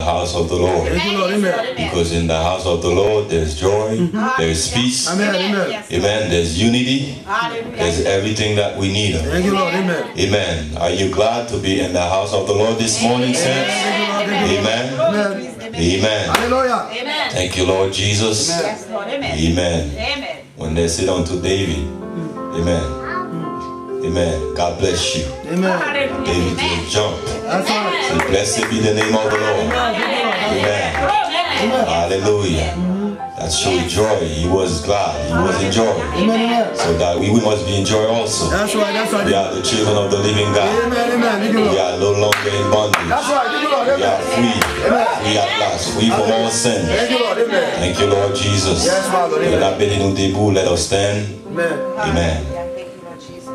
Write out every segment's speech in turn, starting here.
house of the Lord. Thank you, Lord. Amen. Because in the house of the Lord there's joy, there's peace, Amen. Amen. amen, there's unity, there's everything that we need. Thank you, Lord. Amen. Amen. Are you glad to be in the house of the Lord this morning, saints? Amen. Amen. Hallelujah. Amen. Thank you, Lord Jesus. Yes, Lord. Amen. Amen. Amen. When they sit unto David, amen. Amen. God bless you. Amen. David will jump. That's right. Say, blessed be the name of the Lord. Amen. Hallelujah. That showed joy. He was glad. He was in joy. Amen. So that we must be in joy also. That's right. That's right. We are the children of the living God. Amen. Amen. Thank you, We Lord. are no longer in bondage. That's right. Thank you, Lord. We are Amen. free. We are at last. Free from all sin. Thank you, Lord. Amen. Thank you, Lord Jesus. Yes, Father. Let Amen. us be nous debout. Let us stand. Amen. Amen. Thank you, Lord Jesus.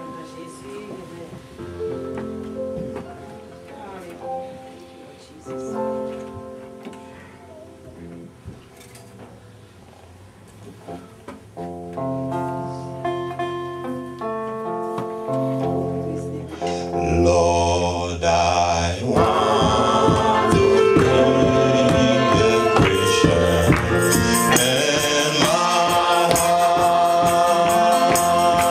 Lord, I want to be a Christian, and my heart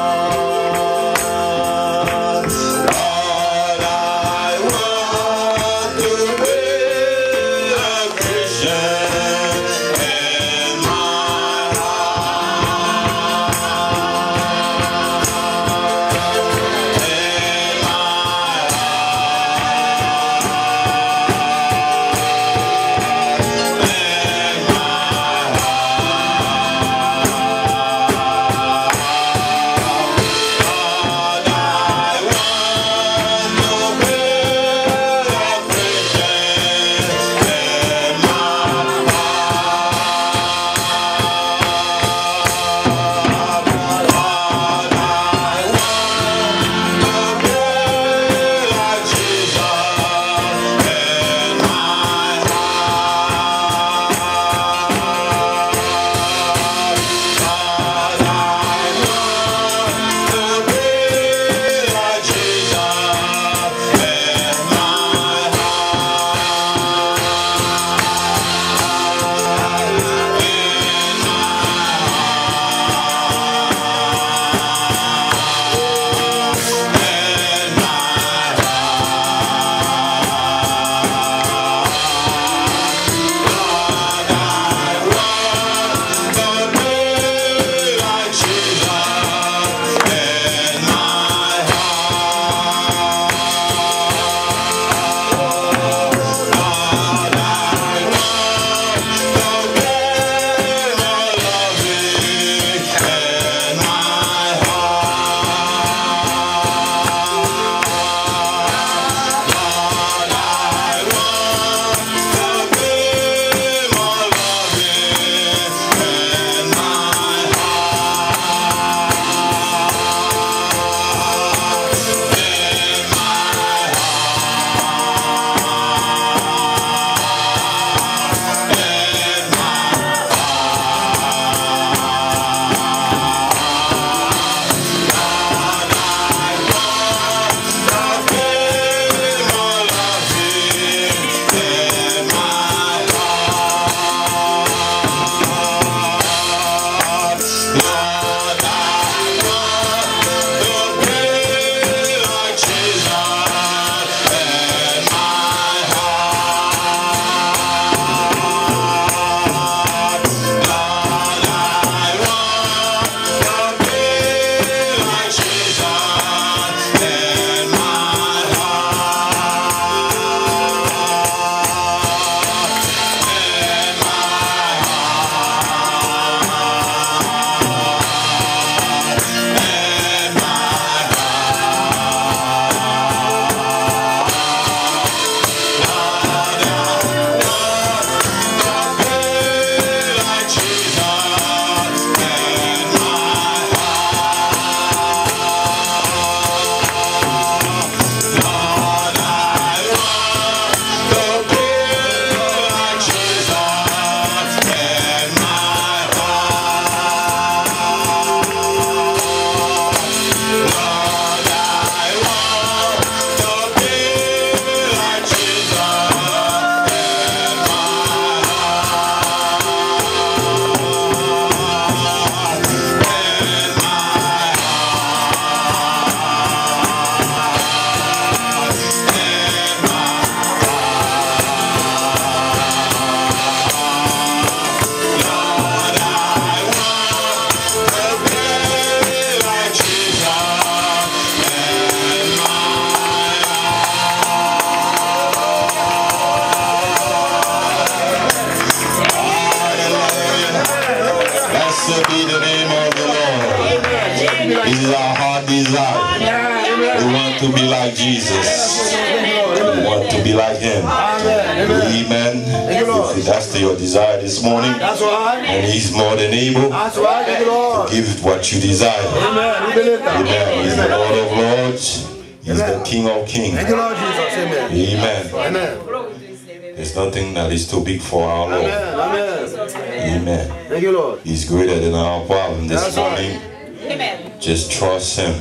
like Jesus. We want to be like him. Amen. If that's your desire this morning, and he's more than able to give what you desire. Amen. He's the Lord of Lords. He's the King of Kings. Amen. There's nothing that is too big for our Lord. Amen. Thank you, Lord. He's greater than our problem this morning. Just trust him.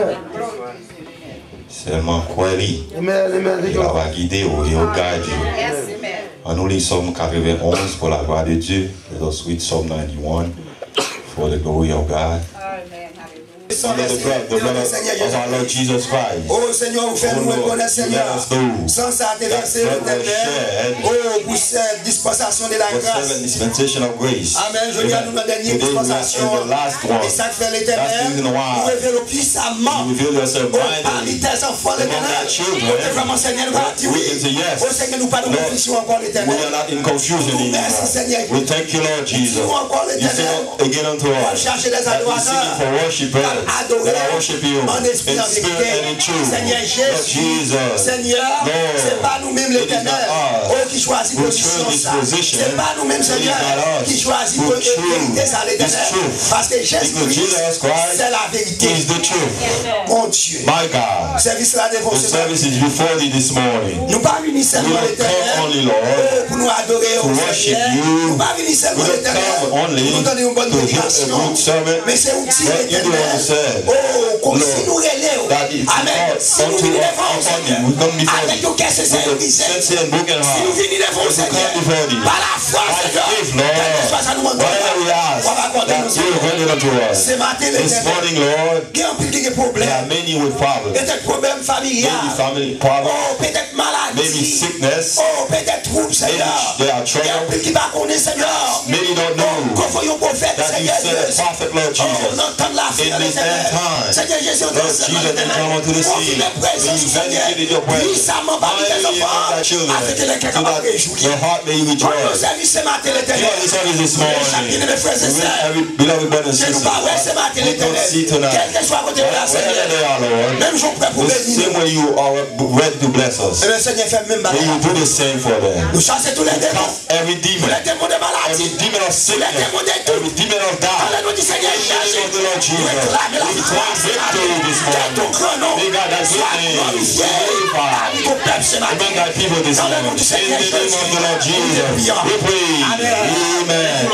Seulement croyez-lui. Il va guider ou il va guider. On nous lit Psalm 91 pour la gloire de Dieu. Let us read Psalm 91 for the glory of God. Under the blood of our Lord Jesus Christ. Oh Seigneur, vous faites nous reconnaître, Seigneur. Sans ça, tes versets l'éternel. Oh, pour cette dispensation de la grâce. Dispensation of grace. Amen. Je viens nous dans la dernière dispensation. Et ça fait l'éternel. Nous révélons puissamment. Oh, parmi tes enfants, l'éternel. Oh, vraiment, Seigneur, nous va dire oui. Oh, Seigneur, nous pas de confusion encore, l'éternel. We are not in confusion anymore. Merci, Seigneur. We thank you, Lord Jesus. You say again unto us. Chercher des that we seeking for worshipers. That I worship you in spirit and in truth. Seigneur Jesus, Seigneur, c'est pas nous-mêmes l'éternel qui choisit position ça. C'est pas nous-mêmes, Seigneur, qui choisit vérité ça l'éternel. Parce que Jésus-Christ, c'est la vérité. Mon Dieu. My God. Service là devant ce matin. The service is before thee this morning. Nous pas venir seulement l'éternel pour nous adorer au Seigneur. Nous pas venir seulement l'éternel pour nous donner une bonne prédication. Mais c'est un petit l'éternel. Oh, comme si nous relèvons. Amen. Si nous venons devant Seigneur, avec nos caisses brisées, si nous venons devant Seigneur, par la foi, Seigneur, quelque chose à nous demander, on va compter nous. Ce matin, l'éternel, il y a un petit problème. Peut-être problème familial. Oh, peut-être maladie. Oh, peut-être trouble, Seigneur. Il y a un petit qui va connaître, Seigneur. Qu'on voit un prophète, Seigneur. Oh, on entend la foi, Seigneur. Seigneur Jésus, on entend the sea. Puissamment parmi tes enfants, avec les cœurs capables de réjouir. Pour nos services ce matin, l'éternel. Chacun de mes frères et sœurs. Je nous parle ce matin, l'éternel. Quel que soit côté de la Seigneur. Même jour prêt pour bénir. Le Seigneur fait même bagaille. Nous chassons tous les démons. Tous les démons de maladie. Tous les démons de tout. Alléluia du Seigneur Jésus. Nous réclamons la grâce. Quel ton grand nom. Sois glorifié. Parmi ton peuple ce matin. Dans le nom du Seigneur Jésus. Amen.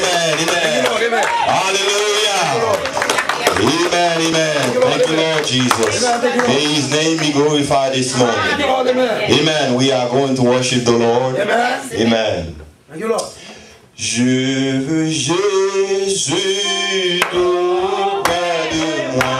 Hallelujah. Amen. Thank you, Lord Jesus. May his name be glorified this morning. Amen. We are going to worship the Lord. Amen. Je veux Jésus auprès de moi.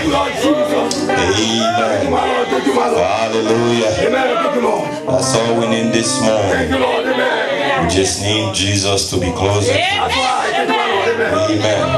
Hallelujah. That's all we need this morning. We just need Jesus to be closer. Amen.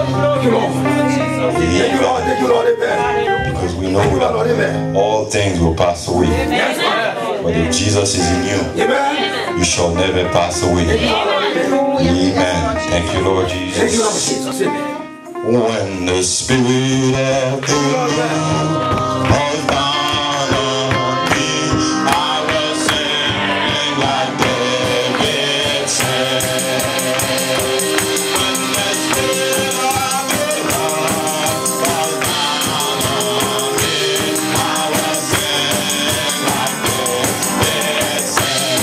Because we know that all things will pass away. But if Jesus is in you, you shall never pass away. Amen. Thank you, Lord Jesus. When the Spirit of the Lord falls down on me, I will sing like David sang. When the Spirit of the Lord falls down on me, I will sing like David sang.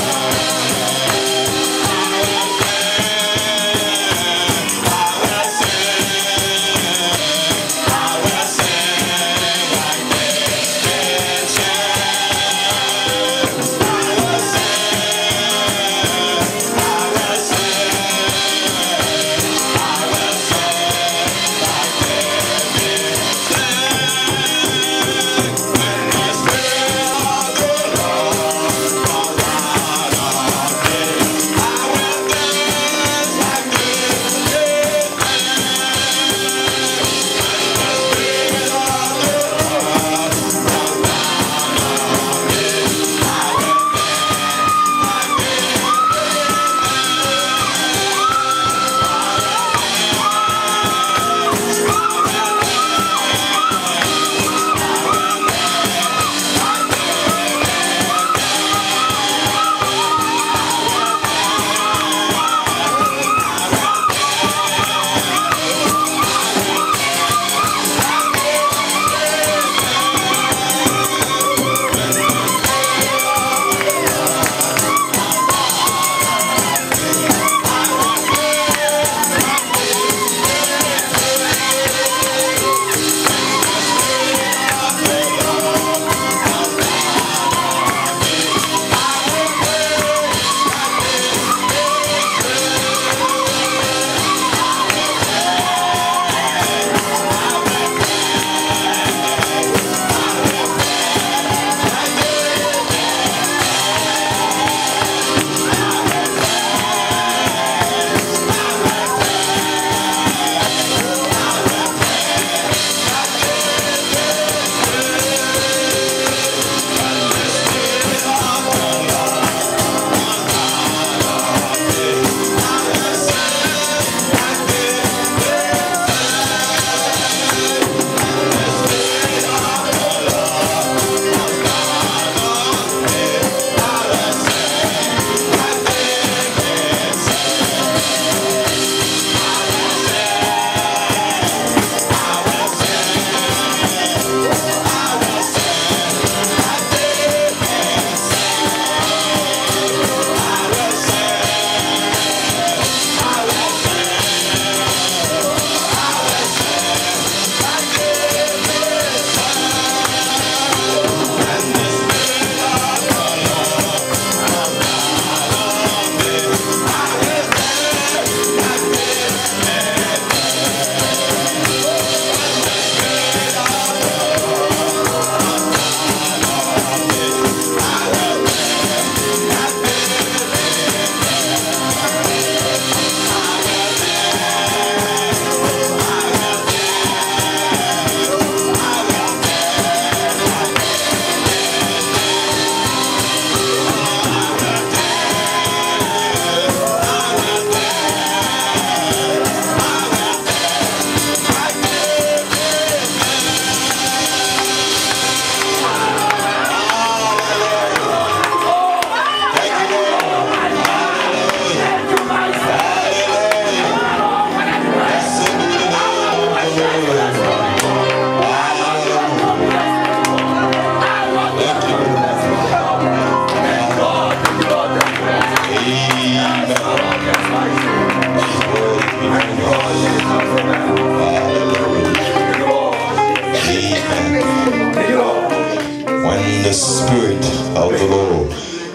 the Spirit of the Lord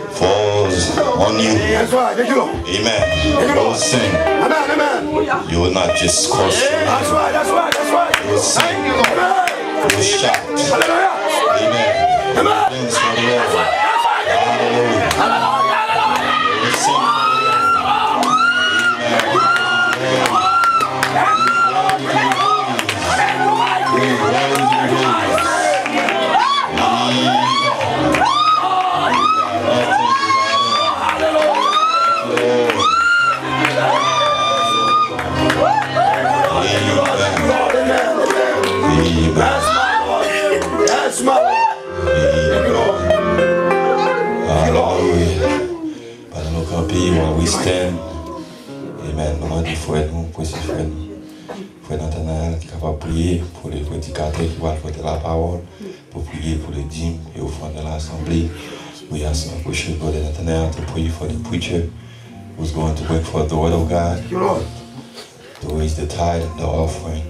falls on you. That's right. Amen. You will sing. Amen. You will not just cross. That's right. You will sing. was shocked. Amen. Dance for the Lord. Hallelujah. Let's sing for the Lord. That's my Lord. Pendant nos pays où we stand, amen. Nous demandons frère nous, pour ces frères nous. Frère Nathanaël qui est capable de prier pour les prédicateurs qui vont porter la parole, pour prier pour les dîmes et offrandes de l'assemblée. We ask our worship Brother Nathanaël to pray for the preacher who's going to work for the word of God, to raise the tithe and the offering,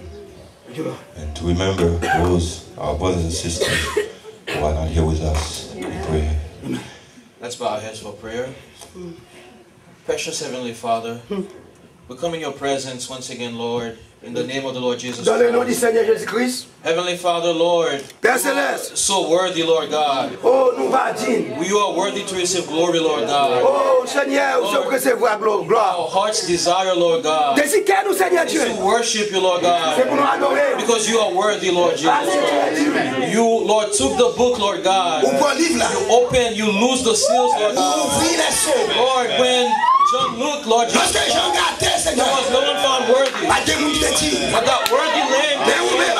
and to remember those, our brothers and sisters who are not here with us in prayer. Let's bow our heads for prayer. Precious Heavenly Father, we come in your presence once again, Lord, in the name of the Lord Jesus Dans le nom du Christ. Seigneur Jésus-Christ. Heavenly Father, Lord, Père Céleste. so worthy, Lord God. Oh, nous va dire. You are worthy to receive glory, Lord God. Oh, Seigneur, nous sommes recevoir gloire. Our heart's desire, Lord God, Désir nous, Seigneur Dieu. to worship you, Lord C'est God, pour nous adorer. because you are worthy, Lord Jesus Christ. You, Lord, took the book, Lord God. Ou prend livre là. You open, you lose the seals, Lord God. Ouvrir les seaux. Lord, when John looked, Lord Jesus Parce que Christ, Jean gardait, there Seigneur. was no one found worthy. Pas de monde qui te dit. But that worthy lamb, Mais vous même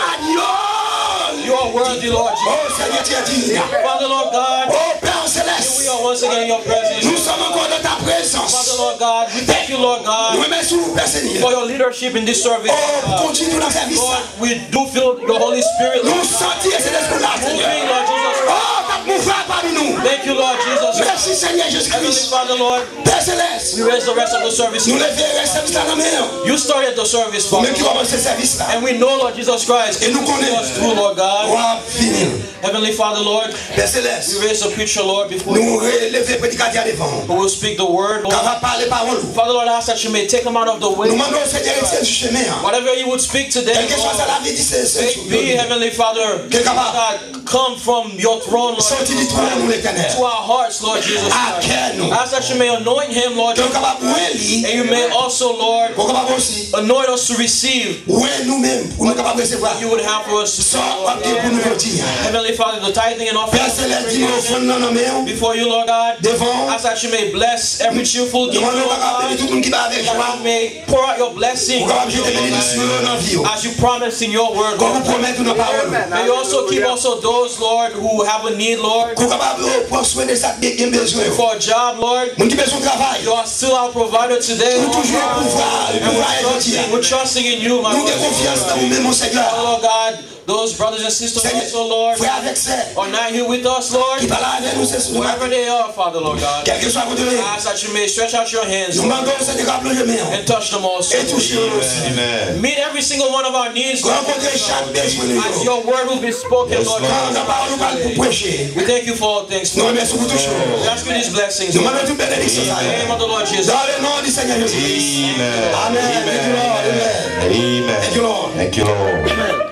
you are worthy, Lord Jesus. Oh, Seigneur, tu as dit. Father, Lord God, Oh, Père here we Céleste. are once again in your presence. Nous sommes encore dans ta présence. Father, Lord God, we thank you, Lord Nous God, remercions vous, Père Seigneur. for your leadership in this service. Oh, Lord God. continue dans le service. Lord, we do feel your Holy Spirit, Lord Nous God, sentir cet esprit-là, moving, Seigneur. Lord Jesus Christ. Oh, ta mouvement parmi nous. Thank you, Lord Jesus Christ. Merci, Seigneur Heavenly Jésus-Christ. Father, Lord, Père Céleste. we raise the rest of the service. Nous levons le service là dans la main. You started the service, Nous Father, qui commençons ce service là. and we know, Lord Jesus Christ, Et nous you see us connaissons. through, Lord God. On va finir. Heavenly Father, Lord, Père we Céleste. raise the preacher, Lord, before you, Nous relevons le prédicateur devant. who will speak the word, Lord. On va parler parole. Father, Lord, I ask that you may take him out of the way. Nous demandons au Seigneur de du chemin. Whatever you would speak today, Quelle que soit Lord, la vie de ce may it be, Heavenly Father, God, come from your throne, Lord, sorti du trône nous l'éternel. to our hearts, Lord Jesus À Christ. cœur nous. I ask that you may anoint him, Lord, Donc capable ouais lui. and you may also, Lord, Pour capable aussi. anoint us to receive Ouais nous-mêmes pour nous capable recevoir. what you would have for us to Sans do, Lord papier pour God. nous dire. Heavenly Father, the tithing and offering Père Céleste dit au fond dans nos mains. before you, Lord God, Devant. I ask that you may bless every cheerful giver, Demandons Lord capable de God, tout le monde qui va avec that joie. you may pour out your blessing, Pour capable de Lord bénédiction God, dans nos vies. as you promised in your word, Comme Lord vous God. promettez nos paroles. May you also keep also those, Lord, who have a need, Lord, Pour capable de prendre soin de ça qui a besoin. for a job, Lord. Mon qui besoin de travail. You are still our provider today, Nous Lord toujours God. pouvoir, And pouvoir we're trusting in you, my Nous Lord. avons confiance dans vous-même, mon Seigneur. Lord God, those brothers and sisters also, Lord, Frère avec sœur, are not here with us, Lord. qui parlent avec nous ce soir. Wherever they are, Father, Lord God, Quel que soit votre nom. I ask that you may stretch out your hands, Nous Lord, demandons au Seigneur de plonger main. and touch them also. Et toucher-nous aussi. Amen. Meet every single one of our needs, Lord, Rencontrer chaque besoin. as your word will be spoken, Yes, Lord Lord. Quand God. la parole nous parle pour prêcher. We thank you for all things, Nous Lord. remercions pour toutes We choses. ask you these blessings, Nous Lord. demandons toute bénédiction. In the name of the Lord Jesus. Dans le nom du Seigneur Jésus. Amen. Amen. Thank you, Lord. Amen. Amen. Thank you, Lord. Thank you, Lord. Amen.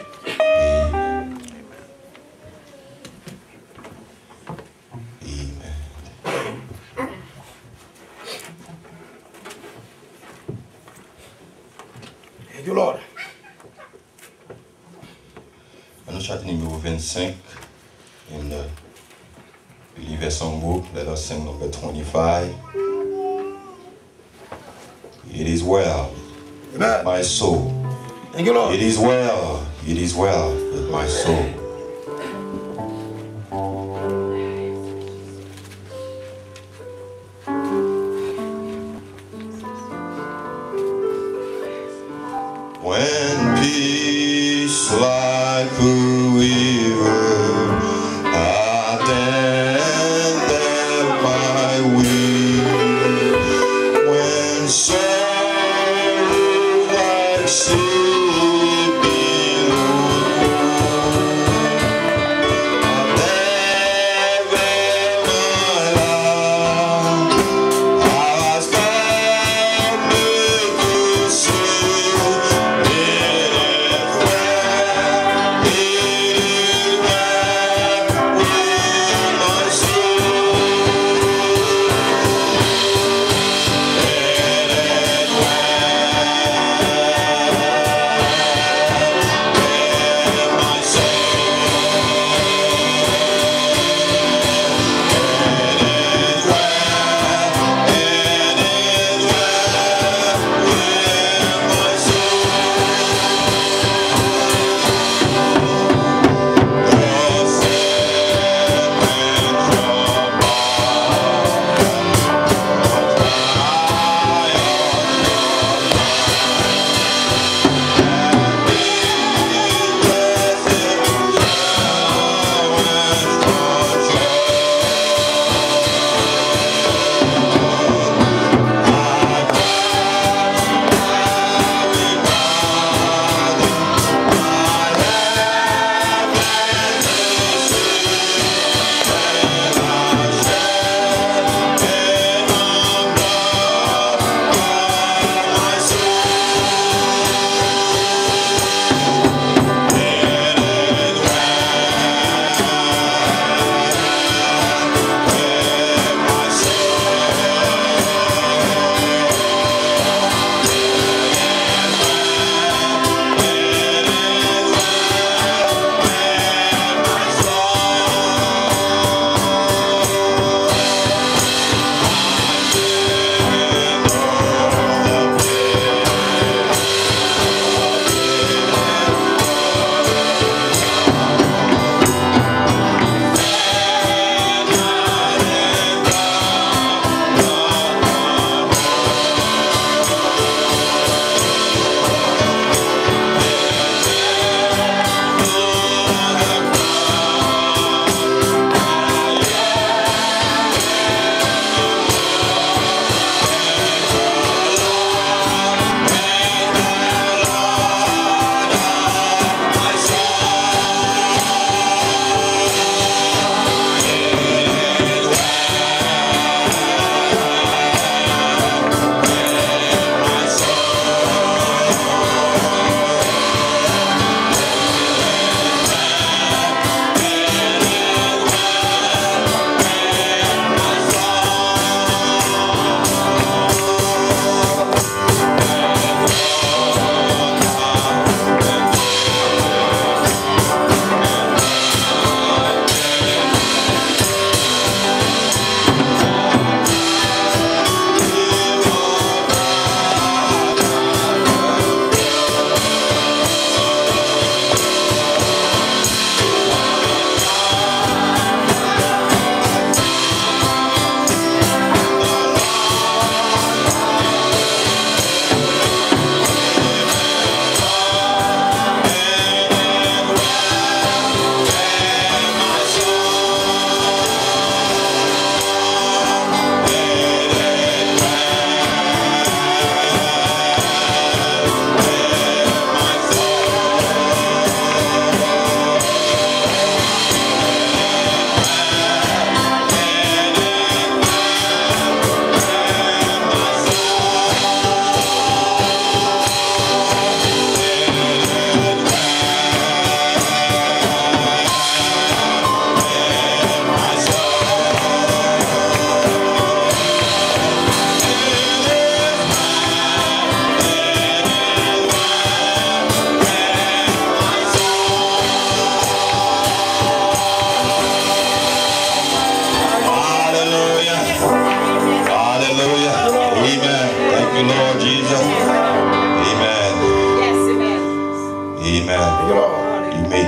Thank you, Lord. Dans le chapitre numéro 25, in the Believer Songbook, let us sing number 25. It is well Amen. my soul. Thank you, Lord. It is well with my soul. When peace like a river attended my will, when sorrow like sea below, never my life I was found to see. It is well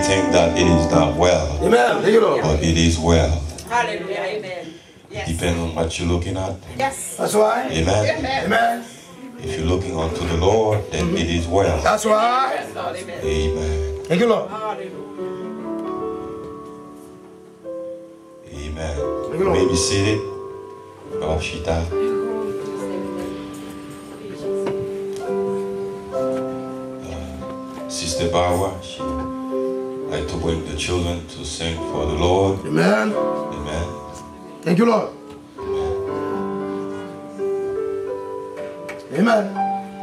think that it is not well. Amen. Thank you, Lord. But it is well. Hallelujah. Amen. Yes. Depends on what you're looking at. Yes. That's right. Amen. Amen. If you're looking unto the Lord, then it is well. That's right. Yes, Lord. Amen. Amen. Thank you, Lord. Hallelujah. Amen. Thank you, Lord. Maybe seated. Rashida. Sister Bawa, she like to bring the children to sing for the Lord. Amen. Amen. Thank you, Lord. Amen.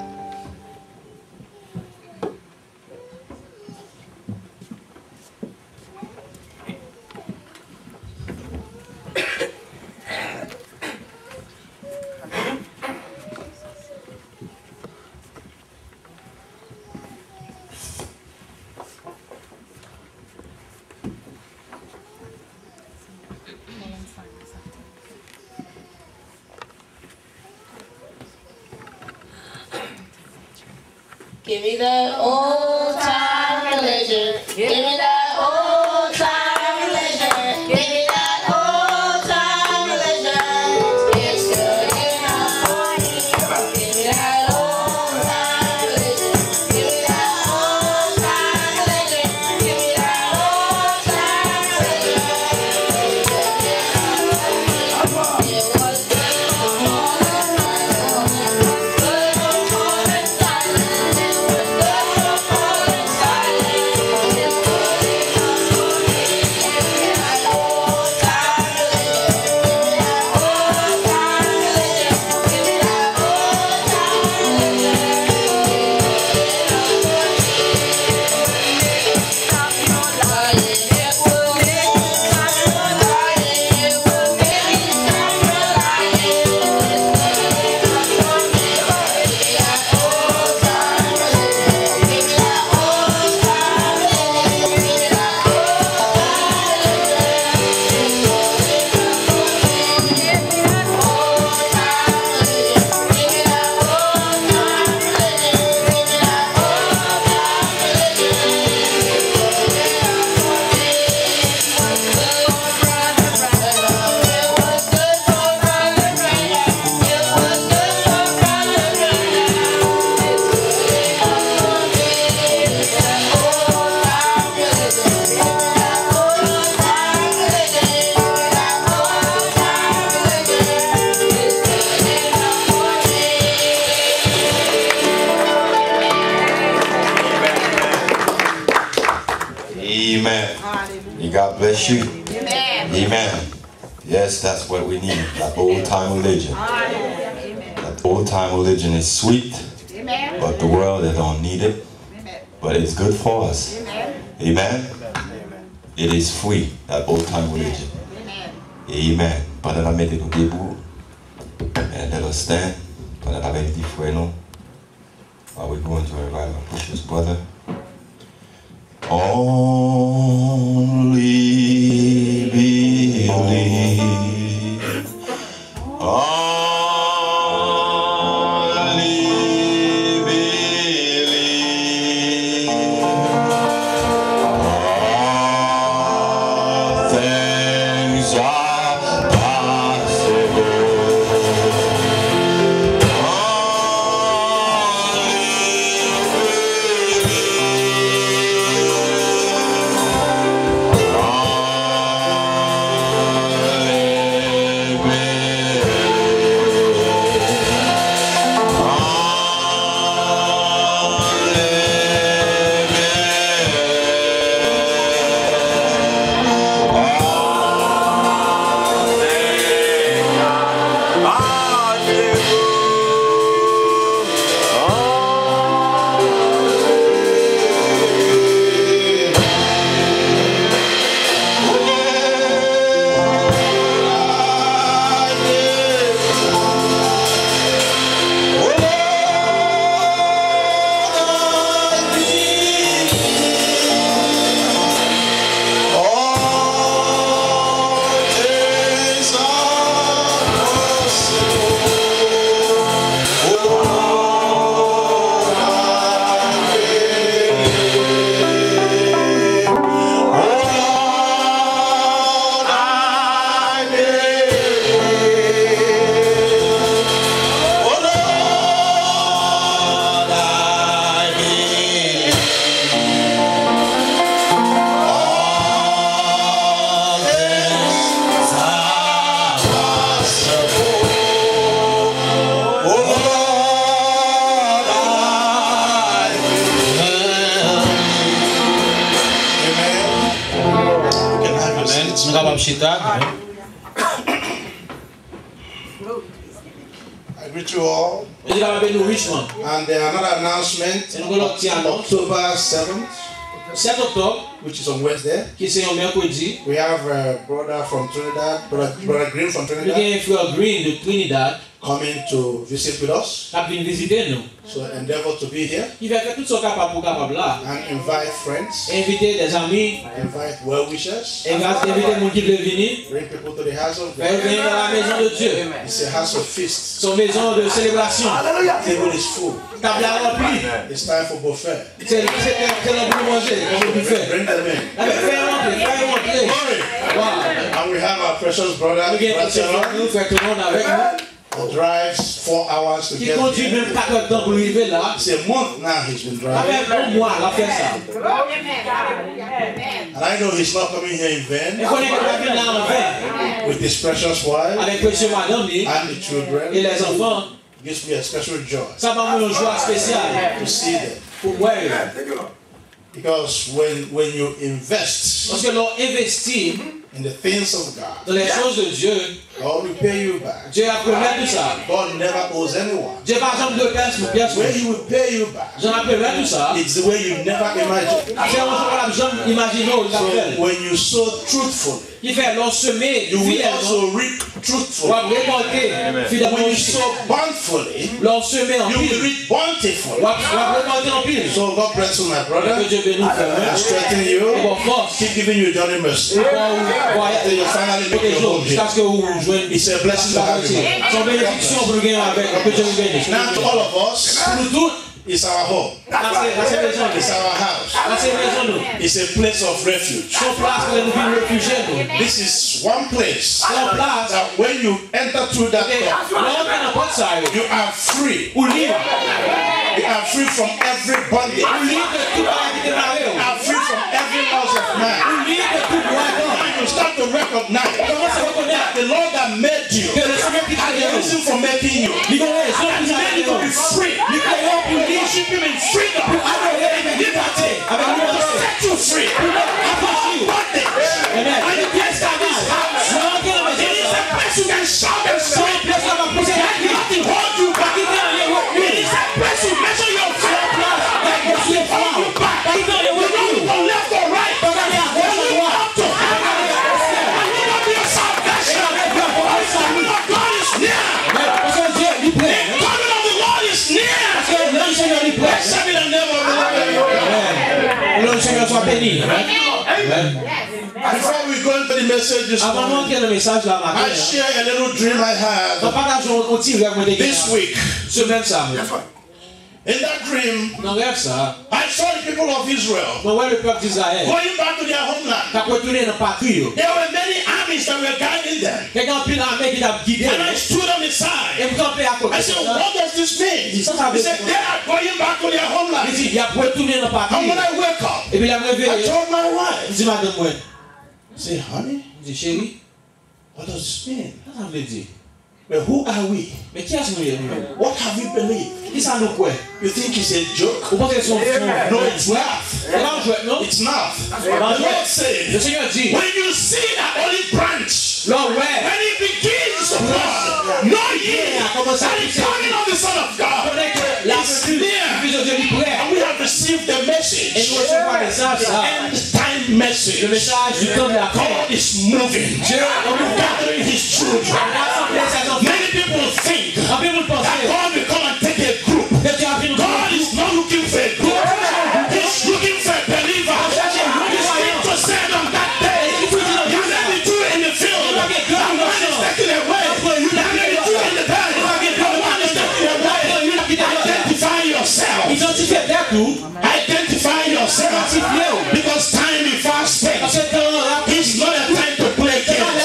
Give me that old time religion. Give me that old time religion. Give me that old time religion. It's good enough for me. Give me that old time religion. Give me that old time religion. Give me that old time religion. It's good enough for me. It was good for more than good for more than silence. It was good for more than silence. It's good enough for me. Give me that old time religion. Give me that old time religion. Give me that old time religion. Stop your lying. It will make you stop your lying. It will make you stop your lying. It's good enough for me. Give me that old time religion. Give me that old time religion. Give me that old time religion. It's good enough for me. Give me that old time religion. Give me that old time religion. Give me that old time religion. It's good enough for me. It was good for Brother Branham. It was good for Brother Branham. It was good for Brother Branham. It's good enough for me. Give me that old time religion. Give me that old time religion. Give me that old time religion. It's good enough for Amen. May God bless you. Amen. Yes, that's what we need. That old time religion. That old time religion is sweet, but the world they don't need it. But it's good for us. Amen. It is free. That old time religion. Amen. Pendant la mettez nous debout. And let us stand. Pendant la mettez frère nous. While we're going to revive our precious brother. Only believe. Only believe. All things are possible. Only believe. Nous avons chita. I greet you all. Et nous avons nous richement. And another announcement on October 7th, 7 octobre, which is on Wednesday. qui c'est un mercredi. We have a brother from Trinidad, brother Green from Nous Trinidad, avons un frère Green de Trinidad coming to visit with us. qui vient visiter nous. So endeavor to be here Il va faire tout ce capable là. and invite friends, Inviter des amis, invite well-wishers, inviter les gens qui veulent venir. bring people to the house of Faire God. venir dans la maison de Dieu. It's a house of feast. Son maison de célébration. Table is full. Table à remplir. It's time for buffet. C'est l'heure pour manger, comme le buffet. Bring them in. Fais rentrer. Wow. And we have our precious brother, Nous avons Rachel, nous faire tout le monde avec nous. who drives 4 hours to Qui get conduit here. même 4 heures de temps pour arriver là. It's a month now he's been driving. Avec un mois, il a fait ça. And I know he's not coming here in Il vain connaît que la ville là en vain. with his precious wife Avec précieux madame et and the children. les enfants. It gives me a special joy Ça va me une joie spéciale to see them. pour moi. Because when you invest Parce que l'on investit in the things of God, dans les choses de Dieu, God will pay you back. Dieu a promis tout ça. God never owes anyone. Dieu par exemple de pièces pour pièces. Where he will pay you back, J'en ai promis tout ça. it's the way you never imagined. C'est un jour que j'aime imaginer où il So appelle. when you sow truthfully, Il fait l'on semer you will fidèlement. also reap On truthfully. va récolter fidèlement When you aussi. sow bountifully, L'on semer en you will pile. reap bountifully. On va récolter en pile. So God bless you, my brother, Que Dieu bénisse nous and faire. strengthen you. Bon force. Keep giving you Johnny mercy. Till you finally make your home here. Jusqu'à ce que vous joignez. It's a blessing to have you. Son bénédiction pour nous gagner avec. Que Dieu vous bénisse. Now to all of us, Pour nous tous, it's our home. c'est maison. It's our house. C'est maison nous. It's a place of refuge. Son place que nous venons réfugier nous. This is one place Son place. that when you enter through that door, L'on est dans votre salle. you are free. Ou libre. You are free from every bondage. Ou libre de tout mal qui démarre. You are free from every loss of man. Ou libre de tout droit. When you start to recognize Commence à reconnaître the Lord that made you que le Seigneur qui t'a and the créé. reason for making you, Il connaît. Son and qui He made you to be free. Il créé pour Worship Him in freedom, in liberty, avec to liberté. set you free from bondage. Amen. And you enter this house, it is a place you can shout and say, nothing hold you back. It is a place you measure your faith. Nothing hold you back. You don't go left or right. Only up to heaven. And you know your salvation. The coming of God is near. The coming of the Lord is near. Blessed be the name of the Lord. Le Seigneur soit béni. Before we go into the message this Avant de morning, montrer le message là I matin, share a little dream I on had partage un petit rêve que j'ai this week. semaine ça. In that dream, Dans le rêve ça, I saw the people of Israel on voit le peuple d'Israël going back to their homeland. qui a retourné dans la patrie. There were many armies that were guiding them. Quelqu'un pile armée qui t'a guidé. And I stood on the Et side. vous campez à côté. I said, what does this mean? He Ça said, they are going back to their Il homeland. dit, il a retourné dans la And when patrie. I wake up, Et puis il a I réveillé. told my Il wife, dit, madame, moi, I said, honey, il dit, chérie, what does this mean? qu'est-ce que ça veut dire? But who are we? Mais qui est-ce que nous sommes? What have we believed? Qui ça nous croit? You think it's a joke? Vous pensez que c'est No, it's not. C'est pas un jouet, non? It's not. The pas un Lord jouet. Le said, Seigneur dit, when you see that olive branch, là, ouais. when it begins to bud, know ye that the coming of the Son of God is near. And we have received the message. Et nous recevons un message, ça. End time message. Le message du temps de la God fin. is moving. Gathering His children. Many people think En plus, vous le that pensez. God will come and take a group. God is not looking for a group. He's looking for a believer. He's going to say on that day, you let me do it in the field. That one is taken away. You let me do it in the bed. That one is taken away. Identify yourself. Identifiez bien tout. Identify yourself. Because time is fast spent. It's not a time to play games.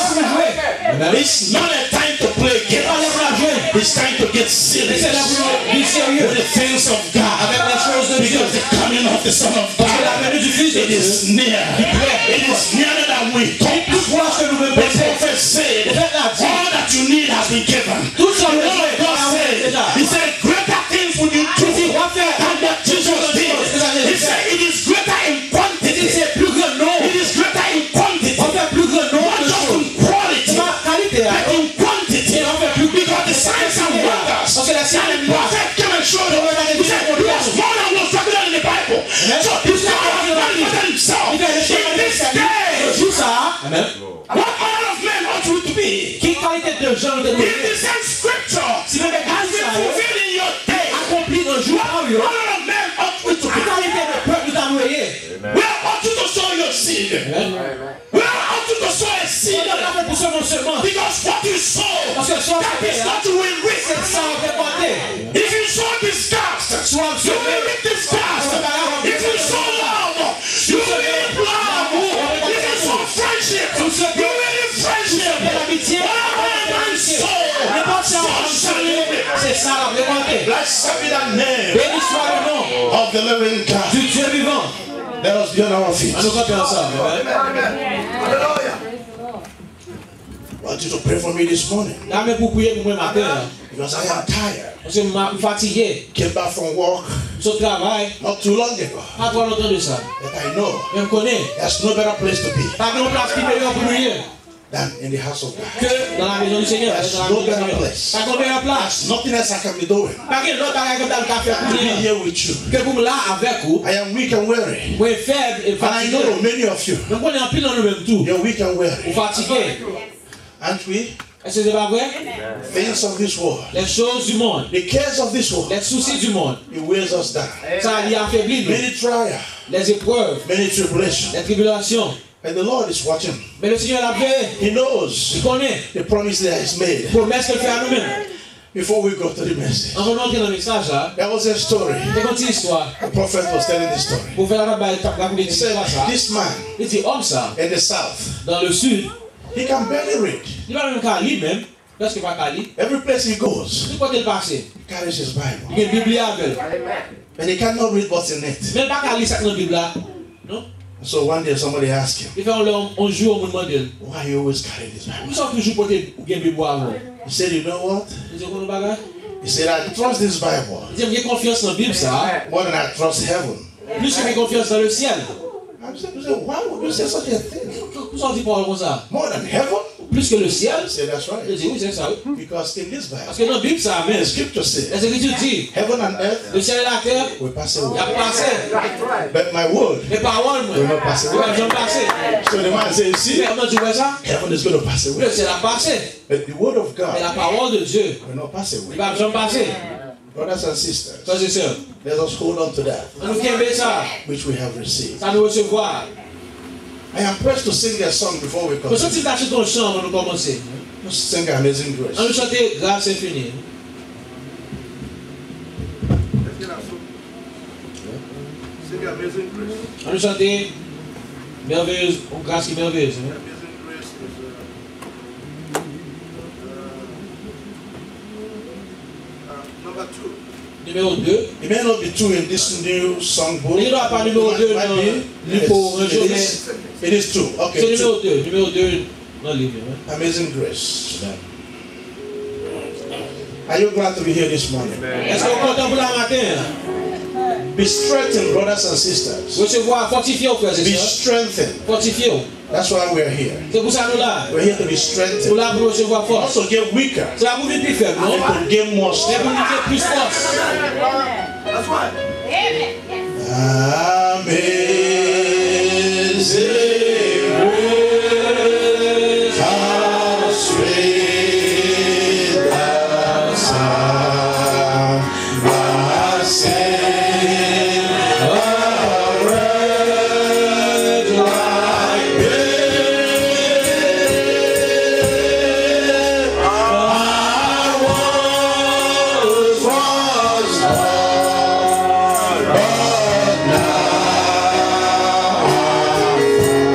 It's not a time to play games. It's time to get serious with the things of God. Because the coming of the Son of God, it is near. It is nearer than we thought. The prophet said, all that you need has been given. The word of God said, He said, greater things will you do than what Jesus did. He said, it is greater in quantity. It is greater in quantity. What Amen. What kind of man ought you to be? Quelle qualité de gens de If the same scripture si même has been fulfilled in your day, accompli un jour what kind of man ought you to be? qualité de peuple d'envoyer. Where ought you to sow your seed? Where ought you to sow a seed? Because what you sow, that is what you will reap. If you sow disgust, you will reap disgust. If you sow love, you will reap love. If you sow friendship, you will reap friendship. Whatever a man sows, shall he reap. Blessed be the name of the living God. Let us be on our feet. I want you to pray for me this morning. Because I am tired. Came back from work not too long ago. That I know there's no better place to be than in the house of God. There's no better place. There's nothing else I can be doing. To be here with you. I am weak and weary. And I know many of you. You're weak and weary. Aren't we? Things of this world. Les choses du monde. The cares of this world. Les soucis du monde. It wears us down. Ça y affaiblit. Many trials. Les épreuves. Many tribulations. Les tribulations. And the Lord is watching. Mais le Seigneur l'a fait. He knows. Il connaît. The promise that He's made. Promesse qu'il fait à nous-mêmes. Before we go to the message. Avant d'entrer dans le message là. There was a story. C'est comme une histoire. The prophet was telling the story. Pour faire la bataille. He said, this man. Il dit homme ça. In the south. Dans le sud. He can barely read. Il va même qu'à lire même. Parce qu'il va qu'à lire. Every place he goes. Tout côté il passe. He carries his Bible. Il y a une Bible avec. And he cannot read what's in it. Même pas qu'à lire ça dans la Bible là. Non? So one day somebody asked him. Il fait un jour on me demande. Why you always carry this Bible? Vous savez toujours porter une Bible avant. He said, you know what? Il dit qu'on bagage. He said, I trust this Bible. Il dit j'ai confiance dans la Bible ça. More than I trust heaven. Plus que j'ai confiance dans le ciel. I said, why would you say such a thing? Pourquoi on dit pas comme ça? More than heaven? Plus que le ciel. I said, that's right. Il dit oui c'est ça. Because in this Bible. Parce que dans la Bible ça même. The scripture says. Les Écritures disent. Heaven and earth. Le ciel et la terre. Will pass away. Il a passé. But my word. Les paroles will not pass away. Ils vont passer. So the man says, see. Mais comment tu vois ça? Heaven is going to pass away. Le ciel a passé. But the word of God. Mais la parole de Dieu. Will not pass away. Il va jamais passer. Brothers and sisters. Frères et sœurs. Let us hold on to that. On nous aime ça. Which we have received. Ça nous recevoir. I am pressed to sing a song before we come. Pour sortir d'acheter ton chant avant de commencer. Let's sing Amazing Grace. On nous chanter Grâce infinie. Sing Amazing Grace. On nous chanter merveilleuse, grâce qui est merveilleuse. Amazing Grace is number 2. Numéro 2. It may not be two in this new songbook. Il doit pas numéro 2 dans le pour un jour, mais it is two. Okay. c'est numéro 2. Numéro 2 dans le livre. Amazing Grace. Are you glad to be here this morning? Est-ce que vous êtes content pour la matin? Be strengthened, brothers and sisters. Recevoir, fortifier frères et Be sœurs. strengthened. Fortifier. That's why we are here. C'est pour ça nous là. We're here to be Nous strengthened. là pour recevoir Not force. to get weaker, C'est là pour vivre plus faible, non? and to gain more C'est pour strength. nous faire plus force. That's right. Amazing grace, how sweet the sound that saved a wretch like me. I was lost, but now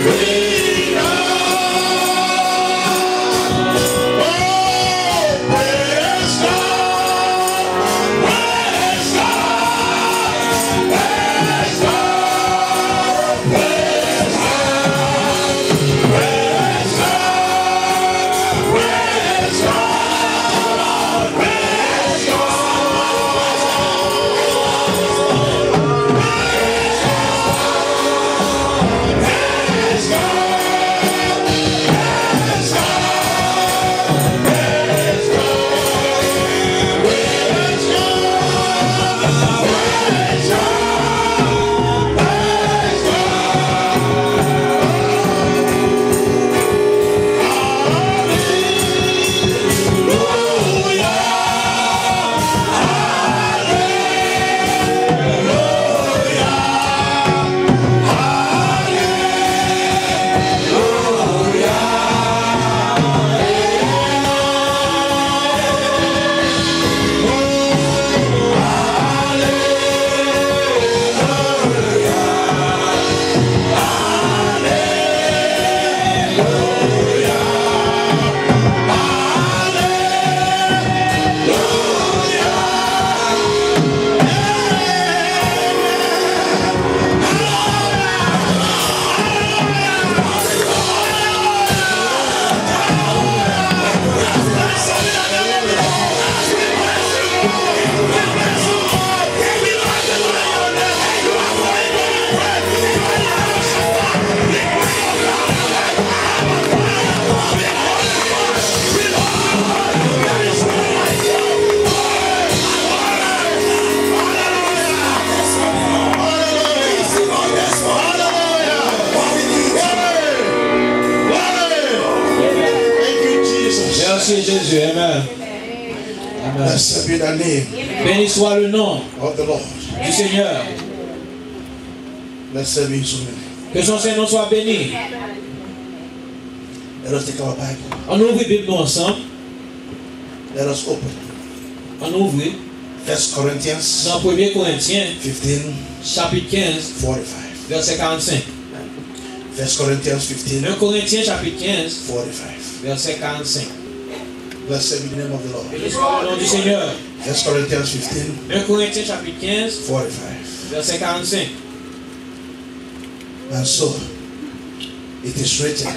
Merci Jésus, amen. Blessed be the name Béni soit le nom of the Lord. du Seigneur. Blessed be His name. Que son Seigneur soit béni. Let us take our Bible. On ouvre la Bible ensemble. Let us open. On ouvre 1 Corinthians dans 1 Corinthiens 15, chapitre 15 45. verset 45. 1 Corinthians 15, 1 Corinthiens chapitre 15 45. verset 45. Blessed be the name of the Lord. Béni soit le nom du Seigneur. 1 Corinthians 15, 1 Corinthiens chapitre 15 45. verset 45. And so, it is written,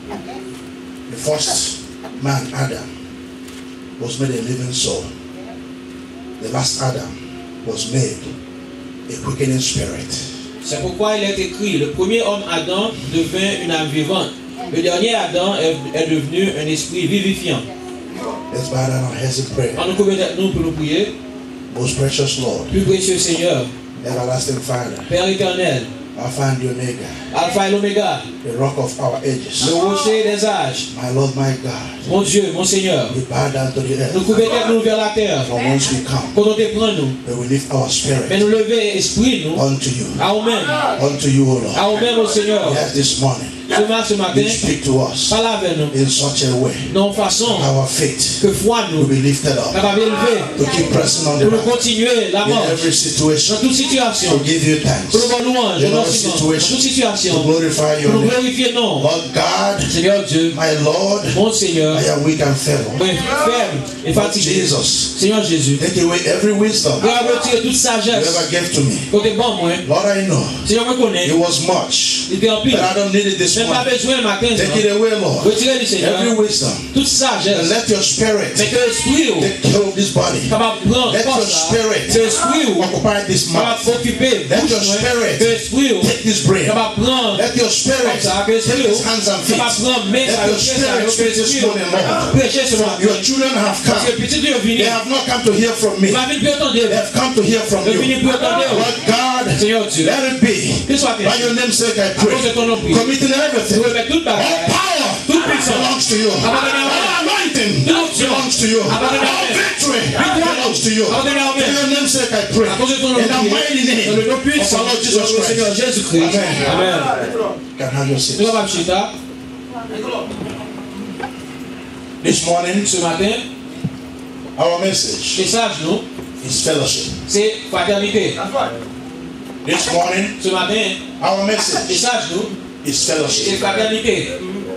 the first man, Adam, was made a living soul. The last Adam was made a quickening spirit. C'est pourquoi il est écrit, le premier homme Adam devint une âme vivante. Le dernier Adam est devenu un esprit vivifiant. Let's bow down our heads and pray. On nous couvre nous pour nous prier. Most precious Lord, Plus précieux Seigneur, everlasting Father, Père éternel, Alpha and Omega, Alpha et l'Oméga, the rock of our ages. le rocher des âges, My Lord, my God, mon Dieu, mon Seigneur, we bow down to the nous earth couvrons nous vers la terre, from whence we come, quand on te prend nous, but we lift our mais spirit nous lever esprit nous, unto you, à nous-mêmes, unto you, O Lord. à nous-mêmes au Seigneur. Yes, this morning, Ce matin, you speak to us parle avec nous, in such a way non façon our faith que foi will nous, be lifted up, capable d'élever, to keep pressing on the pour nous mark continuer la in marche, every situation, dans toute situation, to give you thanks, pour nous voir louange, in dans all toute situations, situation, to glorify pour your nous name. glorifier non. Lord God, Seigneur Dieu, my Lord, mon Seigneur, I am weak and feeble. oui, faible et Lord fatigué. Jesus, Seigneur Jésus, take away every wisdom Dieu a retiré toute you sagesse. ever gave to me. Côté bon, moi, Lord, I know Seigneur me connaît, it was much, il était en pile. but I don't need it this Même pas morning. besoin le matin, Take it away, Lord. retirez le Seigneur, Every wisdom, toute and sagesse, let your spirit mais que l'esprit, take care of this body. capable de prendre Let your force, que spirit l'esprit, occupy this capable mouth. d'occuper, Let your spirit que l'esprit, take this brain. capable de prendre, Let your spirit take his hands and feet. capable de prendre, mais Let your spirit speak this morning, Lord. prêcher ce matin. Your children have Parce que come. petit Dieu est venu, They have not come to hear from me. il m'a venu pour entendre, They have come to hear from il est venu you. pour entendre. Lord God, Seigneur Dieu, let it be. que soit By your name's sake, I à cause de pray. ton nom, prie. Committing everything. Nous remettons toute All bagaille, power toute puissance, belongs to you. All anointing belongs to you. All victory belongs to you. For your name's sake, I pray. à cause de ton nom, In the prie. mighty Dans name le nom of puissant our Lord de Jesus notre Seigneur Christ. Jésus-Christ. Amen. Amen. You can have your seat. Nous allons chita. This morning, Ce matin, our message message nous, is fellowship. c'est fraternité. This morning, Ce matin, our message message nous, is fellowship. C'est fraternité.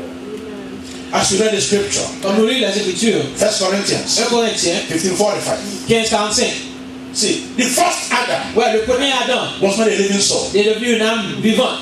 As you read the scripture, Comme nous lisons les Écritures, 1 Corinthians 1 Corinthiens 15:45. 15:45. See, the first Adam Ouais, le premier Adam was not a living soul. est devenu une âme vivante.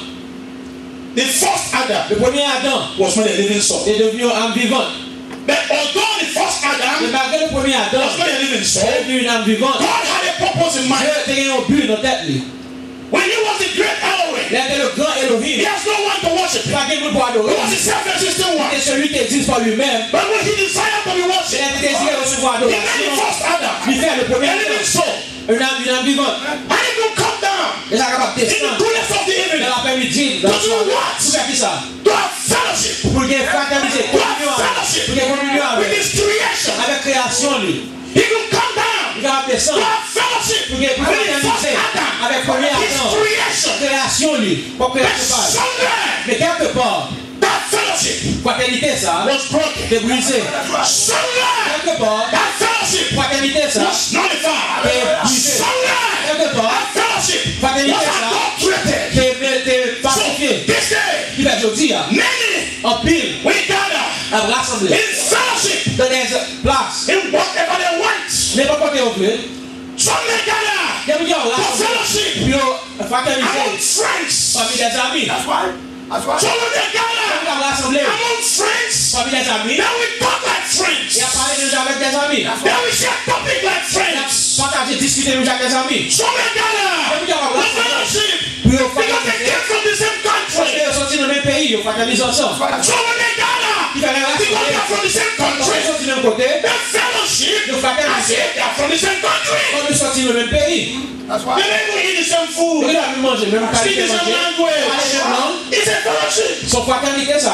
The first Adam Le premier Adam was not a living soul. est devenu une âme vivante. But although the first Mais Adam malgré le premier Adam was not a living soul, est devenu une âme vivante, God had a purpose in mind. Dieu était un but dans la tête. Lui. When he was the great Elohim, Il était le grand he Elohim. has no one to worship him. Pas quelqu'un pour He adorer. was the self-existing one. C'est celui qui existe par lui-même. But when he desired to be Il worshipped, a désiré recevoir he made the adoration. first Adam Il fait le premier a living Adam. soul. Une âme vivante. And he could come down Et ça capable de in the descendre coolness of the dans evening l'après-midi. To do what? Pour faire qui ça? to have fellowship Pour qu'il y ait fraternité. To have fellowship Pour qu'il y ait communion with avec. his creation. Avec création, lui. He could come down Il capable de to descendre. have fellowship Pour qu'il y ait with his first fraternité. Adam, Avec le premier his Adam. creation. Création, lui. Pour But création pas. somewhere Mais quelque part, that fellowship fraternité, ça, was broken. c'est brisé. Somewhere Quelque part, that fellowship fraternité, ça, was nullified. Somewhere quelque part, that fellowship fraternité, was ça, adulterated. c'est So pacifié. this day, Il va dire, many en pile, we gather à rassembler. in fellowship Dans des places. in whatever they want. Mais pas côté au bleu. Some may gather Il y a bien for rassembler. fellowship Puis among fraterniser. friends. Parmi des amis. That's right. Some of them Il y gather a rassembler. among friends. Parmi des amis. Then we talk like Il friends. y a parlé déjà avec des amis. Then we share topic like Il y a friends. partagé, discuté déjà avec des amis. Some may gather for fellowship Puis because they came from the same Parce country. qu'ils sont sortis dans le même pays, ils fraternisent ensemble. Some may gather Il fallait because rassembler. they are from the same Quand ils country. sont sortis du même côté, They fellowship ils fraternisent. as if they are from the same country. Quand ils sont sortis dans le même pays, They may even eat the same ils food. ont même mangé, même Speak qualité the same manger. Parler language. même langue. It's a fellowship. Ils sont fraternités, ça.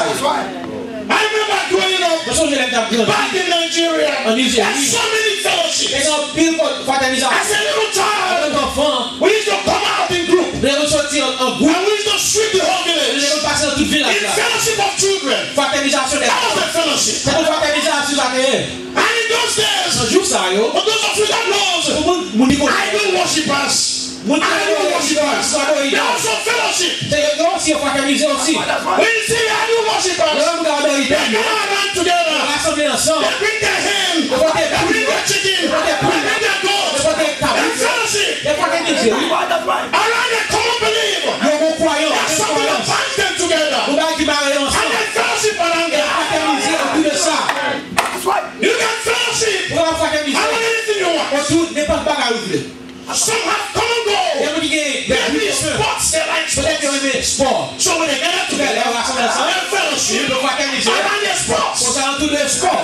I remember growing up Moi, je l'aime d'apprendre. back in Nigeria. En Nigeria. There's so many fellowships. Ils ont pile fraternisation. As a little child, Avec enfant, we used to come out in group ils ont sorti en groupe. and we used to sweep the whole Ils village. ont passé dans toute ville. In fellowship of children. Fraternisation des That was enfants. a fellowship. C'est une fraternisation ça que est. And in those days, Un jour ça, yo. for those of you that knows, Mon niveau. idol worshippers. Mon Idol worshippers. They niveau. also fellowship. C'est aussi fraternisé aussi. When you see idol worshippers, L'homme qui a adoré they come around together. rassemblés ensemble. They bring their ham. They bring their chicken. They bring their goats. They fellowship Les fraternisés, oui. around a common belief. Nous nous croyons. That's something that binds them together. Nous allons qui marrer And ensemble. they fellowship around Et that. fraterniser autour de ça. You can fellowship Pour la fraterniser. around anything you want. Autour n'importe pas qu'à ouvrir. Some have common Il y goal. a des Maybe sports, they like peut-être qu'ils sports. aiment sport. So when they gather together, they fellowship around their sports. Pour ça, autour de sport.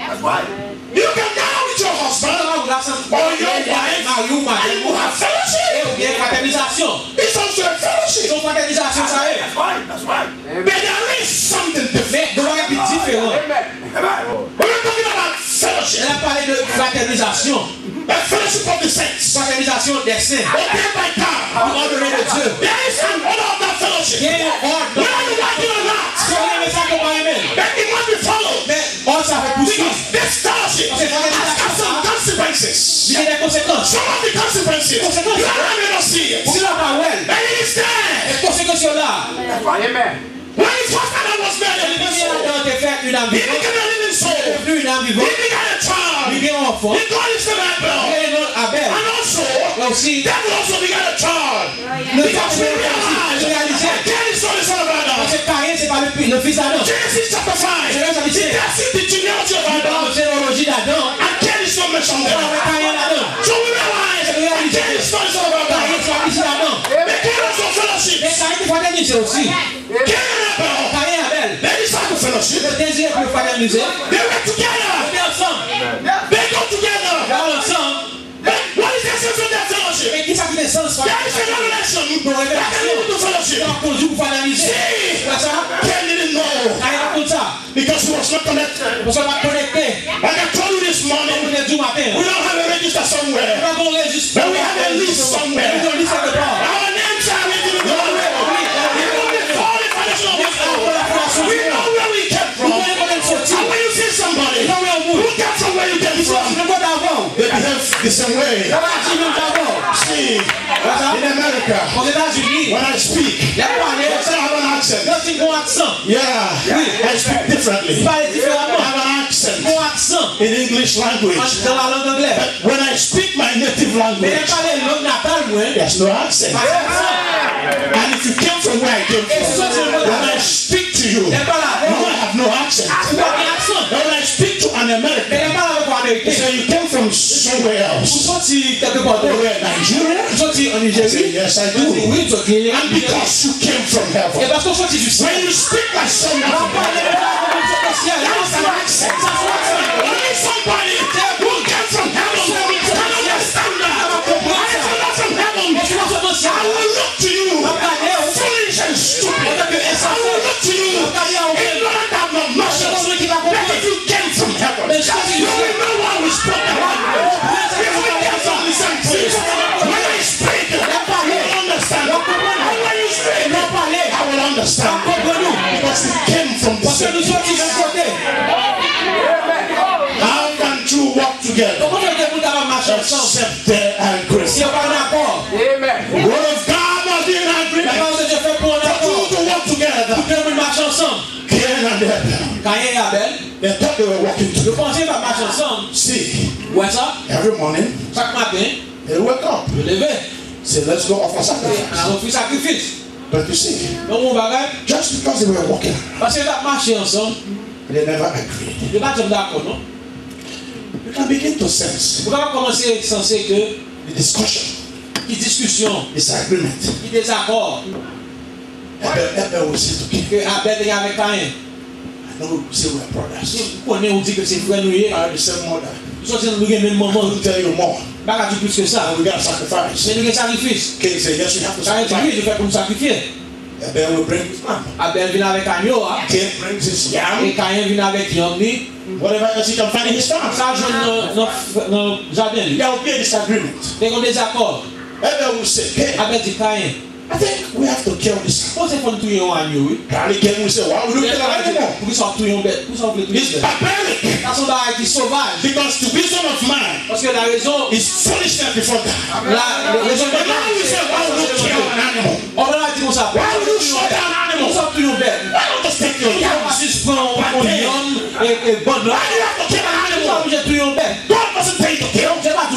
You can gather with your husband or your wife and you have fellowship. Il y a fraternisation. It's also a fellowship. Son fraternisation, ça est. But there is something different. Mais doit être différent. We're talking about fellowship. Elle a parlé de fraternisation. A fellowship of the saints. Fraternisation des saints. Ordained by God. Ordonné de Dieu. There is an order of that fellowship. Il y a un ordre. Whether you like it or not. Si on aime ça, qu'on va aimer. But it must be followed. Mais ordre, ça fait poursuivre. Because this fellowship has got some consequences. Il y a des conséquences. Some of the consequences you are not see it. Pour que la parole, And it is there. les conséquences sont là. When the first Adam was made a Le living premier soul, Adam a fait une âme he vivante. became a living Il est soul. devenu une âme He vivante. began a Il child. devient un enfant. He got his name Abel. Il est un Abel. And also, Mais aussi, devil also began a child. le Because we realized réalisé. that Cain is not the son of Adam. Parce que Caïn, c'est pas le fils d'Adam. Genesis chapter 5. He tells the genealogy of Adam. Dans la généalogie d'Adam, And Cain is not mentioned on there. met Caïn d'Adam. So we realize that Cain is not the son of Adam. Caïn, c'est pas le fils d'Adam. But Cain also fellowship. Mais Caïn, il faut fraterniser aussi. Cain and Abel. Caïn et Abel, They decided to fellowship. le désir pour fraterniser, They were together. on est ensemble. They go together. Dans ensemble, But what is the essence of their fellowship? mais qui ça qui fait sens? There is a revelation Nos that can lead to révélations, fellowship. on conduit pour fraterniser. See, C'est ça? Cain didn't know Caïn raconte ça. because he was not connected. On s'en va connecter. Like I told you this On morning, est du matin. we don't have a register somewhere. Nous avons un registre. But we have a list somewhere. Nous avons une liste quelque part. Our names are written in the Bible. Even before the foundation of this world, we know where we came from. Nous connaissons sorti. And when you see somebody Nous avons un who mot. came from where you came Nous from, avons d'avant. they behave the same way. Nous avons d'avant. See, in America, Aux États-Unis, when I speak, les I parler, say I have an accent. nothing mon accent. Yeah. I speak differently. I have an accent in English language. But when I speak my native language, there's no accent. And if you came from where I came from, when I speak to you, I have no accent. When I speak to an American, they say you came from somewhere else. Nigeria? I say, yes, I do. And because you came from heaven, when you speak like someone, that's an accent. Only somebody who came from heaven can understand that. I will look to you, foolish and stupid. I will look to you, ignorant and obnoxious. But if you came from heaven, you will know why we spoke about it. If we came from the same place, when I speak, you will understand. And when you speak, I will understand. Because we came from the same place. How can two walk together except they agree? The word of God must be in agreement. For two to walk together, Cain and Abel, they thought they were walking together. See, every morning they wake up, say, let's go offer sacrifice. But you see, just because they were walking, they never agreed. You can begin to sense the discussion, disagreement. Abel will say to Cain, I know you say we're brothers. I have the same mother. I will tell you more. We got to sacrifice. Cain said, yes, we have to sacrifice. Abel will bring his lamb. Cain brings his yam. Whatever else he can find in his farm. There will be a disagreement. Abel will say, Cain, I think we have to kill this. Cain will say, why would you kill an animal? It's barbaric. Because the wisdom of man is foolishness before God. But now we say, why would you kill an animal? Why would you shoot an animal? Why don't you take your yams? Why do you have to kill an animal? God doesn't tell you to kill.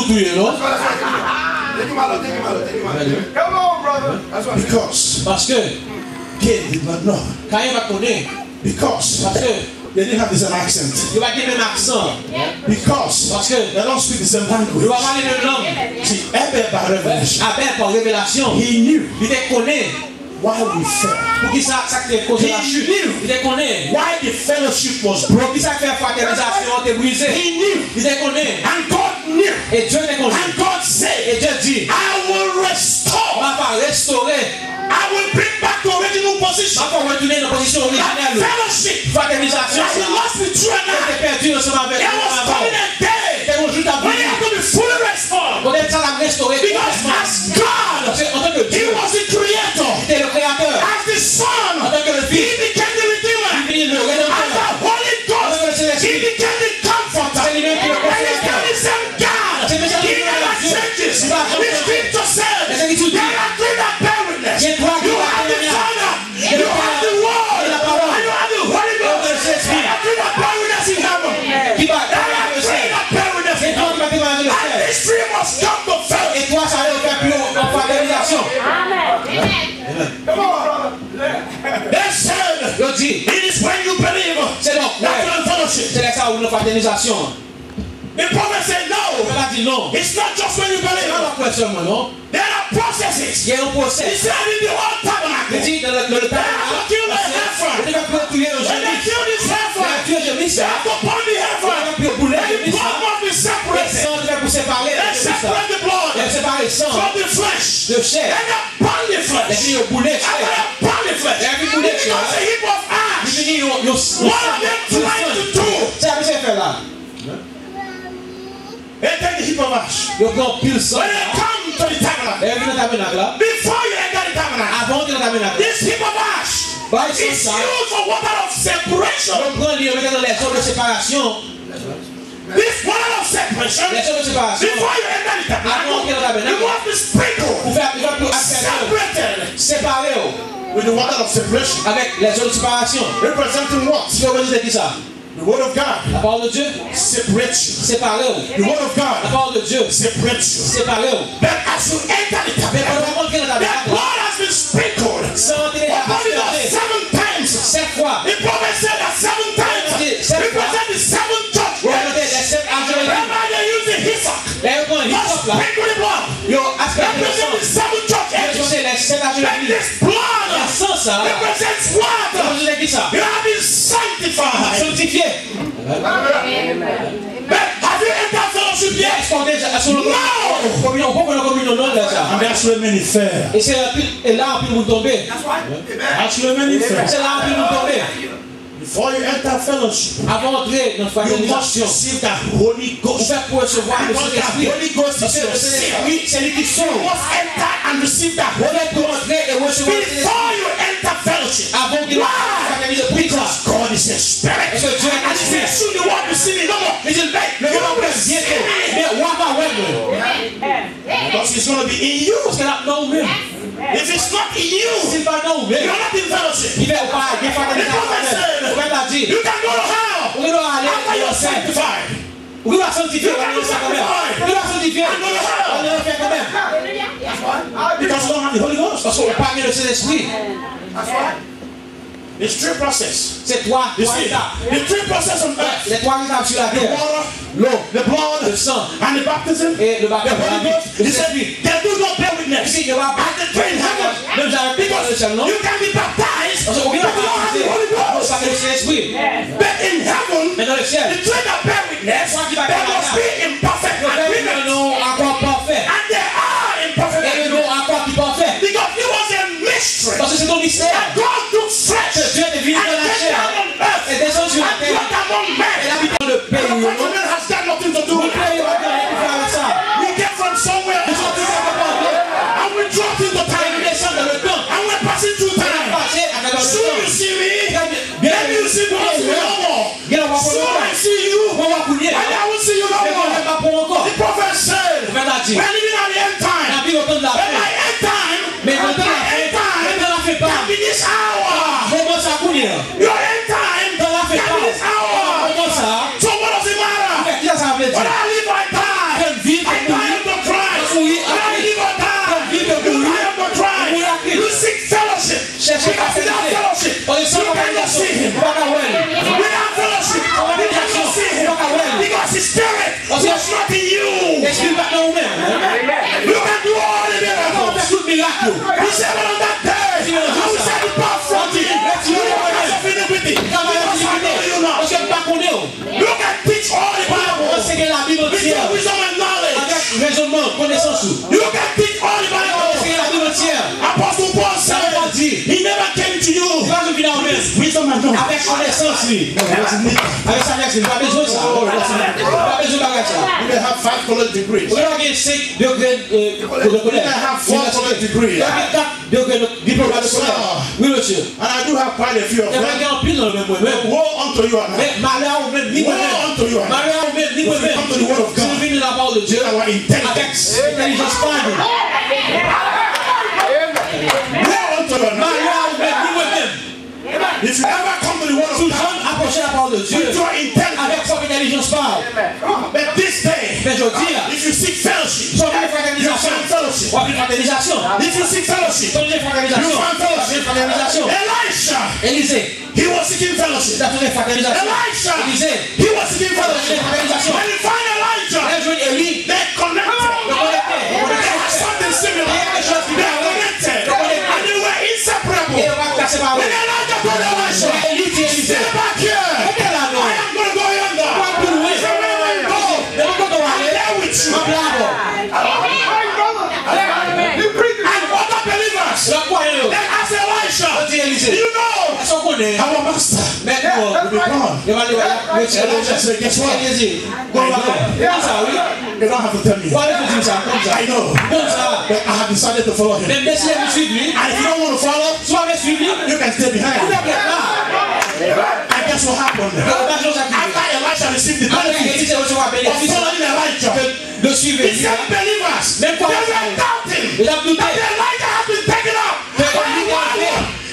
Come on, brother. That's what because Cain did not know. Because they didn't have the same accent. Because they don't speak the same language. See, Abel by revelation, he knew why we fell. He knew why the fellowship was broken. He knew. And God knew. And God said, I will restore. I will bring back to original position. That fellowship that you lost with you and I. There was coming a day when you have to be fully restored. Because as God, He was the creator. As the Son, He became the Redeemer. As the Holy Ghost, He became the Comforter. And He became the same God. He never changes. The Scripture says there are three that bear witness. You have the Father, you have the Word, and you have the Holy Ghost. There are three that bear witness in heaven. There are three that bear witness in heaven. And these three must come to faith. Come on. They said, it is when you believe that fellowship. The prophet said no. It's not just when you believe. There are processes. He said in the old tabernacle, they have to kill the heifer. When they kill this heifer, they have to burn the heifer. The blood must be separated. They separate the blood from the flesh. And they burn the flesh. And when they burn the flesh, it becomes a heap of ash. What are they trying to do? They take the heap of ash. When they come to the tabernacle, before you enter the tabernacle, this heap of ash is used for water of separation. This water of separation, before you enter the tabernacle, you must be sprinkled, separated. With the water of separation. Avec les eaux de séparation. Representing what? Ce qui représente qui ça? The word of God. La parole de Dieu. Separate you. Séparez-vous. The word of God. La parole de Dieu. Separate you. Séparez-vous. But as you enter the tabernacle, that blood has been sprinkled upon it 7 times. 7 fois. The prophet said that 7 times represent the 7 churches. Remember they use the hyssop. Sprinkle the blood. Represent the 7 churches. But this blood represents what? You have been sanctified. Sanctifié. But have you entered fellowship yet? No. And that's where many fail. Et c'est là où vous tombez. That's where many fail. C'est là où vous tombez. Before you enter fellowship, avant d'entrer dans la you must receive the Holy Ghost. Pour recevoir le Because the Holy Ghost is your seal. c'est lui qui sauve. You must enter and receive the Holy Ghost before you enter fellowship. Avant qu'il Because God is a spirit. And He says, soon you want to see me no more. He said, you will see me. Because it's going to be in you. If it's not in you, you're not in fellowship. The prophet said, you can go to hell after you're sanctified. You are sanctified. Because you don't have the Holy Ghost. Parce qu'on n'a pas mis le Saint-Esprit. That's right. It's 3 processes. C'est 3 étapes. The 3 processes on earth. Les 3 étapes sur la The terre. water, L'eau, the blood, le sang and the baptism. et le The baptême. Holy Ghost. He said, they do not bear witness. Il y aura At the train heaven. Because you can be baptized, but you don't have the Holy Ghost. But in heaven, the train that bear witness, they must be in perfect agreement. And they are in perfect agreement. Because it was a mystery. That God took flesh and came down on earth and dwelt among men. Government has got nothing to do with it. We came from somewhere else. And we dropped into time. And we're passing through time. Soon you see me. Maybe you see me no more. Soon I see you. And I will see you no more. The prophet said, we're living at the end time. When my end time can be this hour. Your end time can be this hour. So what does it matter? When I live my time, I die of the Christ. When I live my time, you die of the Christ. You seek fellowship. Because without fellowship, you cannot see Him. Without fellowship, you cannot see Him. Because His Spirit was not in you. You can do all the miracles. He said, but on that day, I will set you apart from me. You will have some iniquity. Because I know you not. You can teach all the Bible with your wisdom and knowledge. You can teach all the Bible. Apostle Paul said, he never came to you with wisdom and knowledge. You may have 5 college degrees. You may have 4 college degrees. And I do have quite a few of them. Woe unto you and I. Woe unto you and I. If we come to the word of God, our intelligence. Woe unto you and I. If you ever come to the word of God, with your intelligence. But this day, if you seek fellowship, you find fellowship. If you seek fellowship, you find fellowship. Elisha, he was seeking fellowship. Elisha, he was seeking fellowship. When you find Elijah, they connected. They had something similar. They connected. And they were inseparable. When Elijah told Elisha, stay back here. I am going to go yonder. He said, where will you go? I'm there with you. And other believers, they asked Elisha, do you know our master will be gone? Elisha said, guess what? Go back. You don't have to tell me. I know. But I have decided to follow him. And if you don't want to follow, you can stay behind. And guess what happened? After Elisha received the benefit of following Elijah, the same believers, they were doubting that Elijah had been taken up. But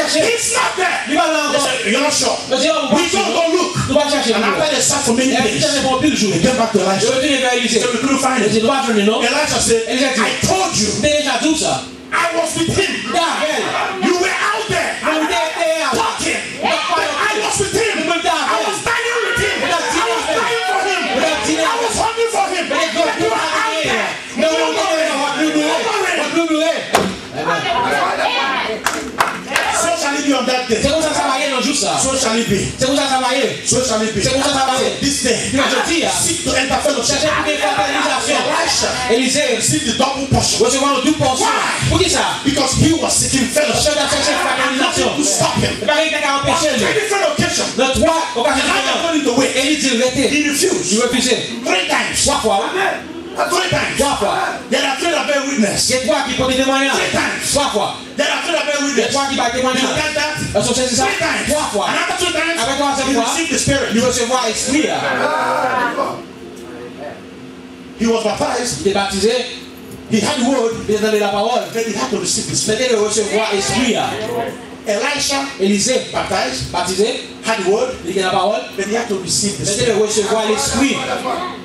He's not there. They said, you're not sure. We don't go look. And after they sat for many days, they came back to Elisha. So we couldn't find him. Elisha said, I told you. I was with him. You were out there. Talking. I was with him. I was dining with him. I was dying for him. I was hungry for him. But you were out there. So shall it be on that day. So shall it be. So shall it be. This day, seek to enter fellowship. Elisha received the double portion. Why? Because he was seeking fellowship. Nothing to stop him. On three different occasions, he refused. 3 times. 3 times. There are 3 that bear witness. 3 times. There are 3 that bear witness. You get that? 3 times. And after 3 times, you receive the Spirit. He was baptized. He had the word. Then he had to receive the Spirit. Elisha, baptized, had the word. Then he had to receive the Spirit.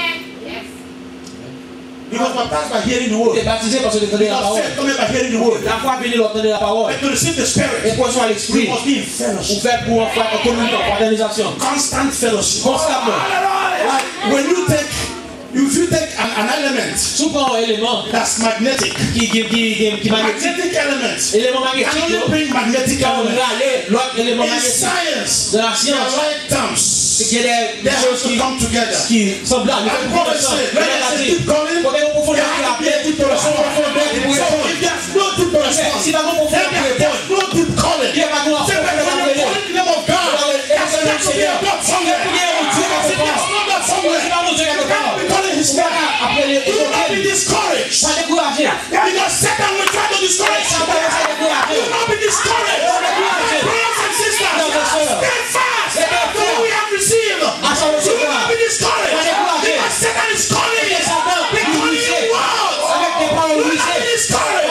He was baptized by hearing the word. Faith coming by hearing the word. And to receive the Spirit, he must be in fellowship. Constant fellowship. Like when you take, if you take an element that's magnetic, magnetic element, and only bring magnetic element in science, there are right terms. They have to come together. And God said, when they keep calling, there have to be a deep response. So if there's no deep response, then there's no deep calling. Say, when you're calling the name of God, there's got to be a God somewhere. If there's no God somewhere, you can't be calling his name. Do not be discouraged. Because Satan will try to discourage you. Do not be discouraged. Brothers and sisters, stay fast. We have received. Do not be discouraged. Because Satan is calling you. They're calling you words. Do not be discouraged.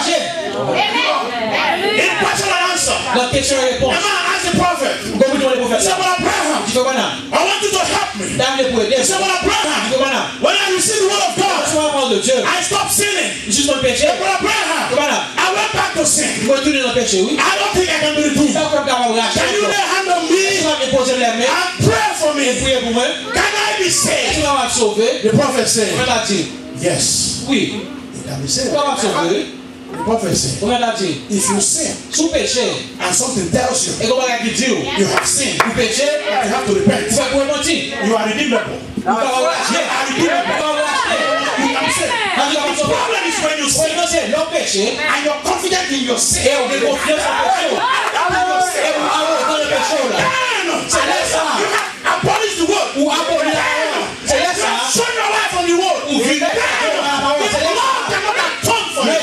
In question and answer. A man asked the prophet, he said, but Abraham, I want you to help me. He said, but Abraham, when I received the word of God, I stopped sinning. But Abraham, I went back to sin. I don't think I can be redeemed. Can you lay hand on me and pray for me? Can I be saved? The prophet said, yes. He can be saved. The prophet said, if you sin and something tells you you have sinned, you have to repent. You are redeemable. You are redeemable. You can sin. The problem is when you sin and you're confident in your sin. You have abolished the word. You have shown your life on the word. The Lord cannot atone for you.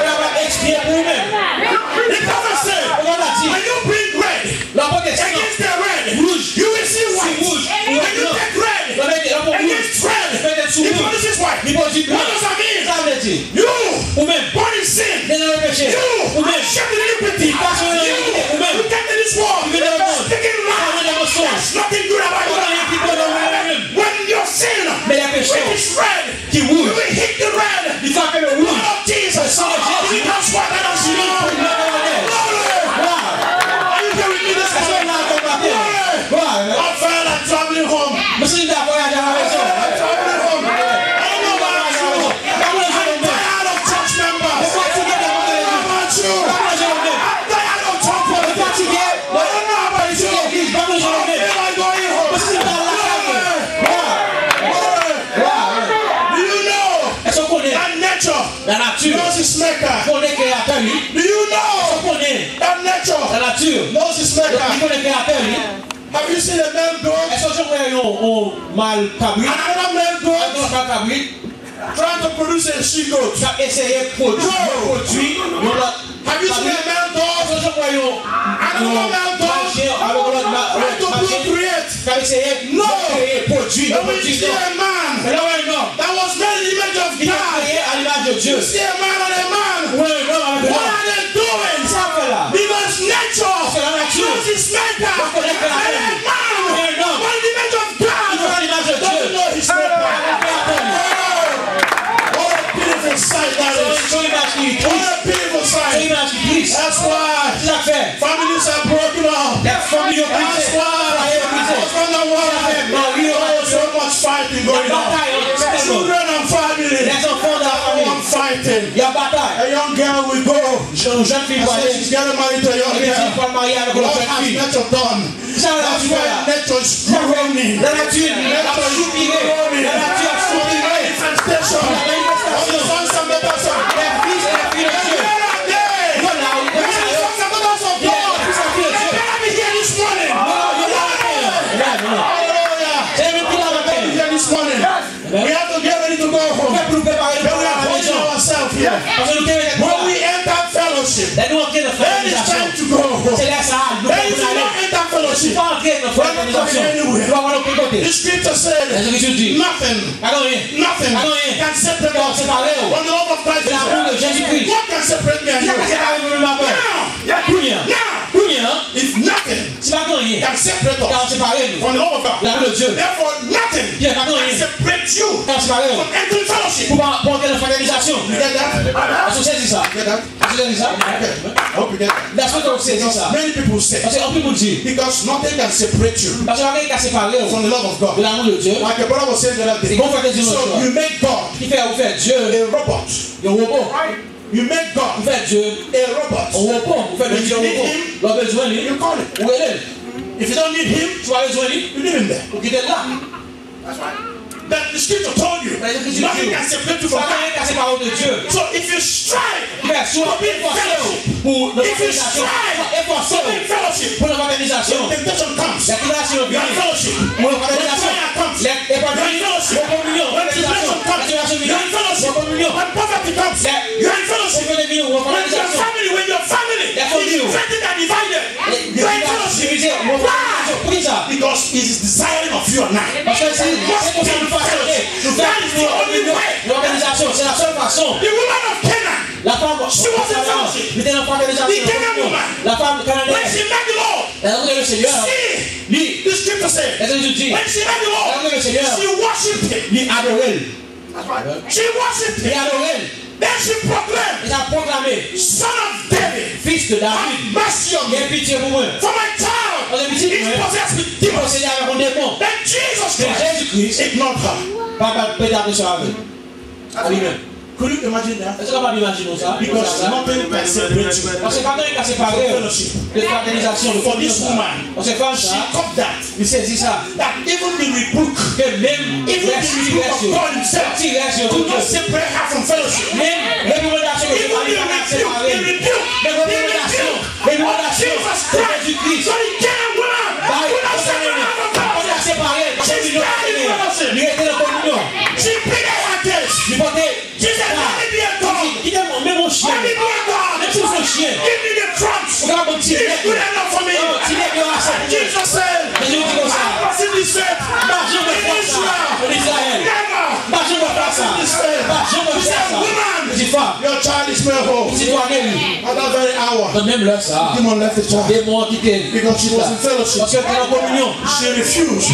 The prophet said, when you bring red against the red, you will see white. When you take red against red, it produces white. What does that mean? You born in sin. You share the iniquity. You get in this world taking life. There's nothing good about you. When your sin is red, you will hit the red. The blood of Jesus becomes whiter than snow. Are you here with me this morning? I felt like traveling home. Traveling home. I don't know about you. I'm tired of church members. How about you? I'm tired of church members. I don't know about you. I feel like going home. Do you know that nature knows its maker? Do you know that nature knows its maker? Have you seen a male goat? Another male goat trying to produce a she goat? No. Have you seen a male dog? Another male dog trying to procreate? No. But when you see a man that was made in the image of God, you see a man and a man, what are they doing? Because Jésus-Christ. That's why families are broken up. That's why husband and wife, so much fighting going on. Children and family, everyone fighting. A young girl will go. She's getting married to a young girl. What has nature done? That's why nature is groaning. Nature is groaning. Manifestation of the sons and daughters of God. We have to get ready to go home. We are holding ourselves here. When we enter fellowship, then it's time to go home. Then if you don't enter fellowship, we're not going anywhere. The scripture said, nothing can separate us from the love of Christ. What can separate me and you? Now, if nothing can separate us from the love of God, therefore nothing can separate you from entering fellowship. You get that? I hope you get that. Many people say, because nothing can separate you from the love of God. Like the brother was saying the other day. So you make God a robot. You make God a robot. When you need him, you call it. If you don't need him, you leave him there. That's right. That the scripture told you, nothing can separate you from God. So if you strive to be in fellowship, if you strive to be in fellowship, when temptation comes, you're in fellowship. When prayer comes, you're in fellowship. When tribulation comes, you're in fellowship. When poverty comes, you're in fellowship. When your family is divided and divided, you're in fellowship. Why? Because it is desiring of you and I. That is the only way. The woman of Canaan, she was in fellowship. The Canaan woman, when she met the Lord, the scripture said, when she met the Lord, she worshipped him. That's right. She worshipped him. Then she proclaimed, Son of David, have mercy on me. For my child is possessed with demons. Then Jesus Christ ignored her. Amen. Could you imagine that? Because nothing can separate you from fellowship. For this woman, she caught that. That even the rebuke, even the rebuke of God himself, could not separate her from fellowship. Even the rebuke of Jesus Christ. So he came woman, could not separate her from fellowship. She's not in fellowship. She pleaded her case. She said, let me be a God. Let me be a God. Give me the trunks. It's good enough for me. Jesus said, I was in this faith in Israel. Never. He said, woman, your child is made whole. At that very hour, the demon left the child. Because she was in fellowship. She refused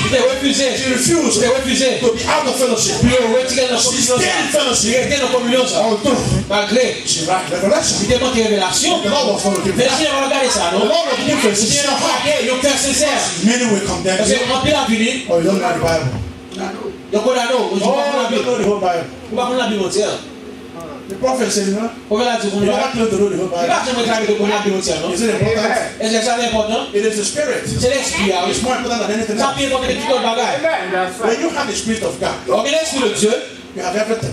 to be out of fellowship. She stayed in fellowship. Malgré she wrote Revelation. The Lord was going to give us. The Lord was giving us. Many will condemn you. Or you don't know the Bible. You don't know the whole Bible. The prophet said, you know, you have to know the whole Bible. Is it important? It is the spirit. It's more important than anything else. When you have the spirit of God, you have everything.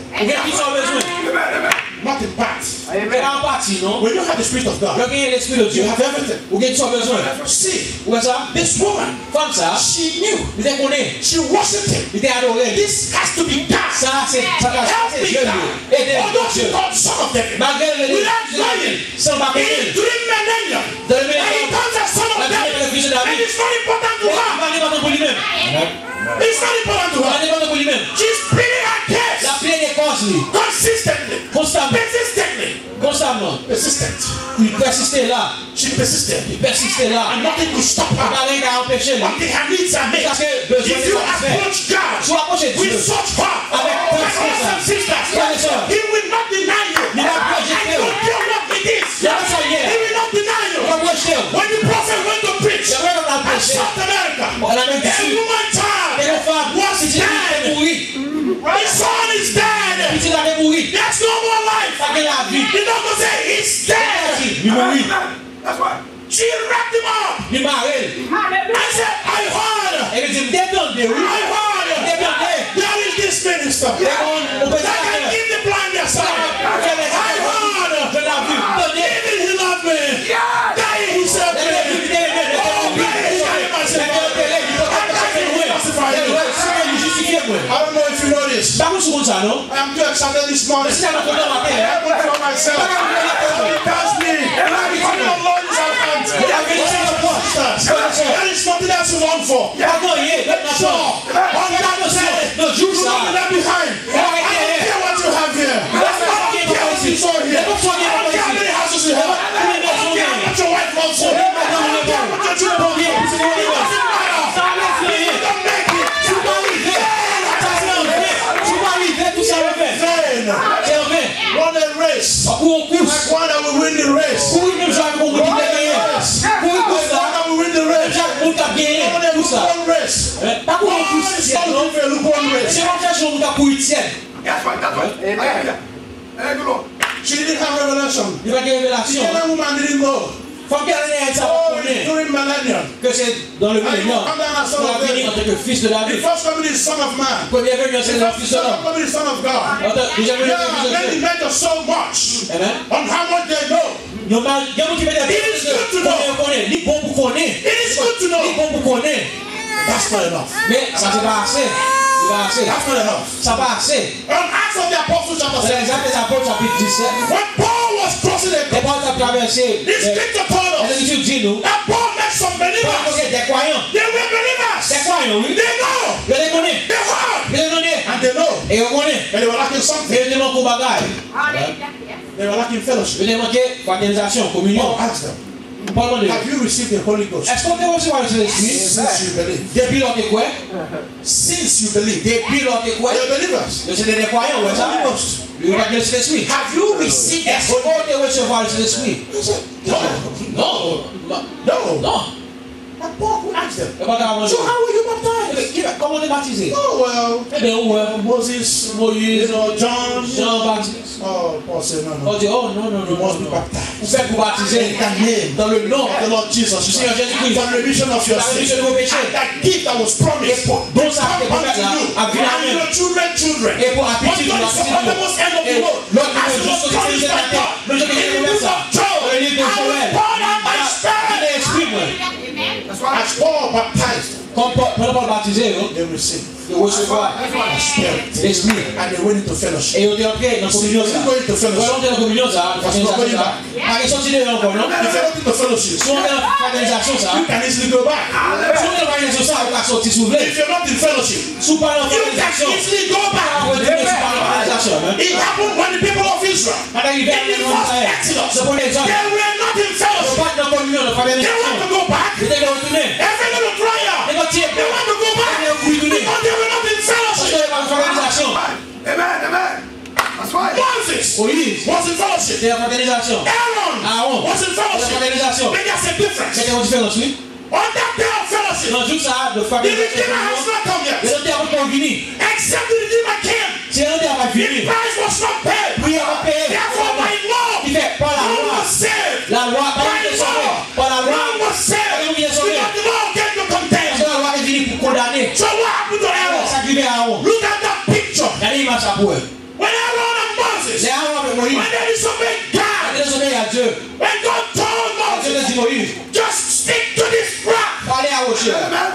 Not in parts. When you have the spirit of God, you have everything. See, this woman, she knew, she worshipped him. This has to be done. Help me God. Although she called some of them, without knowing, in 3 millennium, and he comes as some of them, and it's not important to her. It's not important to her. She's pleading her case consistently, persistent. She persisted. And nothing could stop her. Until her needs are met. If you approach God with such heart, my brothers and sisters, He will not deny you. And you do what it is. Il mourit. That's right. She wrapped him up. Il marre. I said, I heard. Et il dit, détendez, oui. I heard. Détendez. There is this minister. On peut That can give the blind their sight. I heard. Je l'ai vu. Even he loved me. Dying, he said me. Oh, man, he got him as a I don't know if you know this. I am too excited this morning. I haven't for myself. He tells me, I'm the Lord is our hand. There is nothing else you want for. Sure. On that side, no Jews are left behind. I don't care what you have here. I don't care what you saw here. I don't care how many houses you have. I don't care what your wife loves you. I don't care what your children love you. It doesn't matter. You don't make it. Run a race. Like one that will win the race. One that will win the race. One race. That's right. That's right. She didn't have revelation. She a woman didn't know. During millennium. Que c'est dans le millénaire. Il a venu en tant que fils de David. The first coming is son of man. Premier venu c'est le fils de l'homme. Coming is son of God. Yeah, they matter so much on how much they know. It is good to know. It is good to know. That's not enough. Mais ça c'est pas assez. That's not enough. Ça pas assez. On Acts of the Apostles chapter 7. Les Actes des Apôtres chapitre 17. When Paul was crossing the Et Paul a traversé. this scripture told us L'Écriture dit nous. that Paul met some believers. Des croyants. They were believers. Des croyants, oui. They know. Je les connais. They heard. Je les connais. And they know. Et on connaît. And they were lacking something. Mais ils demandent qu'on bagaille. They were lacking fellowship. Je demandé organisation, communion. Paul asked them, Paul demandé. have you received the Holy Ghost? Est-ce qu'on t'a reçu par le Saint-Esprit? Since you believe. Depuis l'on est quoi? Since you believe. Depuis l'on est quoi? They're believers. C'est des croyants, ouais, ça? Holy Ghost. Le Saint-Esprit. Have you received the Est-ce Holy qu'on t'a reçu par le Saint-Esprit? Ghost? No. Non. No. And Paul would ask them, Et pas d'arranger. so how were you baptized? Comment t'es baptisé? Oh, well, Eh bien, ouais. Moses, Moïse, John. Jean-Baptiste. Oh, Paul said, no, On no. dit, oh non, non, You non, must be non. baptized. Vous faites vous baptiser In the name, dans le nom of the Lord Jesus du Seigneur Christ. Jésus-Christ. For the remission of your La rémission sins. de vos péchés. And that gift that was promised Bon ça, come c'est pour unto faire you à vie and your children. Et pour But appuyer God sur la is upon the most end of the world. l'autre As it was promised by God. le Dieu qui In the est book of Joel, le livre de I will Joël. pour out my spirit. L'esprit, moi. As Paul baptized, Quand Paul baptisé, they received de recevoir the Spirit. l'esprit. And they went into fellowship. Et on est entré dans la communion. If you go into On est fellowship, entré dans la communion, ça. Pas de sortie de encore, non? if you go into fellowship, Si on est dans la organisation, ça. you can easily go back. Si on est dans l'organisation, ça, on va sortir sous If you're not in fellowship, Si on parle you can d'organisation, easily go on va back. retourner sur l'organisation. It happened when the people of Israel, in the first Exodus, C'est pour les gens. they were not in On fellowship. va dans la communion, on va faire They want to go back. Ils étaient retournés. Every little prayer, Ils vont tirer. they want to go back because they were not in Parce fellowship. qu'il y a une organisation. Amen. That's right. Moses Moïse, was in fellowship. c'est une organisation. Aaron was in c'est une fellowship. organisation. But there's a difference. C'était une différence, oui. On that day of fellowship, Dans tout ça, de the organisation. Redeemer has not come Les yet. autres termes pas venus. Except the Redeemer came. C'est un terme pas The venu. price was not paid. Puis on va payer. Therefore, by law, Il fait pas la one loi. was saved. La loi, pas By une sauvé. law, Pas la loi. one was saved. Pas une sauvé. Because the law came to condemn. Parce que la loi est venue pour condamner. So what happened to Aaron? Ça qui vient à Aaron. Look at that picture. Regardez l'image à pour eux. When Aaron and Moses, C'est Aaron avec Moïse. when they disobeyed God, Ils sont à Dieu. when God told Dieu a Moses, dit Moïse, just stick to this rock. parlez à Rocher.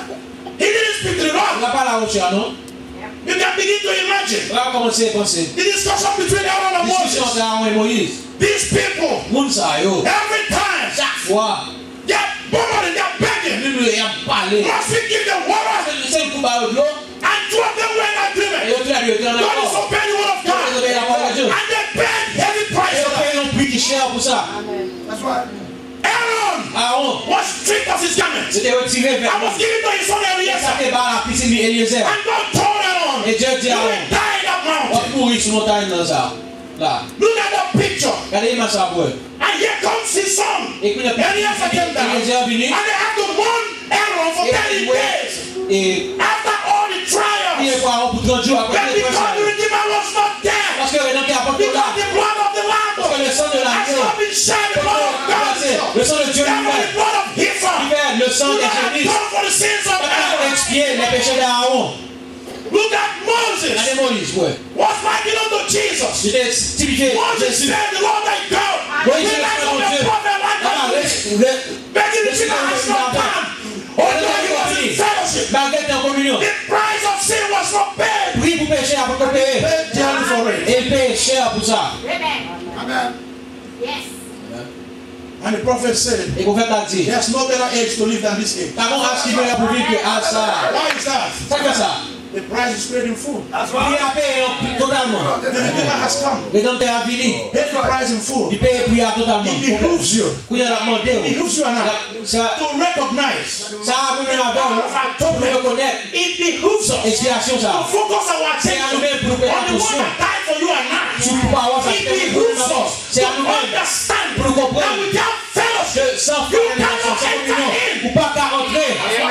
He didn't speak to the On rock. n'a pas la Rocher, non? You can begin to imagine On va commencer à penser. the discussion between Aaron and Discussion Moses. entre Aaron et Moïse. These people, Mounsa, yo. every time, Chaque fois, they're bombarded, they're begging. lui, il a parlé. Must we give them water? C'est un coup de l'eau. And two of them were in Et agreement. l'autre, il a dit, God is obeying the word of God. Il a obéi la parole de Dieu. And they paid heavy price Et for on that. paye un prix qui est cher pour ça. That's right. Aaron Aaron, was stripped of his garment. c'était retiré vers I was given to his son Ça Eliezer. fait par la petite fille Eliezer. And God told Aaron, Et Dieu dit you à will Aaron, die in that on mountain. va mourir sur montagne dans ça. Là. Look at that picture. Regardez l'image à pour eux. And here comes his son. Et puis, Eliezer came down. Eliezer est venu. And they had to mourn Aaron for 30 days. Et After all the il trials. est pour Aaron pour 30 jours après But les because the prochains. Redeemer was not there. Parce que le nom qui a porté là. Because the blood of the Parce que Lamb le sang de has l'agneau. not been shed. The blood of God Le sang de Dieu That was the lui-même. blood of Heifer. Le sang Who des had génisses. come for the sins of Pour Aaron. expier les péchés d'Aaron. Look at Moses. Regardez Moïse, ouais. Was likened unto Jesus. Il est typifié Moses Jésus. said, the Lord thy God, Moïse the est life le of Dieu. the prophet like Ah, unto me. Begging the sinner has no time. Although he was in fellowship, Baguette en communion. the price of sin was not paid. Oui, pour pécher, pour te payer. Paid dearly for it. Et il paye cher pour ça. Amen. Yes. And the prophet said, Et le prophète a dit, there's no better age to live than this age. t'as bon âge qui meilleur pour vivre que à ça. Why is that? Ça fait ça. The price is paid in full. Il a payé totalement. The Redeemer has come. Rédempteur a fini. Paid the price in full. Il paye prix totalement. It behooves you. Quand il a demandé, It behooves you and I ça to recognize. a amené avant de reconnaître It behooves us expiation to ça. focus our C'est à attention nous-mêmes pour nous on faire the one attention. that died for you and Tu I. peux pas avoir ça. It behooves us C'est to à nous-mêmes understand pour nous comprendre that without fellowship, que sans you faire cannot sans enter communion, in. ou pas qu'à rentrer.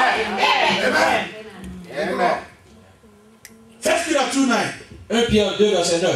Amen. 1 Peter 2:9. 1 Pierre 2, verset 9.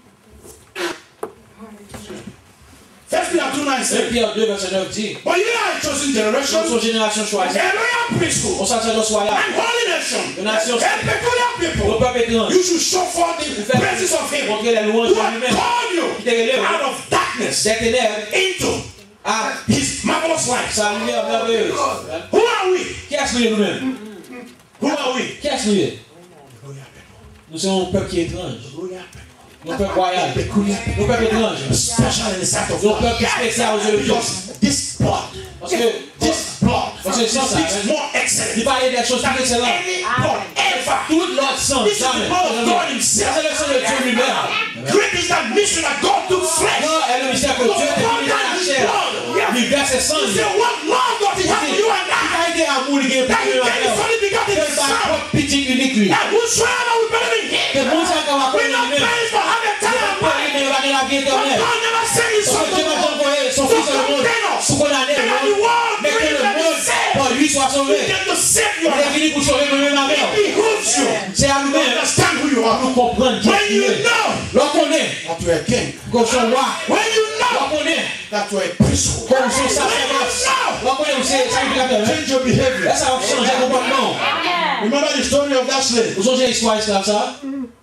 1 Peter 2:9 1 says, Pierre 2, verset 9 dit, but you are a chosen generation, son génération choisie, a royal priesthood, on sacerdoce royal, and holy nation, une nation, a peculiar le people. peuple étrange, You should show forth the praises of Him montrer les louanges who de has lui-même, called you qui t'élève out of darkness des ténèbres into à His marvelous light. sa lumière merveilleuse. Who are we? Qui est-ce que nous sommes nous-mêmes? Who are we? Qui est-ce que nous sommes? Royal people. Nous sommes un peuple qui est étrange. Royal people. Nos peuples royal. Peculiar people. Nos peuples étranges. Special in the sight of Nos God. peuples spéciaux aux yeux de Dieu. Because this blood, Parce que this blood Parce que sans ça, speaks more excellent il parlait des choses than plus excellentes. any blood ever. Tout l'autre sang, This is the jamais. blood of God C'est Himself. le sang de Dieu lui-même. Great is that mystery that God took flesh. Non, est le mystère que Dieu est venu dans la chair. Il verse ses sangs. He said, what love does He have for you and I? Il a été amour, il est That He gave His only begotten Il Son. est petit unique lui. That whosoever will believe in Que Him mon sang qu'on va will connaître not lui-même. perish but have eternal life. Il va donner la vie But éternelle. God never sent His Son Parce que to Dieu the m'a world envoyé son to fils dans le monde condemn us. pour condamner But le that the monde. world Mais que through le Him monde, is saved. par lui, soit sauvé. He came to save your Il est life. venu pour sauver nous-mêmes avec. It behooves you C'est à to nous-mêmes understand who you are. nous comprendre qui When est you Dieu. know Lorsqu'on est, that you are a king, qu'on soit roi. when you know Lorsqu'on est, that you are a priesthood, qu'on soit when sacerdoce. you know, Lorsqu'on est aussi sacrificateur. change your behavior. Là, ça va changer le comportement. Remember the story of that slave Vous songez l'histoire esclave ça?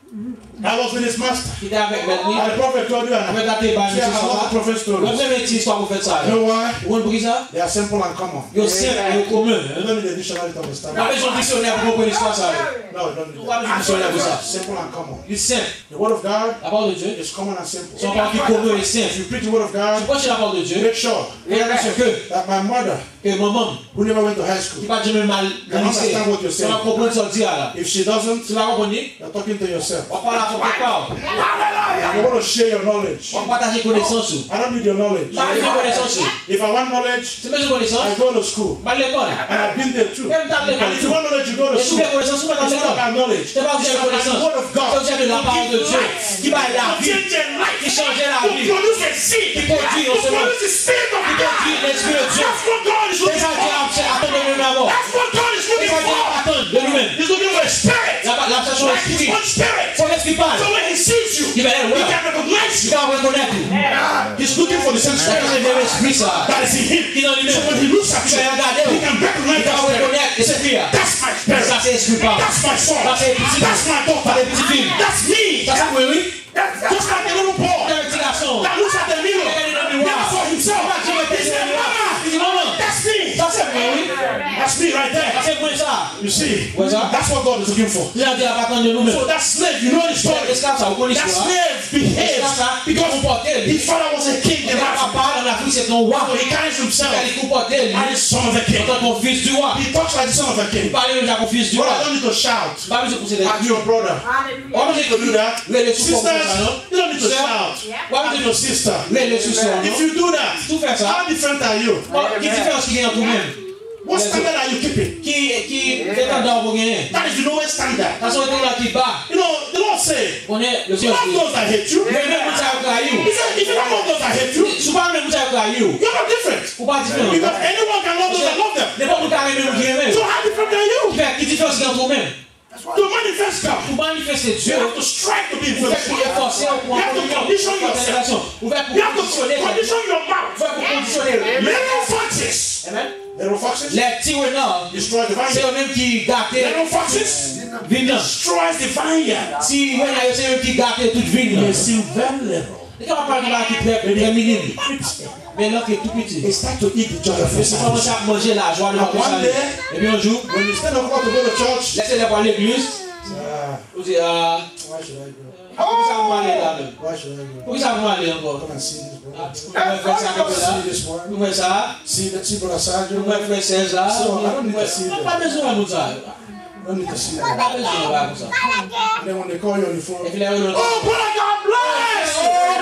that was with his master. Qui était avec maître. And the prophet told you, and Avec la tête, see, I have ça. a prophet story. Vous avez une petite histoire pour faire ça. You know why? Vous comprenez ça? They are simple and common. Ils sont simples et communs. You don't need a dictionary to understand. Pas besoin de dictionnaire pour comprendre l'histoire ça. No, you don't need Pas besoin de dictionnaire pour ça. Simple and common. Il est simple. The word of God La parole de Dieu. is common and simple. Son parole qui est commun et simple. If you preach the word of God, Je crois que la parole de Dieu. make sure Et attention que that my mother, maman, who never went to high qui school, pas jamais mal can understand what you're ça va saying. comprendre ce que dire là. If she doesn't, Tu vas comprendre? you're talking to yourself. On parle à son part. You want to share your knowledge. On partage connaissance. I don't need your knowledge. Pas de connaissance. If I want knowledge, Tu veux connaissance? I go to school. Pas l'école. And I've been there too. Même dans l'école. And if you want knowledge, you go to Et tu school. veux connaissance, tu vas dans It's not l'école. about knowledge. C'est pas It's objet de about the connaissance. word of C'est God. objet de la parole de Dieu. Qui va la To vie. change your life. Qui changeait la To vie. produce a seed. Qui produit To au semence. produce the spirit of Qui God. produit l'esprit de Dieu. That's what God is C'est looking ça Dieu for. attend de nous d'abord. That's what God is C'est looking ça Dieu for. attend de nous-mêmes. He's looking for a spirit. La cherche Like his l'esprit. own spirit. Faut l'esprit parle. So when he sees you, Il va he aller voir. can recognize Tu you. vas reconnaître. He's looking for the same C'est spirit le même esprit ça. that is in him. Qui dans So lui-même. when he looks at Tu you, vas regarder. he can recognize Tu vas that spirit. reconnaître l'esprit. That's my spirit. Ça c'est l'esprit parle. That's my son. Ça c'est petit. That's my daughter. C'est petit fille. That's me. Ça c'est oui, oui. Just like a little boy C'est un petit garçon. that looks at the mirror, Regarde dans le miroir. never saw himself. He said, Il dit Mama, maman. that's me. Ça c'est oui, oui. That's me right Ça there. c'est oui ça. You see, Ouais, ça. that's what God is looking for. Il a dit à attendre de nous-mêmes. So that slave, you know the story. L'esclave ça, vous connaissez That l'histoire. slave behaved because his father was a king in Africa. Papa en Afrique c'est un roi. So he carries himself Il comportait lui as the son of a king. en tant que fils du roi. He talks like the son of a Il king. parlait déjà comme fils du But roi. I don't need to shout Pas besoin de pousser des at your brother. On va dire To do that. les sous Sisters, you don't need to Sir. shout at your sister. les sous If you do that, Tout fait ça. how different are you? Qui différence qu'il y a entre nous-mêmes? What standard are you keeping? Qui fait tant d'or pour gagner? That is the lowest standard. Parce qu'on est là qui bat. You know, the Lord said, On est le love those that hate you. Mais même vous savez que He said, if you don't love those that hate you, souvent même vous savez que you're not different. ou pas différent. Because anyone can love those that love them. N'est pas pour carrer même qui aime. So how different are you? Qui différence qu'il y a entre nous-mêmes? To manifest God, Pour manifester Dieu, you have to strive to be vous influenced. faites pour efforcer au point You have to condition yourself. Vous faites You have pour to conditionner. condition your mouth. Vous faites pour conditionner. Let no Les petits renards, c'est eux-mêmes qui gâtent. destroys the vineyard. Si renards, c'est eux qui gâtent toute vigne. Mais c'est very little. Et quand on parle de la qui est très minime, mais là qui est tout petit. They start to eat the joy of Mais c'est comment ça manger la joie de la one day, et bien un jour, when you stand up to go to church, laissez-les pour l'église. Vous dites, why should I go? pourquoi ça va aller là? Why should I go? Pourquoi ça va aller encore? Come and see this brother. See this one. Vous voyez ça? See brother Sergeant. Vous voyez frère César? So, I don't need to see Pas that. besoin de ça. I don't need to see that. Pas besoin de ça. And then when they call you on the phone, Et puis là, on dit, oh, brother, God bless!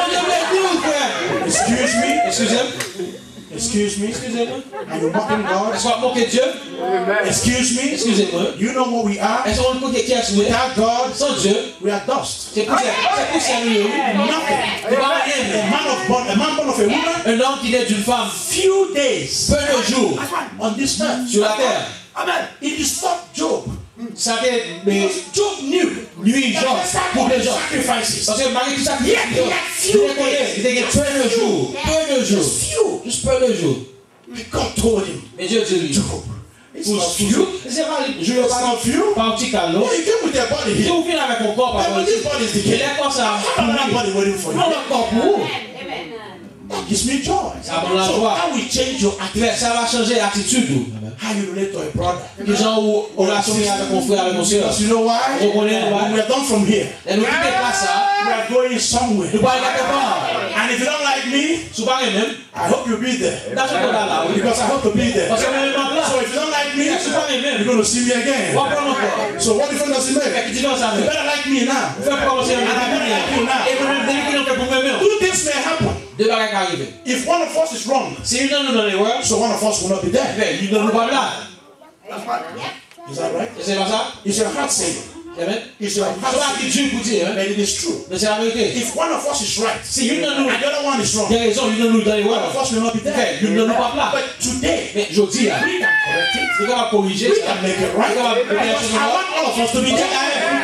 Excuse me. Excuse me. Excusez-moi. Are you mocking God? Est-ce qu'on va moquer Dieu? Excuse me. Excusez-moi. You know what we are? Est-ce qu'on peut qui est Without God, sans Dieu? we are dust. C'est poussière. C'est poussière. Nothing. C'est pas rien. A man born of a woman, Un homme qui naît d'une femme, few days peu de jours on this earth. sur la terre. Amen. It disturbed Job. Ça fait Because Job knew lui, Job, pour les gens. sacrifices. Parce que Marie, tout ça, il était peu de jours. Peu de jours. Few. Juste peu de jours. God told him, Mais Dieu dit, Job, it's not few. c'est pas je It's not few. pas un petit calme. No, you came with your body Si here. vous venez avec mon corps, But this body is il decaying. est comme ça. How about that body waiting for you? Non, le corps pour vous. That gives me joy. Ça me la So joie. how we change your attitude, Ça va changer l'attitude. how you relate to a brother. Les gens ont relation avec mon frère, avec mon soeur. Because you know why? Vous comprenez When why? we are done from here, Et nous quittons pas ça. we are going somewhere. Nous allons quelque part. And if you don't like me, Souvent même. I hope you'll be there. Dans ce cas là. Because I hope to be there. Parce que même là. So if you don't like me, Souvent même. you're going to see me again. On va prendre encore. So what difference does it Mais make? qui dit non ça You même. better like me now. Fais pas commencer à me dire. Et vous-même, dès que nous faisons pour nous-mêmes. Two things may happen. Deux bagages arrivent. If one of us is wrong, Si une de nous dans les words, so one of us will not be there. il ne nous pas là. Is that right? Et c'est pas ça? It's your heart saying. Amen. It's your C'est pas heart qui saying. Dieu pour dire. And it is true. Mais c'est la vérité. If one of us is right, Si une de nous, and the other one is wrong, il y a raison, une de nous dans les one words. of us will not be there. Une de nous pas là. But today, Mais je dis, we can correct it. c'est capable de corriger We ça. can make it right. Because I want all of us to be there.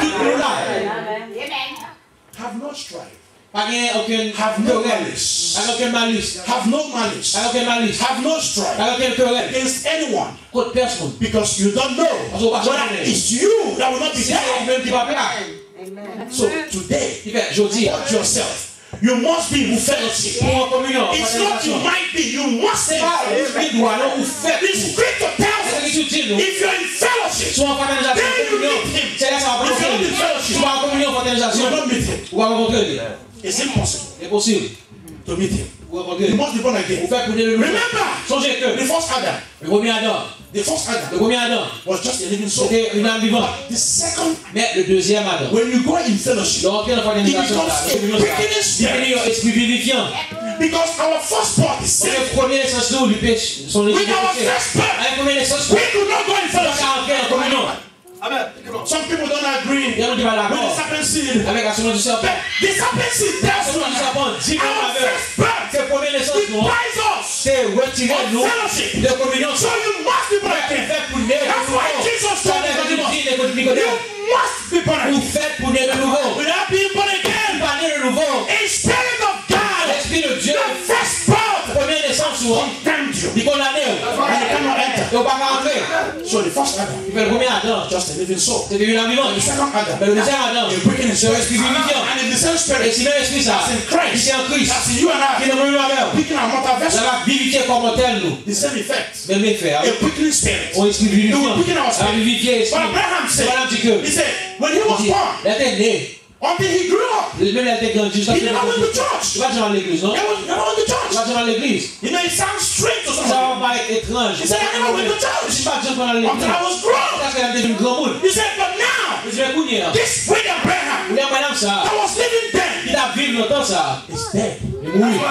Have no strife. Pas aucun Have no querelle. malice. Pas aucun malice. Have no malice. Pas aucun malice. Have no strife Pas aucun querelle. against anyone. Contre personne. Because you don't know whether it's you that will not be Si c'est there. même qui va pas. So today, Il fait, je dis, watch yourself. You must be in fellowship. pour en communion, It's not you might be, you must be. c'est pas l'esprit doit non ou fait. The scripture tells C'est us ce que tu dis, nous. if you're in fellowship, Soit en fraternisation, then you communion. meet him. C'est là ça va If you're not in rencontrer. fellowship, Soit en communion, you fraternisation. will not meet him. Ou va rencontrer. It's impossible C'est possible. to meet him. Ou rencontrer. You must be born Vous again. faites pour le nouveau. Remember, Songez the que first Adam, le premier Adam, the first le Adam premier Adam, was just a living soul. c'était une âme vivante. The second, Mais le deuxième Adam, when you go in fellowship, donc il y a une fraternisation, quickening spirit. il y a un esprit vivifiant. Because our first part is Parce que sin. le premier naissance nous, du péché, son With esprit our péché. first birth, Avec le premier naissance, we do not go in on fellowship. va entrer en communion. Some people don't agree Il y a un qui va with the d'accord serpent seed. avec la semence du serpent. The serpent seed La tells semence du serpent us dit qu'on our avait. first birth C'est le premier naissance, non? deprives us C'est retirer of nous fellowship. de communion. So you must be born again. Fait pour naître de That's why nouveau. Jesus Ça told veut dire Nicodemus, que you Nicodème, must be born vous again. faites pour naître de nouveau. Without being born again, Pas naître de nouveau. a spirit of God, L'esprit de Dieu, the first birth, première naissance, condemned you. il condamne. And you cannot enter. Et on va pas rentrer. So the first Adam, Il fait le premier Adam. just a living soul. C'était une âme vivante. The second Adam, Mais le deuxième Adam, a quickening c'est l'esprit spirit. vivifiant. And in the same Et spirit, si même esprit ça, that's in Christ, c'est en Christ. that's in you and Qui I, ne me met pas picking our mortal ça vessel, va vivifier comme tel nous. the same effect. Même effet. A quickening spirit. On esprit vivifiant. It will quicken our Ça va spirit. vivifier But l'esprit. Abraham C'est said, pas dit que. he said, when he was Il dit, born, il était né. until he grew up, Même il était grandi jusqu'à he ce qu'il never went to tu church. vas dans l'église, non? He never went to Tu church. vas dans l'église. You know, it sounds strange to Ça someone. va pas être étrange. He said, I never went to Je church suis pas juste dans l'église. until I was grown. Parce qu'elle a devenu grand monde. He said, but now, Je vais courir. this great Abraham Il y a madame ça. that was living then Il a vécu longtemps ça. is dead. Il est mort.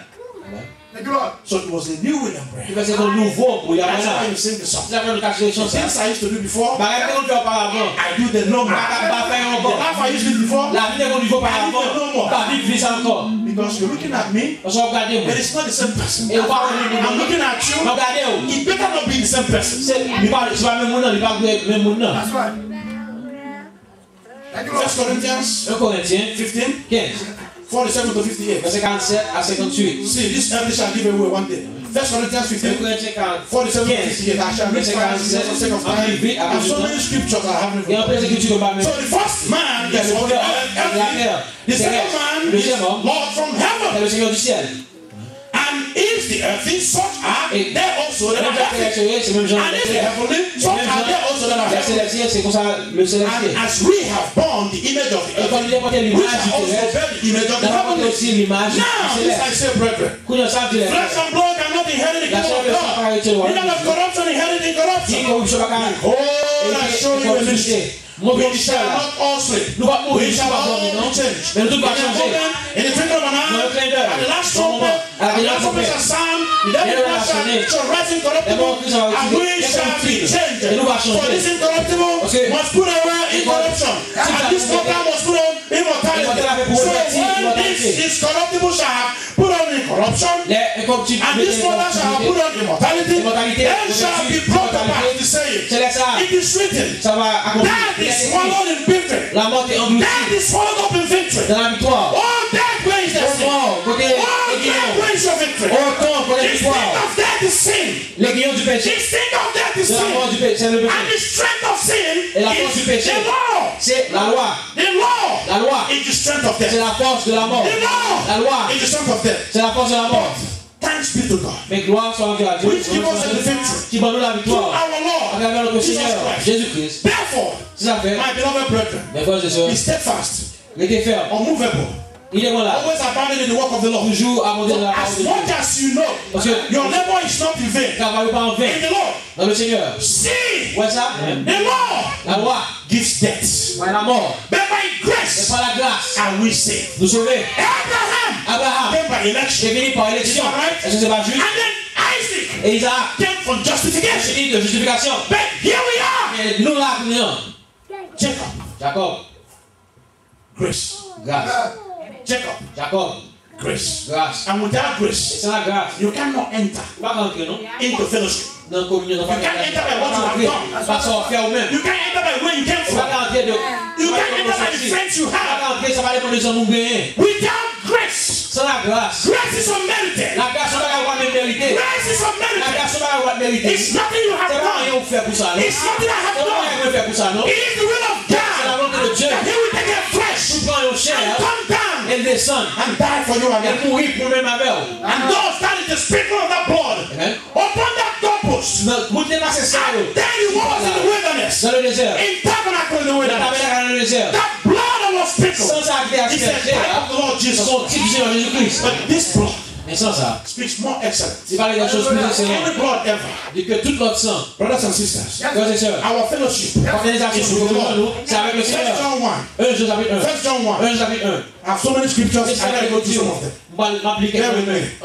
So it was a new William Il Abraham. va être un nouveau pour y avoir That's why là. you sing the song. Ça fait une cachetation ça. Things I used to do before, Bah, elle qu'on fait auparavant. I do the normal. Pas faire The encore. life I used to live before, La vie qu'on vit auparavant. Pas vivre ça encore. because you're looking at me, Parce qu'on regarde moi. but it's not the same person. Et on va I'm looking at you, regarder où. it better not be the same person. Il parle, c'est pas même monde, il parle de même monde. First Corinthians 1 Corinthiens 15, 15, 47 to 58. verset 47 à 58. See, this earth shall give away one day. 1 Corinthians 15, 47, 58. I shall read for the sake of time. I have so many scriptures I haven't read. So the first man is on the earth. The second man is Lord from heaven. And if the earthly, such are there also that are heavenly. And if the heavenly, such are there also that are heavenly. And as we have borne the image of the earthly, we shall also bear the image of the heavenly. Now, this I say, brethren, flesh and blood cannot inherit the kingdom of God. Neither of corruption inherit incorruption. Behold, I show you a mystery. We shall not all sleep. We shall all be changed. In the twinkling of an eye, at the last trumpet, at the last trumpet shall sound, the dead shall rise incorruptible, and we shall be changed. For this incorruptible must put away incorruption, and this mortal must put on immortality. So when this is corruptible shall have put on incorruption, and this mortal shall have put on immortality, then shall be brought about the saying, it is written, that is swallowed in victory. That is swallowed up in victory. Oh, that brings the sin. Oh, that brings your victory. The sting of death is sin. The sting of death is sin. And the strength of sin is the law. The law is the strength of death. The law is the strength of death. Thanks be to God. Which gives us the victory through our Lord Jesus Christ. Therefore, my beloved brethren, be steadfast, unmovable, always abounding in the work of the Lord. As much as you know, your labor is not in vain. In the Lord, see, the law gives death, but by grace are we saved. Abraham came by election. Right? And then Isaac came from justification. But here we are. Jacob. Grace. Jacob. Grace. And without grace, you cannot enter into fellowship. You can't enter by what you have done. You can't enter by where you came from. You can't enter by the friends you have. Without grace, grace is unmerited. Grace is unmerited. It's nothing you have done. It's nothing I have done. It is the will of God that He will take a flesh and come down and die for you and me. And those that is the sprinkle of that blood upon that doorpost. And then He was in the wilderness, in tabernacle in the wilderness. That blood that was sprinkled is the type of the Lord Jesus. But this blood speaks more excellent. Every blood ever. Brothers and sisters, our fellowship is with the Lord. 1 John 1. I have so many scriptures, I gotta go to some of them. Bear with me.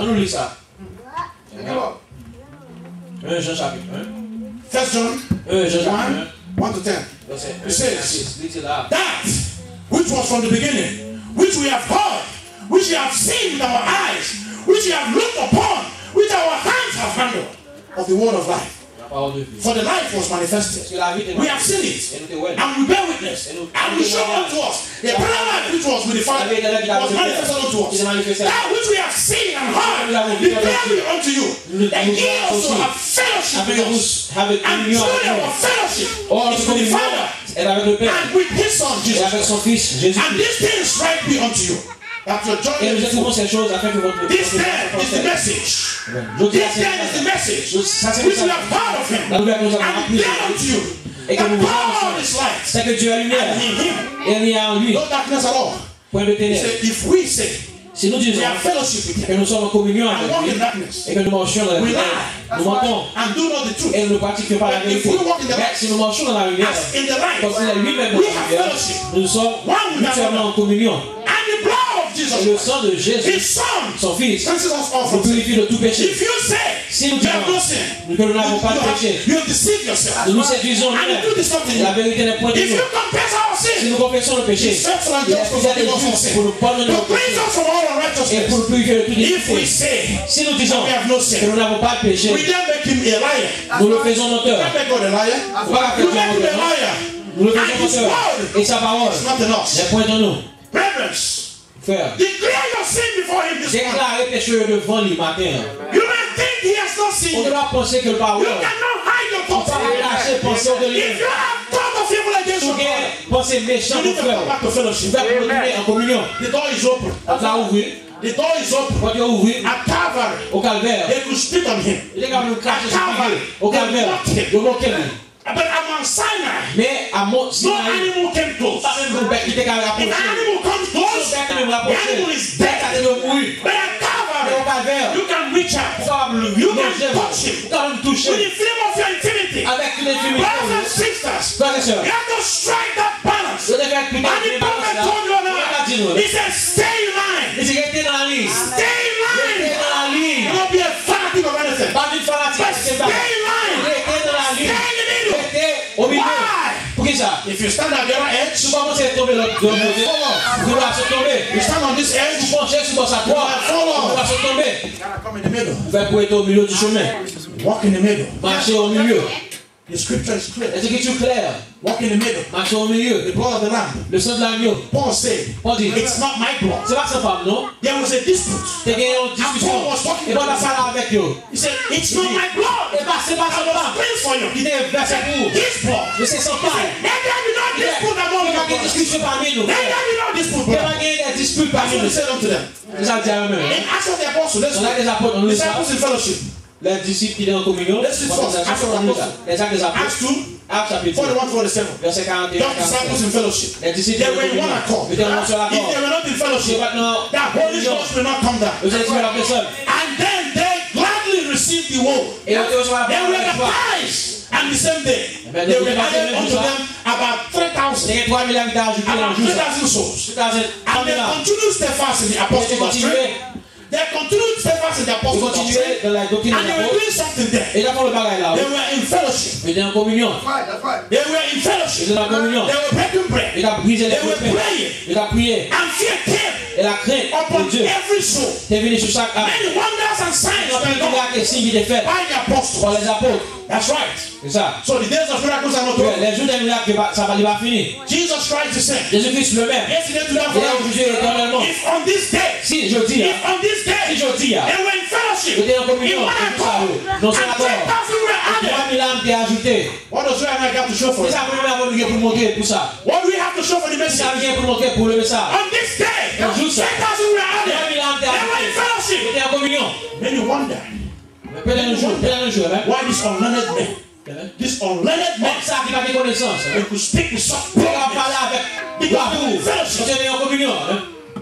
1 John 1 to 10. It says, that which was from the beginning, which we have heard, which we have seen with our eyes, which we have looked upon, which our hands have handled, of the word of life. For the life was manifested. We have seen it, and we bear witness, and we show unto us the eternal life which was with the Father was manifested unto us. That which we have seen and heard, declare we unto you, that ye also have fellowship with us, and truly our fellowship is with the Father and with His Son Jesus. And these things write we unto you, that your joy is full. This then is the message. This then is the message which we have heard of Him and declare unto you, that God is light, and in Him no darkness at all. He said, if we say Si nous disons we have fellowship with Him, que nous sommes en communion and avec walk in lui darkness, et que nous marchons dans la we lumière, lie nous mentons and do not the truth. et nous ne pratiquons pas la But if vérité. we walk in the Mais light, si nous marchons dans la lumière, as in the light, comme s'il est lui-même dans we la have lumière, fellowship. nous sommes mutuellement en communion. And the blood of Et Jesus, le sang de Jésus, His Son, son Fils, cleanses us all nous from sin. purifie de tout péché. If you say Si nous you have no disons sin, que nous n'avons pas de péché, you have deceived yourself. nous nous séduisons And the truth is not in nous-mêmes. La you. vérité n'est point de If nous. you confess our Si sin, nous confessons le péché, He's faithful and il est just to fidèle et forgive us our juste sin, pour nous pardonner to nos cleanse péchés us from all et pour unrighteousness. nous purifier de tout If we péché. say Si nous disons we have no que sin, nous n'avons pas de péché, we then make Him a liar. nous le faisons menteur. Can't make God a liar. Pas You que make Him a liar. nous le And faisons His menteur. word Et sa parole is not in us. n'est point en nous. Brethren, Frère, declare your sin before Him this morning. déclarez péché devant lui matin. You may think he has not seen On you, doit penser que le pas you cannot hide your on thoughts. peut lâcher penser de lui. If you have thought of evil against your brother, Penser méchant you need pour to come frère. back to fellowship. Tu vas continuer en communion. The door is open. Là ouvrir. The door is open. Quand tu ouvres At Calvary, au calvaire. they could spit on him. Il est quand même craché sur lui. Au calvaire. Je moquais lui. But at Mount Sinai, Mais à Mont no Sinaï, animal came close. pas même le bec qui était qu'à If rapprocher. an animal comes close, Le bec the qui me rapprochait. animal is Bec à dead. de mourir. But at Mais au Calvary, calvaire, you can reach out. you can touch him. Quand même With toucher. the flame of your infinity. Avec une infinité. Brothers and sisters, Frères et sœurs. you have to strike that balance. Je devais être plus And the prophet told you now, he said, stay in line. Il s'est resté dans la ligne. Stay in Restez line. dans la ligne. Do not be a fanatic of anything. Pas d'une fanatique. But stay in line. Restez dans la ligne. Stay in the middle. Restez au milieu. Why? Pour qui ça? If you stand at the other edge, Tu commences à tomber l'autre côté. Tu dois se tomber. you stand on this Tu edge, penches sur sa croix. Tu dois se tomber. you gotta come in the middle. Fais pour être au milieu du chemin. Walk in the middle. Marcher au milieu. The scripture is clear. Est-ce que tu clair? Walk in the middle. Marcher au milieu. The blood of the lamb. Le sang de l'agneau. Paul said, Paul dit, it's not my blood. c'est pas sa femme, non? There was a dispute. T'es gagné en And discussion. Paul was talking Et on a about parlé avec eux. He said, it's not my blood. Et bah, c'est pas sa I was femme. praying for you. Il est versé pour. His blood. Mais c'est son père. Let there be no dispute among Il y you. a des discussions parmi nous. Let there be no dispute. Il y a brother. des disputes That's parmi what he nous. said unto them. C'est ça que dit à eux-mêmes. In Acts of the Apostles, let's On a des apôtres, on le sait. disciples in fellowship. Les disciples qui étaient en communion. Let's read first. Acts of the Apostles. Les actes des apôtres. Acts 2, Actes chapitre 41, 47. verset 41. Just disciples in fellowship. Les disciples They en were in communion. one accord. Ils étaient en seul If accord. they were not in fellowship, C'est maintenant. that Holy Ghost will not come down. Vous êtes sur la personne. And then they gladly received the word. Et on était sur la They were personne. baptized. And the same day, ben, they donc, were il va added faire unto même them about 3,000. Il y a 3000 habitants ajoutés dans About le jour. 3,000 souls. And they Ils continued steadfast in the apostle doctrine. continuaient They continued steadfast in the apostle doctrine. dans la doctrine And des they were apôtres. doing something there. Et là, pour le bagage là, They were in fellowship. ils étaient en communion. They were in Ils fellowship. étaient en communion. They were breaking bread. Il a brisé les They were pains. praying. Il a prié. And fear came Et la crainte upon de Dieu every soul. est venue sur chaque âme. Many wonders and signs Il were y done a des signes qui étaient faits by the apostles. par les apôtres. That's right. C'est ça. So the days of miracles are not over. Les jours des miracles, ça va pas finir. Jesus Christ is saying, Jésus-Christ le même. yesterday to that Il est aujourd'hui et éternellement. If on this day, Si je dis, if on this si day, je dis, they were in fellowship, ils étaient en in communion. one accord, Non, and c'est d'accord. 10,000 were added. 3000 âmes étaient ajoutées. What does you and I got to show for C'est it? ça que nous avons pour montrer pour ça. What do we have to show for the C'est message? ça vient pour montrer pour le message. On this day, 10,000 were added. 3000 âmes étaient They were in ajoutées. fellowship. Ils étaient en communion. Then you wonder, Mais peut-être un jour, hein. why this unlearned man, this unlearned man, Même ça qui va des connaissances. they could speak with such On va boldness. parler avec Because they were in l'amour. Parce fellowship. qu'on est en communion. Hein.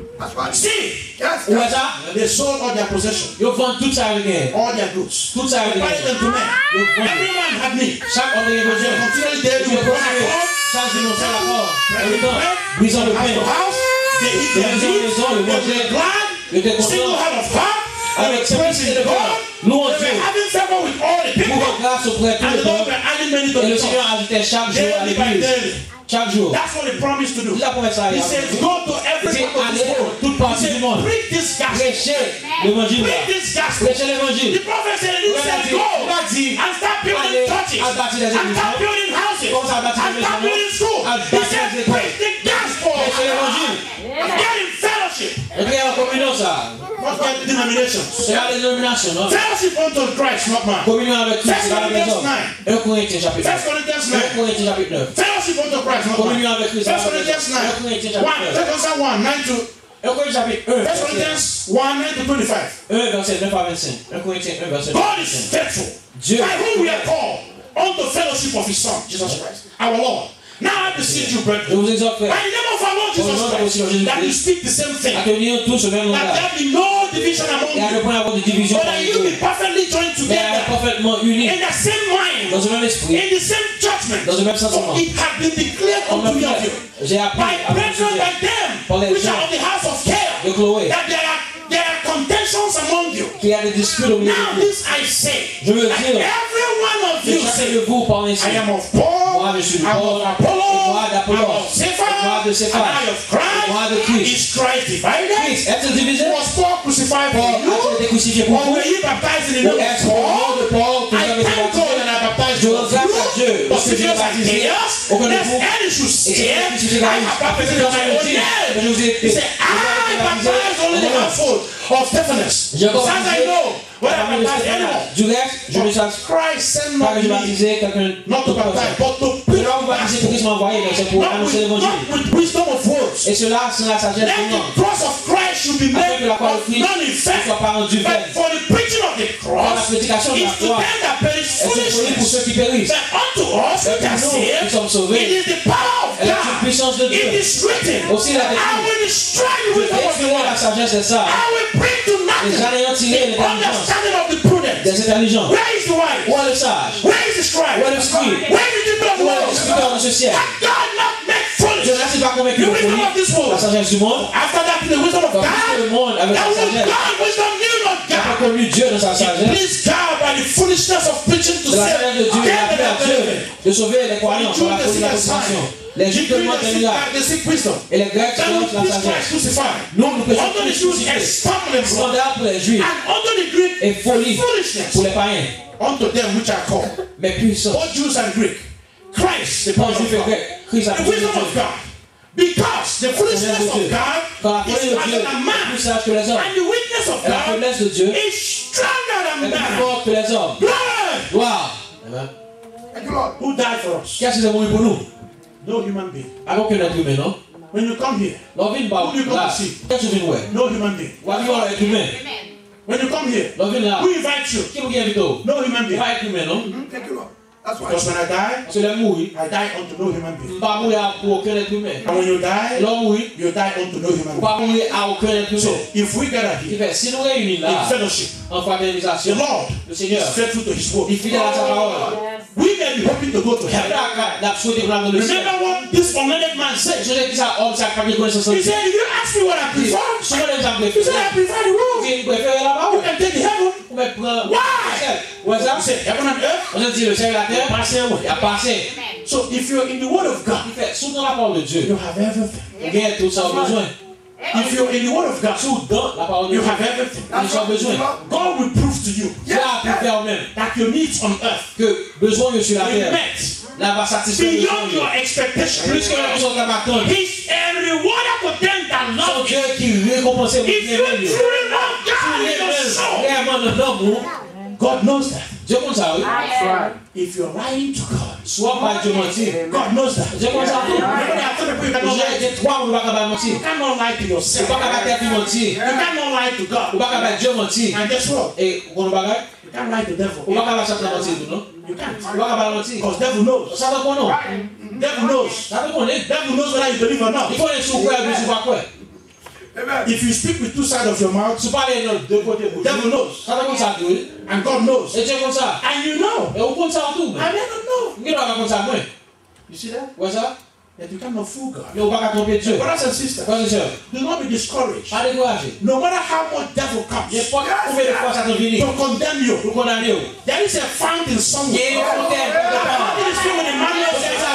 See, Où est ça? they sold all their possessions, Ils vendent tout ça avec eux. all their goods. Tout ça avec They paid them eux. to men. Ils vendent. Every man had need. Chaque homme est They besoin. continually there to Ils one continuent. accord. Chaque dimension l'accord. En même temps, Bread, brisant le house pain. to house. They eat De their maison en meat. maison, le They manger. were glad. Ils étaient Single contents. heart of heart. They Avec were simplicité praising de God. cœur. Louons They Dieu. were having favor with all the people. Pour grâce auprès de tout And le the Lord monde. were adding many to Et le the Seigneur church. ajoutait chaque jour à Daily by l'église. daily. Chaque jour. That's what he promised to do. Il a promis ça. He says, go to every Il dit, part of this allez world. toute He partie du said, monde. preach this gospel. Prêchez l'évangile. Preach this gospel. Prêchez l'évangile. The prophet said, you said, go Il a dit, and start building allez churches. à bâtir des And églises. start building houses. Commence à bâtir And des start maisons. building schools. À He bâtir said, des écoles. preach the gospel. Prêchez l'évangile. Get in fellowship. Entrez en communion, ça. Not get denominations. C'est la dénomination, non? Fellowship unto Christ, not man. Communion avec Christ, dans la maison. 1 Corinthiens chapitre 9. 1 Corinthians 1 9. Corinthiens chapitre 9. Fellowship unto Christ, not Communion man. avec Christ, 1 dans la maison. Corinthians 9. 1 Corinthiens 1 chapitre 9. Corinthians 1, 9 to 1 Corinthiens chapitre 1. 1 Corinthians 1, 9 to 25. 1 verset 9 à 25. 1 Corinthiens 1 verset 9 à God is 25. faithful, Dieu. by whom we are called unto fellowship of His Son, Jesus Christ, our Lord. Now I beseech you, Je brethren, vous exhorte, frère, by the name of our Lord Jesus Christ, that you speak the same thing, à tenir tous au même that langage. there be no division among Et à ne you, point avoir de division but that parmi you vous. be perfectly joined Mais à être together parfaitement unis in the same mind, dans un même esprit, in the same judgment. dans un même sentiment. For it had been declared En unto même me of temps, you, j'ai appris by à brethren vous like them, Par les which gens are of the house of care, de Chloé, that there are contentions among you. qu'il y a des disputes au milieu Now de vous. this I say, Je veux that dire, every one of que you chacun say, de vous parle ainsi. I am of Paul, Moi, je suis de I'm Paul, of Apollo, et moi I'm d'Apollos, of Cephas, et moi de and Céphas, I of et moi de Christ. Christ. Is Christ divided? Christ, est-il divisé? Was Paul crucified for Paul you? a-t-il été crucifié pour Or vous? were you baptized in the Ou name est-ce of qu'au nom Paul? de Paul que vous I avez été thank God baptisé? and I baptized Je you. regrette à Dieu But parce que if je you l'ai are baptisé. chaos, Aucun de lest vous. any should Et say, que I have baptized you in my own name. je vous ai He said, I baptized only the household of Stephanus. As I know, when I baptize anyone, Christ sent not me not to baptize, but to preach the gospel. Not with wisdom of words. Let the cross of Christ should be made of none effect. But for the preaching of the cross is to them that perish foolishness. But unto us which are saved, it is the power of God. It is written, I will destroy the wisdom of the world. I will bring to nothing the understanding of the prudent. Where is the wise? Where is the scribe? Where is the people of the world? That God not make foolish the wisdom of this world. After that, the wisdom of God. That was God, wisdom knew not God. It pleased God by the foolishness of preaching to save them that are believing. Les Juifs demandent des miracles. Et les Grecs demandent la sagesse. Nous prêchons Christ. Scandale pour les Juifs. Et folie pour les païens. Unto them which are called, mais puissants, both Jews and Greek, Christ, the power of God, the wisdom of God. Because the foolishness of God is larger than man, and the weakness of God is stronger than man. Blood! Wow! Who died for us? Qui a mort pour nous? No human being. Aucun être humain, non? When you come here, who do you come to see? No human being. When you come here, who invites you? No human being. Thank you, Lord. That's why. Because when I die unto no human being. And when you die unto no human being. So if we gather here in fellowship, the Lord is faithful to His word. We may be hoping to go to heaven. Remember what this unlearned man said? He said, if you ask me what I prefer, he said, I prefer the world. You can take the heaven. Why? He said, heaven and earth passing away. So if you're in the word of God, you have everything. If you're in the word of God, you have everything. God will prove to you that your needs on earth will be met beyond your expectation. He's a rewarder for them that love Him. If you truly love God in your soul, God knows that. If you're lying to God, God knows that. Remember that I told you you cannot lie to yourself. You cannot lie to God. And guess what? You can't lie to the devil. You can't. Because devil knows. Devil knows. Devil knows whether you believe or not. If you speak with two sides of your mouth, devil knows. And God knows. And you know. I never know. You see that? That you cannot fool God. Brothers and sisters, do not be discouraged. No matter how much devil comes to condemn you, there is a fountain somewhere. The fountain is filled with Emmanuel.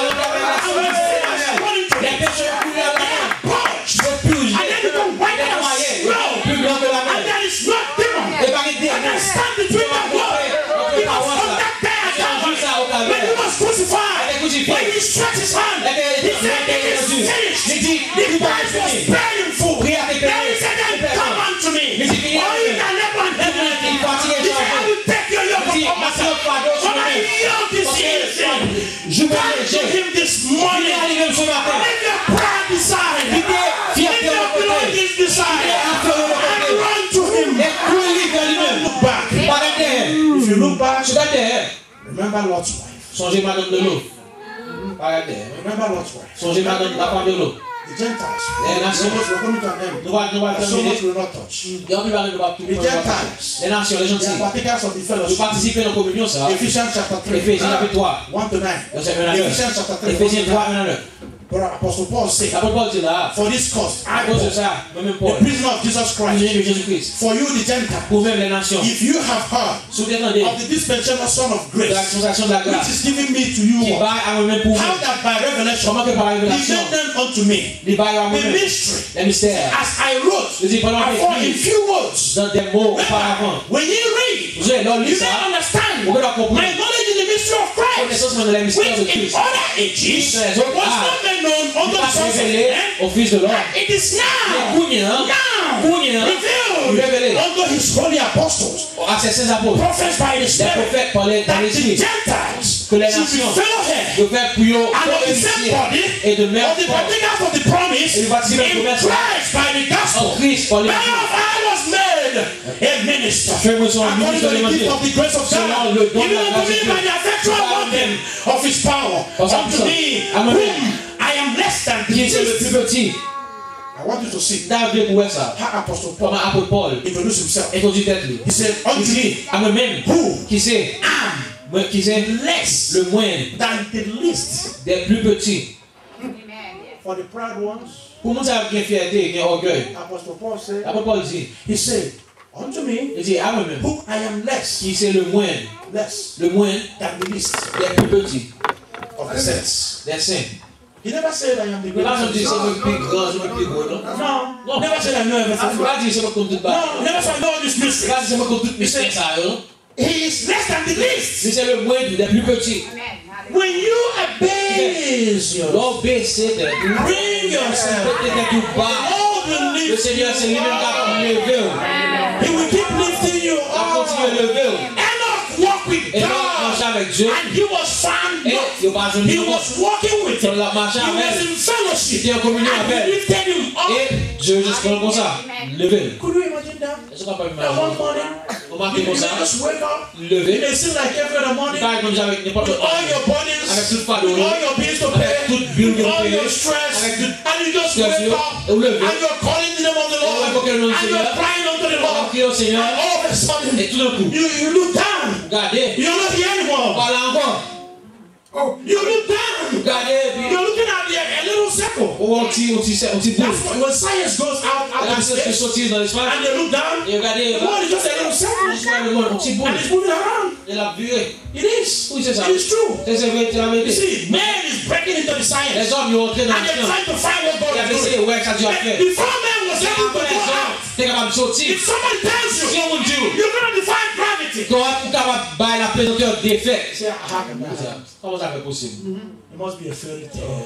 And then you can wipe it out. And there is no demon that can stand between the blood. Because from that day when he was crucified, when he stretched his hand, he said, it is finished. The price was paid in full. Then he said, then come unto me. All you can never do. He said, I will take your yoke upon myself. But I yoke is easy. Come to him this morning. Let your pride decide. Let your glory decide. And run to him. Don't look back. If you look back, remember Lot's wife. Remember Lot's wife. The Gentiles. We're coming to an end. So much will not touch. The Gentiles. They are partakers of the fellowship. Ephesians chapter 3. 1 to 9. Ephesians chapter 3. Apostle Paul said, for this cause, I, Paul, the prisoner of Jesus Christ, for you the Gentiles, if you have heard of the dispensational Son of grace, which is given me to you, how that by revelation he made them unto me, the mystery, as I wrote, for in few words. When you read, you don't understand my knowledge in the mystery of Christ, which in other ages was not made known unto the sons of men. It is now revealed unto his holy apostles, prophets by the Spirit, that the Gentiles should be fellow heads and of the same body, of the partakers of the promise in Christ by the gospel. I was made a minister according to the gift of the grace of God, given unto me by the effectual working of his power. Unto me, whom I am less than the least. I want you to see how Apostle Paul introduced himself. He said, unto me, who am less than the least. Des plus petits. For the proud ones, Pour nous avoir bien fierté, bien orgueil. Apostle Paul said, Paul dit, he said, unto me, il dit à moi-même, who I am less, qui c'est le moins than the least des plus petits of the saints. des saints. He never said I am the Il n'a pas dit greatest. c'est le plus grand, c'est le plus gros, non? No, never said I know everything. Il n'a pas dit c'est moi comme toute bas. No, never said I know all this Il n'a mystery. pas dit c'est moi comme toute mystère, ça, non? He is less than the least. Mais c'est le moins des plus petits. When you abase L'homme baissé, bring yourself, peut-être tout bas. all the Le lift, Seigneur, c'est lui-même qui a levé. he will keep lifting you Il a continué à up. lever. Enoch walked with Et là, on marche God, avec Dieu. and he was found Et not. il va He was walking with him. Il a marché He was avec. in fellowship. Il était en communion And he avec. lifted him up. Et Dieu juste comme ça. Levé. Could you imagine that? Est-ce qu'on peut That one imaginer? morning, On marque you comme ça. just wake up. It Levé. may seem like every other morning. Pas comme ça avec n'importe With quoi. all your burdens, Avec toute fardeau. with all your bills to pay, Avec toute bulle with qu'on all paye. your stress, Avec toute and you just stress, wake up, et vous levez. and you're calling the name of the Lord, invoquez le nom du and you're Seigneur. crying unto the On Lord, crie au Seigneur. and all of a sudden, Et tout d'un coup, you look down. regardez. You're not here anymore. Voilà encore. You look down. Regardez. Puis, You're looking at a little circle. on tire boule. That's why when science goes out La of chose qui space, sortit dans l'espace. and they look down, Et regardez. the world is just a little circle, Je vois le monde, un petit boule. and it's moving around. Et la vue. It is. Oui, c'est ça. It is true. C'est vrai, c'est la You vérité. see, man is breaking into the science, Les hommes, ils ont entré dans and le they're science. trying to find what Il God avait is essayé, doing. ouais, ça Dieu a But fait. before man was able to Après go les hommes, out, t'es capable de sortir. if somebody tells Si you, on vous dit, you're going to define gravity, quand on est capable de bailler la pesanteur des faits. say, how can that happen? Comment ça fait possible? It must be a fairy tale.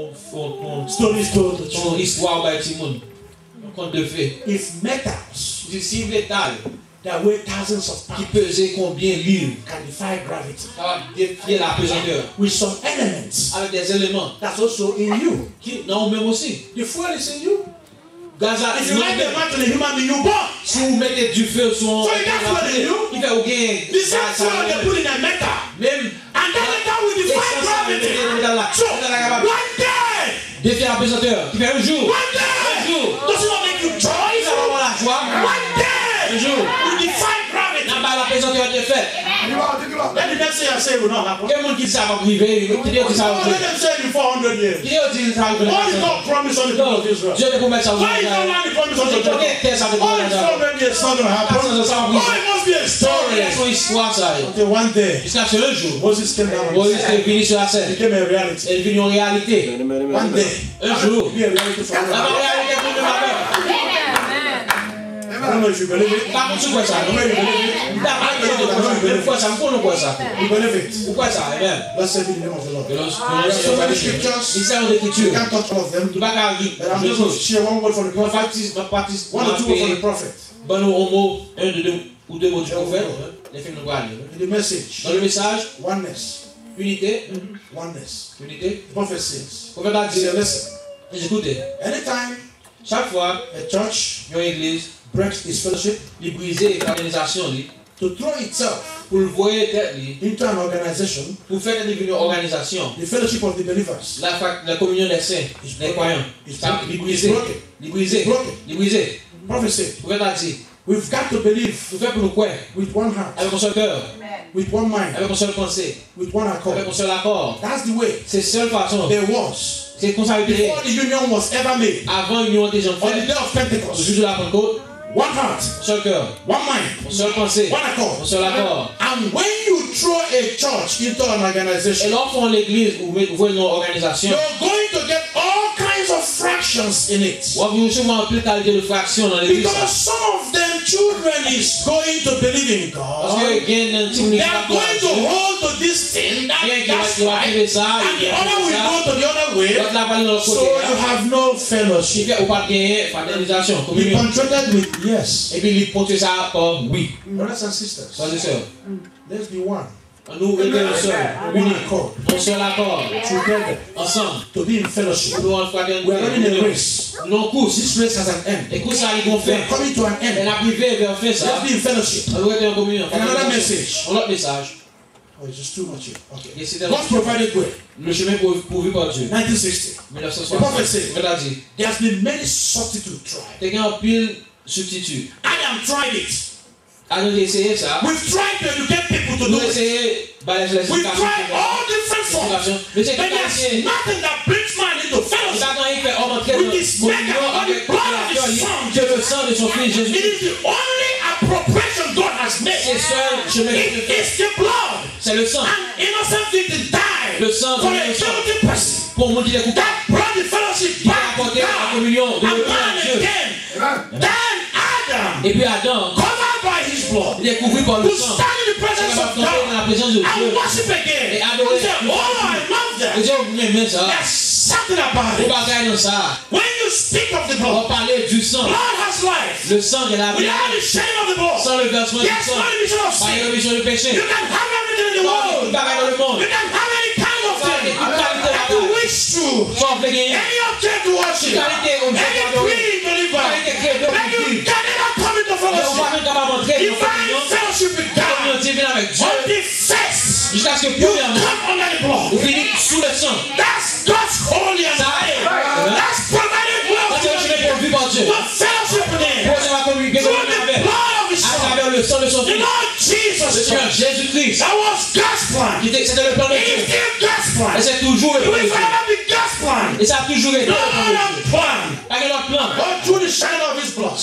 Son Stories told the children. histoire by Timon. Un conte de fées. If metals Si métal that weigh thousands of qui pounds pesait combien livres, can defy gravity capable de défier la pesanteur with some elements avec des éléments that's also in you. qui non même aussi. The fuel is in you. Gaza, If you light the match on a human being, you burn. si vous mettez du feu sur So you got fuel in you. il fait au gain. The same fuel they put in a metal, Même and that metal will defy gravity. So one day, défier la pesanteur qui fait un jour. one day, does it not make you Ça va joyful? avoir la joie. One day, Un jour. you defy gravity. N'a pas la pesanteur des faits. Then the next thing I say will not happen. Quel monde qui dit ça va arriver? Qui dit que ça va Let arriver? them say it in 400 years. Qui dit que ça va arriver? God is not promised on the people of Israel. Dieu ne promet ça. Why is not land the promise on the Pourquoi Jacob? est-ce ça Oh, in 400 years, it's not going to happen. Oh, it must be a story. Son histoire, ça. Until one day, Jusqu'à ce jour, Moses came down and Moïse est venu sur la it scène. became a reality. Elle est devenue une réalité. One day, Un jour. it will be a reality for La everyone. réalité pour nous maintenant. I don't know if you believe it. Par contre, tu crois ça? I don't know if you believe it. Pourquoi ça? Pourquoi ça? You believe it. Pourquoi ça? Amen. Blessed be the name of the Lord. Que There are so many scriptures. Il sert aux You écritures. can't touch all of them. Tu vas pas lire. But I'm just going to share one word from the prophet, one or two words from the prophet. Bon, au mot, un de deux ou deux mots du prophète. Les films nous parlent. In the message, Dans le message, oneness. unité, Oneness. unité. The prophet says, Le prophète a dit, say, listen, écoutez, anytime chaque fois, a church une église, breaks its fellowship il brisait l'organisation, to throw itself pour le voir tête, into an organization, pour faire devenir une organisation, the fellowship of the believers, la communion des saints, des croyants, ça, il brisait, il brisait, il brisait. prophet said, Le prophète a dit, we've got to believe nous faire pour nous croire, with one heart, avec un seul cœur, with one mind, avec un seul pensée, with one accord. avec un seul accord. That's the way C'est la seule façon, there was c'est comme ça qu'il était before the union was ever made. avant l'union des gens On the faits, day of le Pentecost, jour de la Pentecôte, one heart, un seul cœur, one mind, une seule pensée, one accord. un seul accord. And when you throw a church into an Et organization, lorsqu'on l'église ou voit une organisation, you're going to get all kinds of fractions in it. on va souvent plus qualité de fraction dans l'église. Because some of them choose children is going to believe in God, they are going to hold to this thing, that's right, and the other will go to the other way, so you have no fellowship. He contracted with yes. Brothers and sisters, let's be one. Together, to be in fellowship. We are running a race. This race has an end. We are coming to an end. Let's be in fellowship. Another message. Oh, it's just too much here. Okay. God provided way. 1960. The prophet said, there has been many substitutes tried. Adam tried it. We've tried to educate people to do it. We've tried all different forms. But there's nothing that brings man into fellowship with his maker or the blood of his son. It is the only appropriation God has made. It is the blood. An innocent victim died for a guilty person. That brought the fellowship back to God. And man again. Then Adam, covered by his blood, who stand in the presence of God and worship again. And say, oh, I love them. There's something about it. When you speak of the blood, blood has life. Without the shame of the blood, there's no remission of sin. You can have everything in the world. You can have any kind of thing that you wish to. Any object to worship. Any creed to live by. Then you can never come into fellowship. Divine fellowship with God. On the face, you come under the blood. That's God's holy and high. That's provided blood. But fellowship with Him through the blood of His Son. The Lord Jesus Christ. That was God's plan. It is still God's plan. It will forever be God's plan. No other plan. But through the shadow of His blood.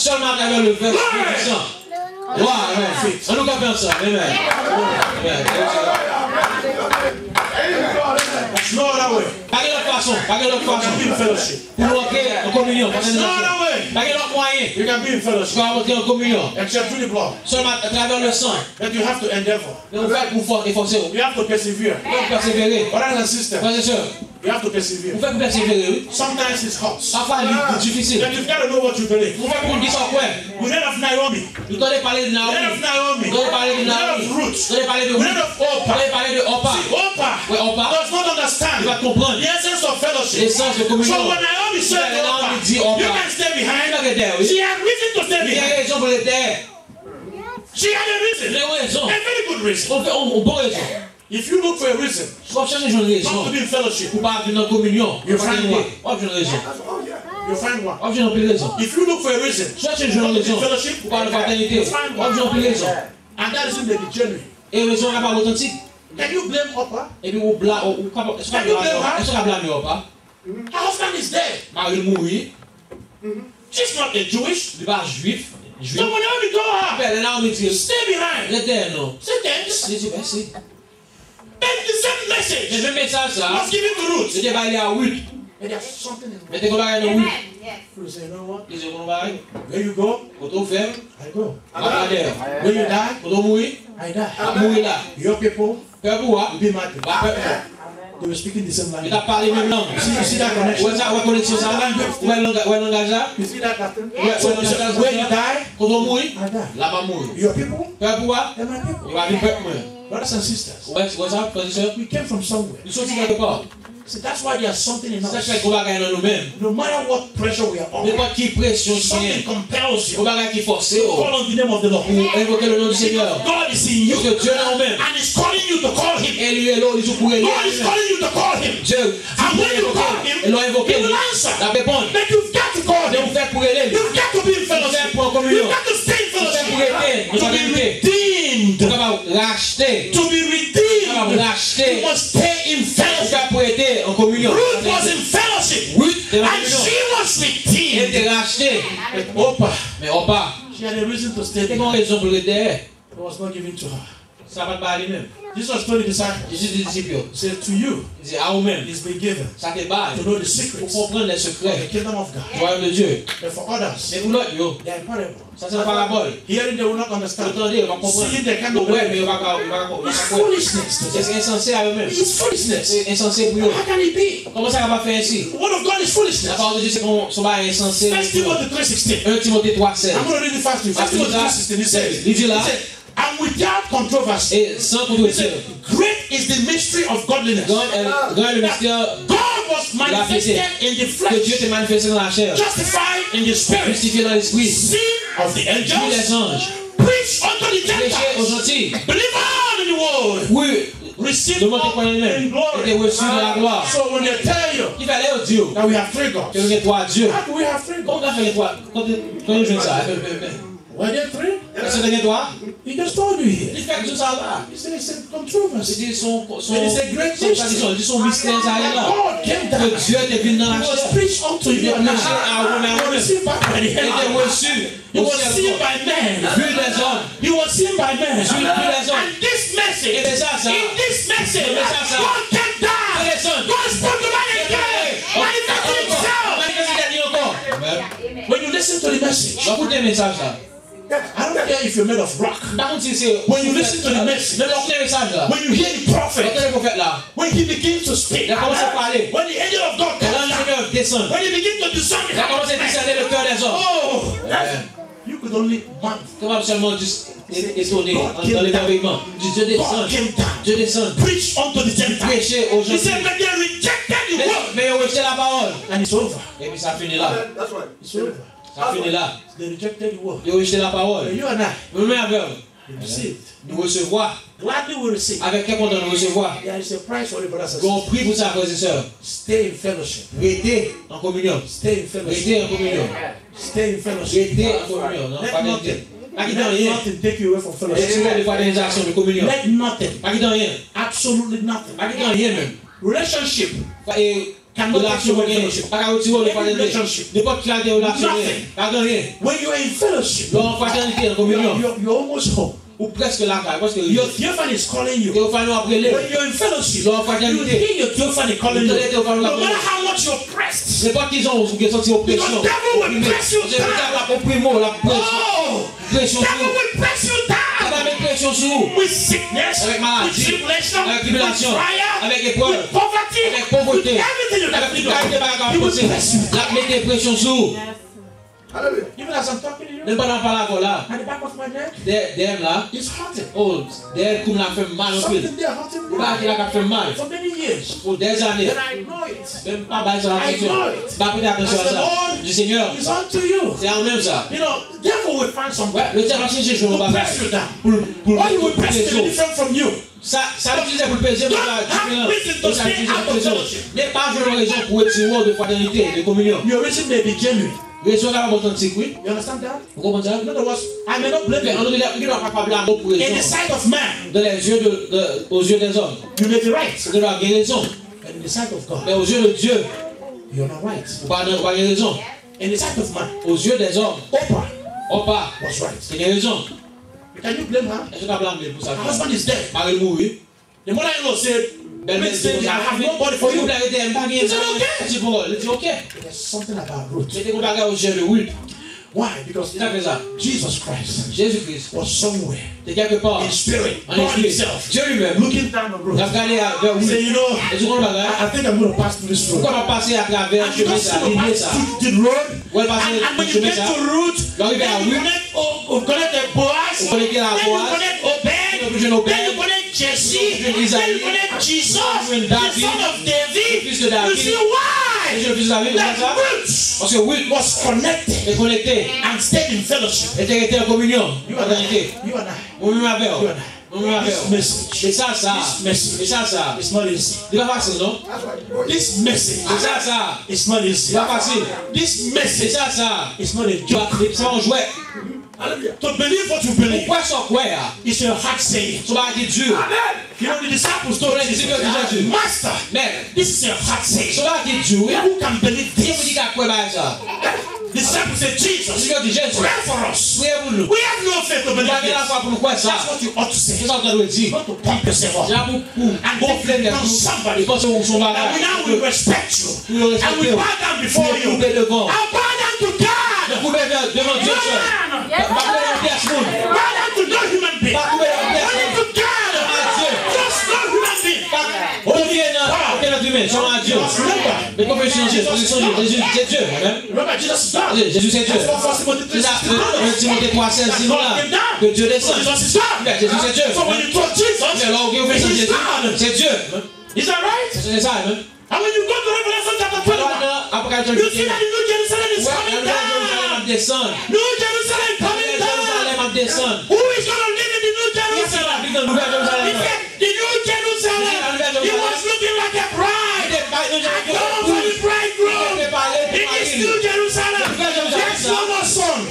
There's no other way. You can be in fellowship. There's no other way. You can be in fellowship. Except through the blood. But you have to endeavor. You have to persevere. Brothers and sisters, you have to persevere. Sometimes it's hot. But you've got to know what you believe. We don't have Naomi. We don't have Naomi. We don't have Ruth. We don't have Oprah. See, Oprah does not understand the essence of fellowship. So when Naomi said to Oprah, you can stay behind, she had reason to stay behind. She had a reason. A very good reason. If you look for a reason not to be in fellowship, you find one. You find one. If you look for a reason not to be in fellowship, you find one. And that isn't the genuine. Can you blame Oprah? Can you blame her? Her husband is dead. She's not a Jewish. So whenever we go her, stay behind. Say thanks. Then the same message was given to Ruth. And there's something in Ruth. You say, you know what? Where you go, I go. When you die, I die. Your people will be my people. They were speaking the same language. You see that connection? You see that pattern? So when you die, I die. Your people, they're my people. Brothers and sisters, we came from somewhere. See, that's why there's something in us. No matter what pressure we are on, something compels you. Call on the name of the Lord. God is in you, and He's calling you to call Him. God is calling you to call Him. And when you call Him, He will answer. But you've got to call Him. You've got to be in fellowship. You've got to stay in fellowship. To be redeemed. To be redeemed. You must stay in fellowship. Ruth was in fellowship. And she was redeemed. But Oprah, she had a reason to stay there. It was not given to her. Jesus told the disciples, Jésus dit aux disciples, he said, to you, il dit à vous-même, it's been given ça te bat to know the pour secrets of comprendre les the secrets kingdom of du God. royaume de Dieu. But for others, Mais pour l'autre, yo, they are parable. ça c'est la parabole. Hearing, they will not Vous understand. entendez, on va comprendre. Seeing, they cannot Ouais, mais believe. on va It's comprendre. foolishness to them. C'est insensé à eux-mêmes. It's foolishness. C'est insensé pour eux. How can it be? Comment ça va pas faire ainsi? The word of God is La foolishness. parole de Dieu, c'est qu'on soit insensé. 1 Timothy 3:16. 1 Timothée 3:16. I'm going to read it fast to you. 1 Timothy 3:16. He says, Il dit là, and without controversy, et sans he controverse, said, great is the mystery of godliness. grand est le mystère God was manifested in the que Dieu flesh, t'est manifesté dans la chair, justified in the spirit, justifié dans l'esprit, seen of the vu angels, les anges, preached unto the prêché aux Gentiles, gentils, believed in the world, oui, received le monde qui up connaît in même, était glory. reçu de la gloire. So when they tell you Il fallait au Dieu that we have three que gods, nous avons trois dieux. how do we have three Comment gods? on a fait les trois? Quand on joue ça, Were there three? est-ce que tu trois? He just told you here. Il fait tout ça là. He said it's a controversy. C'est son It is son mystère ça est là. God came down. Que Dieu était venu dans He la was chair. preached unto Il you est and prêché à vous I. He was même. seen by the Il était heaven. reçu He au was ciel. seen by men. Vu des hommes. He was seen by men. Vu des hommes. And this message, Et c'est ça, ça. in this message, Et c'est ça, ça. God came down. Et les hommes. God spoke about it again. Manifested himself. When you listen to the message, Va écouter le message là. I don't care if you're made of rock. Par contre, si c'est. When you listen to the message, Écoutez le message là. when you hear the prophet, Écoutez le prophète là. when he begins to speak, Il a commencé à parler. when the angel of God Et comes là, le down, Seigneur descend. when he begins to discern the Il a heart of commencé à man, discerner le cœur des hommes. oh, you could only want. Comment seulement juste étonné dans l'émerveillement. Dieu descend. God came down, Dieu descend. preach unto the Gentiles. Prêcher aux He gens. said, but they rejected the word, Mais ils ont rejeté la parole. and it's over. Et puis ça finit là. It's over. Ça finit là. They rejected the word. Ils ont rejeté la parole. But you and I, Nous-mêmes avec we received. nous recevoir. Gladly we receive. Avec quel content nous recevoir. There is a price for it, brothers and Qu'on sisters. prie pour ça, frères et sœurs. Stay in fellowship. Restez en communion. Stay in fellowship. Restez en communion. Stay in fellowship. Restez en communion. Non, Let pas nothing, d'idée. Pas quitter let rien. nothing take you away from Et fellowship. tu vas des fois des actions de communion. Let nothing, Pas quitter rien. absolutely nothing. Pas quitter rien même. Relationship Et cannot take relation you away from rien. fellowship. Pas qu'à retirer le Every relationship. n'importe quelle des relations rien. Nothing. Pas quitter rien. When you are in fellowship, Donc en fraternité, en communion. you're almost home. Ou presque là, parce que Your theophany is calling you. il faut nous appeler. When you're in fellowship, You're in you fraternité. hear your theophany calling you. Theophany No calling matter you. how much you're pressed. C'est pas qu'ils ont senti oppression. Because devil will press you C'est le down. diable la oppression, la pression. Oh, Pression sur devil vous. will press you Ça down va mettre pression sur vous. with sickness, Avec with maladie, tribulation, avec with tribulation, fire, avec épreuve, with poverty, avec pauvreté, with everything you can avec think tout caractère of. à He will poser. press you. La mettez pression sur vous. Even as I'm talking to you, Même pendant parler encore là, at the back of my neck, derrière là, it's hurting. oh, derrière comme la fait mal un peu. Something there hurting me Là, il a fait mal. for many years. Pour des années. But I know it. Même pas bailler sur attention. Pas prêter attention à ça. Du Seigneur, It's unto you. c'est en même ça. You know, devil will find some Ouais, le diable va chercher sur le to bagage. press you down. Pour Or he will press you pression. different from you. Ça l'utilisait pour le plaisir, pour la différence. Ça l'utilisait pour la pression. Mais pas jouer une raison pour retirer de fraternité, de communion. Your reason may be genuine. Raison là, authentique, oui. You understand that? Vous comprenez ça? In other words, I may not blame Mais you. en d'autres termes, il n'a pas blâmer pour In the raison. sight of man, Dans les yeux aux yeux des hommes. you may be right. Vous devez avoir raison. But in the sight of God, Mais aux yeux de Dieu, you're not right. vous n'avez pas raison. In the sight of man, Aux yeux des hommes, Oprah on pas. was right. C'est une raison. Can you blame her? Est-ce qu'on a blâmé pour ça? Her husband is dead. Marie mourir. The mother-in-law said, Belle-mère dit, I have nobody for you. Il dit ok. There's something about Ruth. C'était qu'on bagarre aux yeux de Ruth. Why? Because Ça fait ça. Jesus Christ Jésus-Christ. was somewhere C'est quelque part. in spirit, En God esprit. himself, Dieu lui-même. looking down on Il a Ruth. regardé vers He said, Ruth. you know, Et tu comprends le bagage? I think I'm going to pass through this road. Pourquoi on va passer à travers le And you chemin just ça? see the Lignée ça. pass through the road. Ouais, passer And when le you chemin get ça. to Ruth, L'arrivée à then you Ruth. connect the Boaz, Vous connectez la then you Boaz. connect Obed, Vous connectez Obed. then you connect Jesse, then you Isaïe. connect Jesus, Vous the David. son of David. Fils de David. You see why? Et je fils de David, That comme ça. Ruth Parce que Ruth was connected est connecté. and stayed in fellowship. Était resté en communion. You En and vérité. I, you and I, Moi-même avec. you and I. Moi-même avec. This message, Et ça. this message Et ça. is not easy. C'est pas facile, non? This message Et ça. is not easy. C'est pas facile. This Et message ça. is not a joke. C'est un jouet. To believe what you believe Pourquoi ça quoi? is a hard saying. Ça va être dur. You know, the disciples told Les Jesus, disciples disaient, Master, Mais, this is a hard saying. ça va être dur. Who can believe Qui vous this? dit qu'à quoi ça? Disciples said, Jesus, pray for us. We have no faith to believe this. That's what you ought to say. Not to pump yourself up. And go flame down somebody. And we now will respect you. And we bow down before you. And bow down to God. Bow down to no human being. Bow down to God. Just no human being. Remember, Jesus is God. Jésus c'est Dieu. Timothée 3:16 dit là que Dieu descend. Jésus c'est Dieu. So when you talk Jesus, c'est Dieu. Is that right? C'est ça, amen. And when you go to Revelation chapter 21, you see that the New Jerusalem is coming down. New Jerusalem coming down. Who is going to live in the New Jerusalem? He said, the New Jerusalem, he was looking like a bride. I come for the bridegroom. In this New Jerusalem, there's no more sun.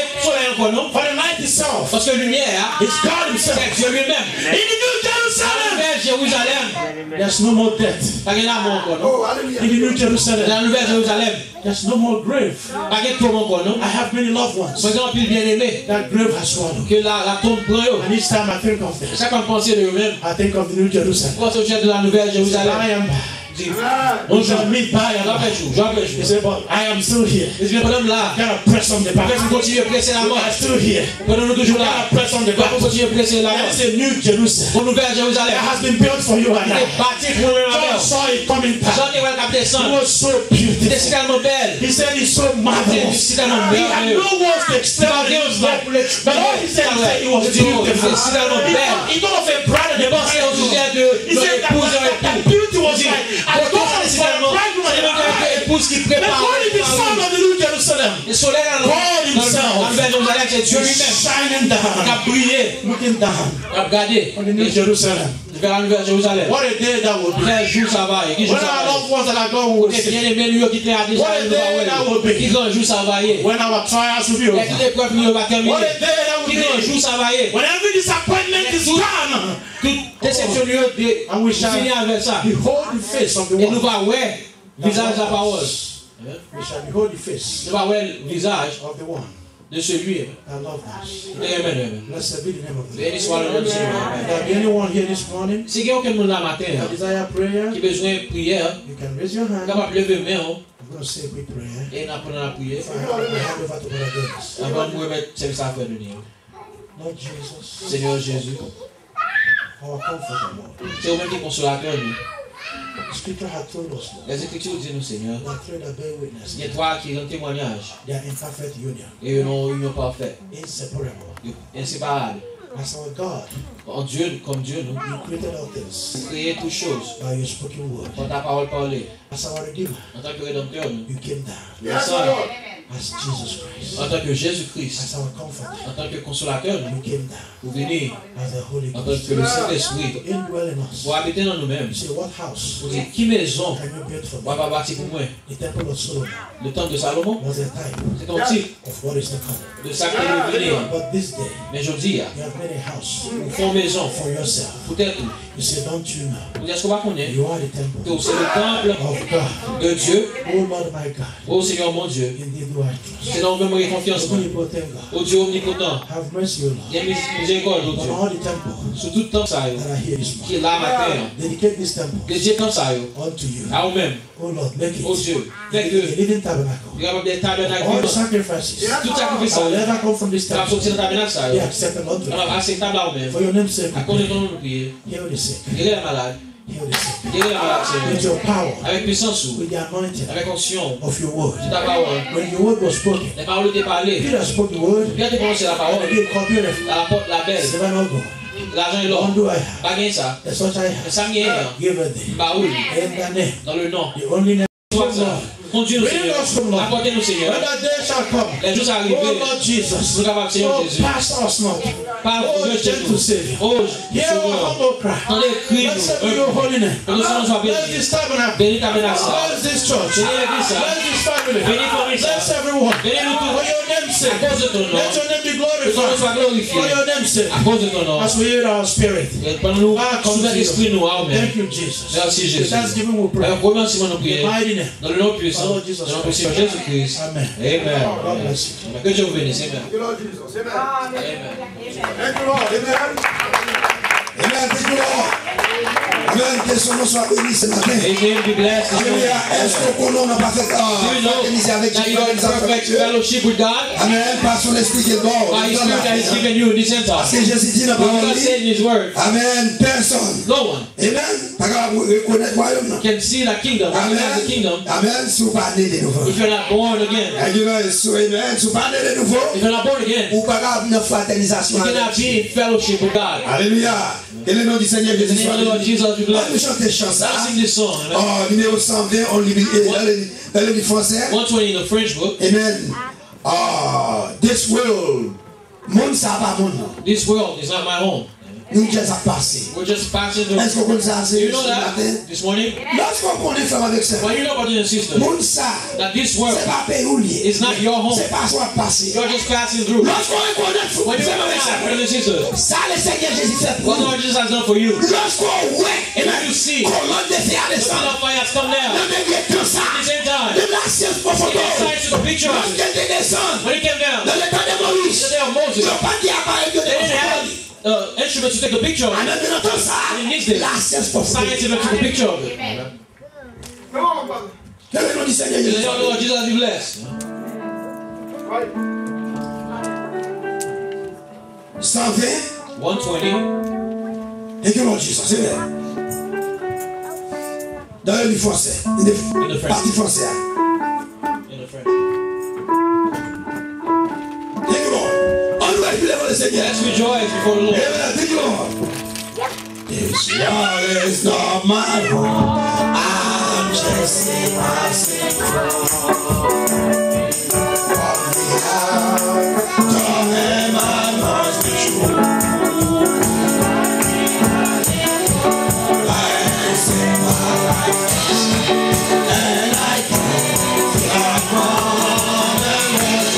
For the night itself, Parce que lumière, it's God himself. c'est Dieu lui-même. In the New Jerusalem, Jérusalem, there's no more death. pas qu'il y a mort encore, non? In the New Jerusalem, Dans la nouvelle Jérusalem, there's no more grave. pas qu'il y a tombe encore, non? I have many loved ones. Par exemple, il bien aimé, That grave has swallowed. que la tombe prend eux. And each time I think of this, Chaque fois penser de eux-mêmes, I think of the New Jerusalem. quand on cherche de la nouvelle Jérusalem, I am dit, on shall meet by and j'appelle He said, but I am still here. Et bien, pendant là, Gotta press on the back. on continue à presser la mort. I'm still here. Pendant nous toujours là, Gotta press on the back. on continue à presser la That mort. is a New Jerusalem Pour nouvelle Jérusalem, that has been built for you and il est I. bâti pour nous-mêmes John avec. saw it coming Jean down. est capté It descendre. was so C'est beautiful. tellement belle. He said it's so marvelous. C'est tellement He had merveilleux. no words to explain it was like. But all he said it was beautiful. C'est tellement belle. He thought of a bride and a Pensez au sujet He de said that l'épouse et that l'époux. beauty was like, I thought C'est for a tellement bridegroom and a bride. épouse qui But prépare. what is the sound of the New Jerusalem? Le soleil dans la nouvelle Jérusalem, c'est Dieu lui-même. Shining Qui a down, brillé, looking down qui a regardé on the New Jerusalem. vers la nouvelle Jérusalem. What a day that would be. Quel jour ça va? Qui jour When ça our va? loved ones that are gone will Et see. bien aimé lui qui t'a déjà What a day that will be. qui grand jour ça va? When our trials will be Et over. toutes les preuves nous va terminer. What a day that Qui will grand be. jour ça va? When every disappointment is gone. Toute déception And we shall finir avec ça. behold the face of the Et one. nous va ouais visage de la parole. We shall behold the face Nous va ouais visage of the one de celui. that loved us. Amen. Blessed be the name of the Béni soit le nom du Seigneur. Lord. There be anyone here this morning Si quelqu'un nous la matin that desire prayer, qui a besoin de prière, you can raise your hand. capable de lever main I'm going to say a quick prayer. et nous apprenons la prière. I hand over to Brother Dennis. Avant de nous remettre service à faire de nous. Lord Jesus, Seigneur Jésus, our comforter, Lord. c'est vous-même qui est consolateur nous. The scripture had told us, Lord, Les Écritures disent nous, Seigneur, that three that bear witness, il y a trois qui rendent témoignage they are in perfect union, et ils ont une union parfaite, inseparable. inséparable. As our God, En Dieu, comme Dieu, nous you created all things créer toutes choses by your spoken word. par ta parole parlée. As our Redeemer, En tant que Rédempteur, nous you came down. descendons. As Jesus Christ, En tant que Jésus-Christ, as our comforter, en tant que consolateur, nous you came down. pour venir As the Holy en tant Ghost, que le Saint-Esprit to indwell in us. pour habiter dans nous-mêmes. You say, what house Pour dire, qui maison can you build for on me? va bâtir pour moi? The temple of Solomon Le temple de Salomon, was a type c'est un type of what is to come. de ça qui est venir. But this day, Mais je dis, you have made a house nous faisons maison for yourself. peut-être. You say, don't you know? Vous dites, est-ce qu'on va connaître You are the temple que c'est le temple of God. de Dieu? Oh Lord my God, Oh Seigneur mon Dieu, indeed do I trust. c'est dans nous même confiance. Omnipotent God, Oh Dieu omnipotent, have mercy, O Lord, il y a miséricorde, oh on Dieu. all the temples Sur tout temple, ça, that are here this qui morning. est là matin, Dedicate this temple dédié comme ça, unto you. à vous-même. Oh Lord, make it Oh Dieu, a faites que living tabernacle. il y a des tabernacles All the vivants. sacrifices Tout sacrifice, that will ever come from this ça va sortir temple dans le tabernacle, ça. be accepted unto you. Alors, acceptable à vous-même. For your name's sake, À cause de ton nom, nous prions. heal the sick, Guérir les malades, heal the sick. guérir les malades, With Seigneur. your power, Avec puissance, with the anointing avec onction, of your word. de ta parole. When your word was spoken, Les paroles étaient parlées. Peter spoke the word, Bien de prononcer la parole. he compared it. La porte, la belle. Seven or go. L'argent est là. One do I have, Pas gagner ça. the such I Mais have. ça m'y est. Give it thee. Bah oui. In the name, Dans le nom. the only name. Soit ça. Conduis-nous, Bring us from Seigneur. Lord. Apportez-nous, Seigneur. When that day shall come, Les jours oh arrivés. Lord Jesus, Nous capables, Seigneur oh Jésus. pass us not. Pas Oh gentle rejetez-nous. Savior, Oh, hear our Sauveur. humble cry. Attendez, Blessed be your crie-nous. holy name. Que nos sons soient Bless bénis. this tabernacle. Bénis ta menace. Bless this church. Bénis l'église. Bless this family. Bénis famille. Bless everyone. Bénis-nous For tous. your name's À sake. cause de ton nom. Let your name be Que ton nom glorified. soit For glorifié. your name's sake. À cause de ton nom. As we hear our spirit. Et pendant nous, Ah, comme sous notre Dieu. esprit, nous, amen. Thank you, Jesus. Merci, Jésus. Thanksgiving will pray. Avec remerciement, nous In the prions. mighty name Dans le nom puissant Seigneur Jésus-Christ. Amen. Amen. God bless you. Que Dieu vous bénisse. Amen. Thank you, Lord Jesus. Amen. Amen. Thank you, Lord. Amen. Amen. Thank you, Lord. Amen. Que son nom soit béni ce matin. May his name be blessed. Alléluia. Est-ce que nous n'a pas fait Do you know avec that you are in perfect fellowship with God? Amen. Par son esprit qui est bon. By his spirit that he's given you in this end time. Parce que Jésus dit dans la parole. God said in his word, Amen. Personne. no one Amen. Pas capable de reconnaître le royaume. can see the kingdom, recognize the kingdom, Amen. Si vous pas né de nouveau. if you're not born again. Amen. Si vous pas né de nouveau. If you're not born again, Ou pas capable de fraternisation. you cannot be in fellowship with God. Alléluia. Quel est le nom du Seigneur In the Jésus? name of the Lord Jesus, we On va bless. chanter chant ça. Let's sing this song. Amen. Oh, numéro 120, on lit dans le livre français. 120 in the French book. Amen. This world, monde ça pas monde. This world is not my home. Nous just à passer. We're just passing through. Est-ce qu'on connaît ça? You know that this morning? Lorsqu'on connaît femme avec ça, Well, you know, brothers and sisters, monde ça, that this world c'est pas pays où lié. is not your home. C'est pas soit passer. You're just passing through. Lorsqu'on reconnaît When you femme avec recognize, ça, brothers and sisters, ça le Seigneur Jésus fait pour what the nous. Lord Jesus has done for you, Lorsqu'on ouais, et when you see comment de faire the descendre. pillar of fire has come down, Dans des temps ça, at the same time, de la science profonde. inside to the picture of it, Lorsqu'elle descend, when it came down, dans le temps de in the Moïse, day of Moses, ils n'ont pas dit appareil de they didn't have instruments to take a picture of it. En même temps ça, In these days, la science profonde. science even took a picture of it. Quel est le nom du Seigneur In the Jésus? name of the Lord Jesus, be blessed. 120. 120 Thank you, Lord Jesus. C'est vrai. Dans le livre français. In the French. Partie française. in the French. Thank you, Lord. On doit élever le Seigneur. Let's rejoice before the Lord. Amen. Thank you, Lord. This world is not my home. I'm just a passing through. What we have, to him I must be true. I sing my life, and I can't come on and that's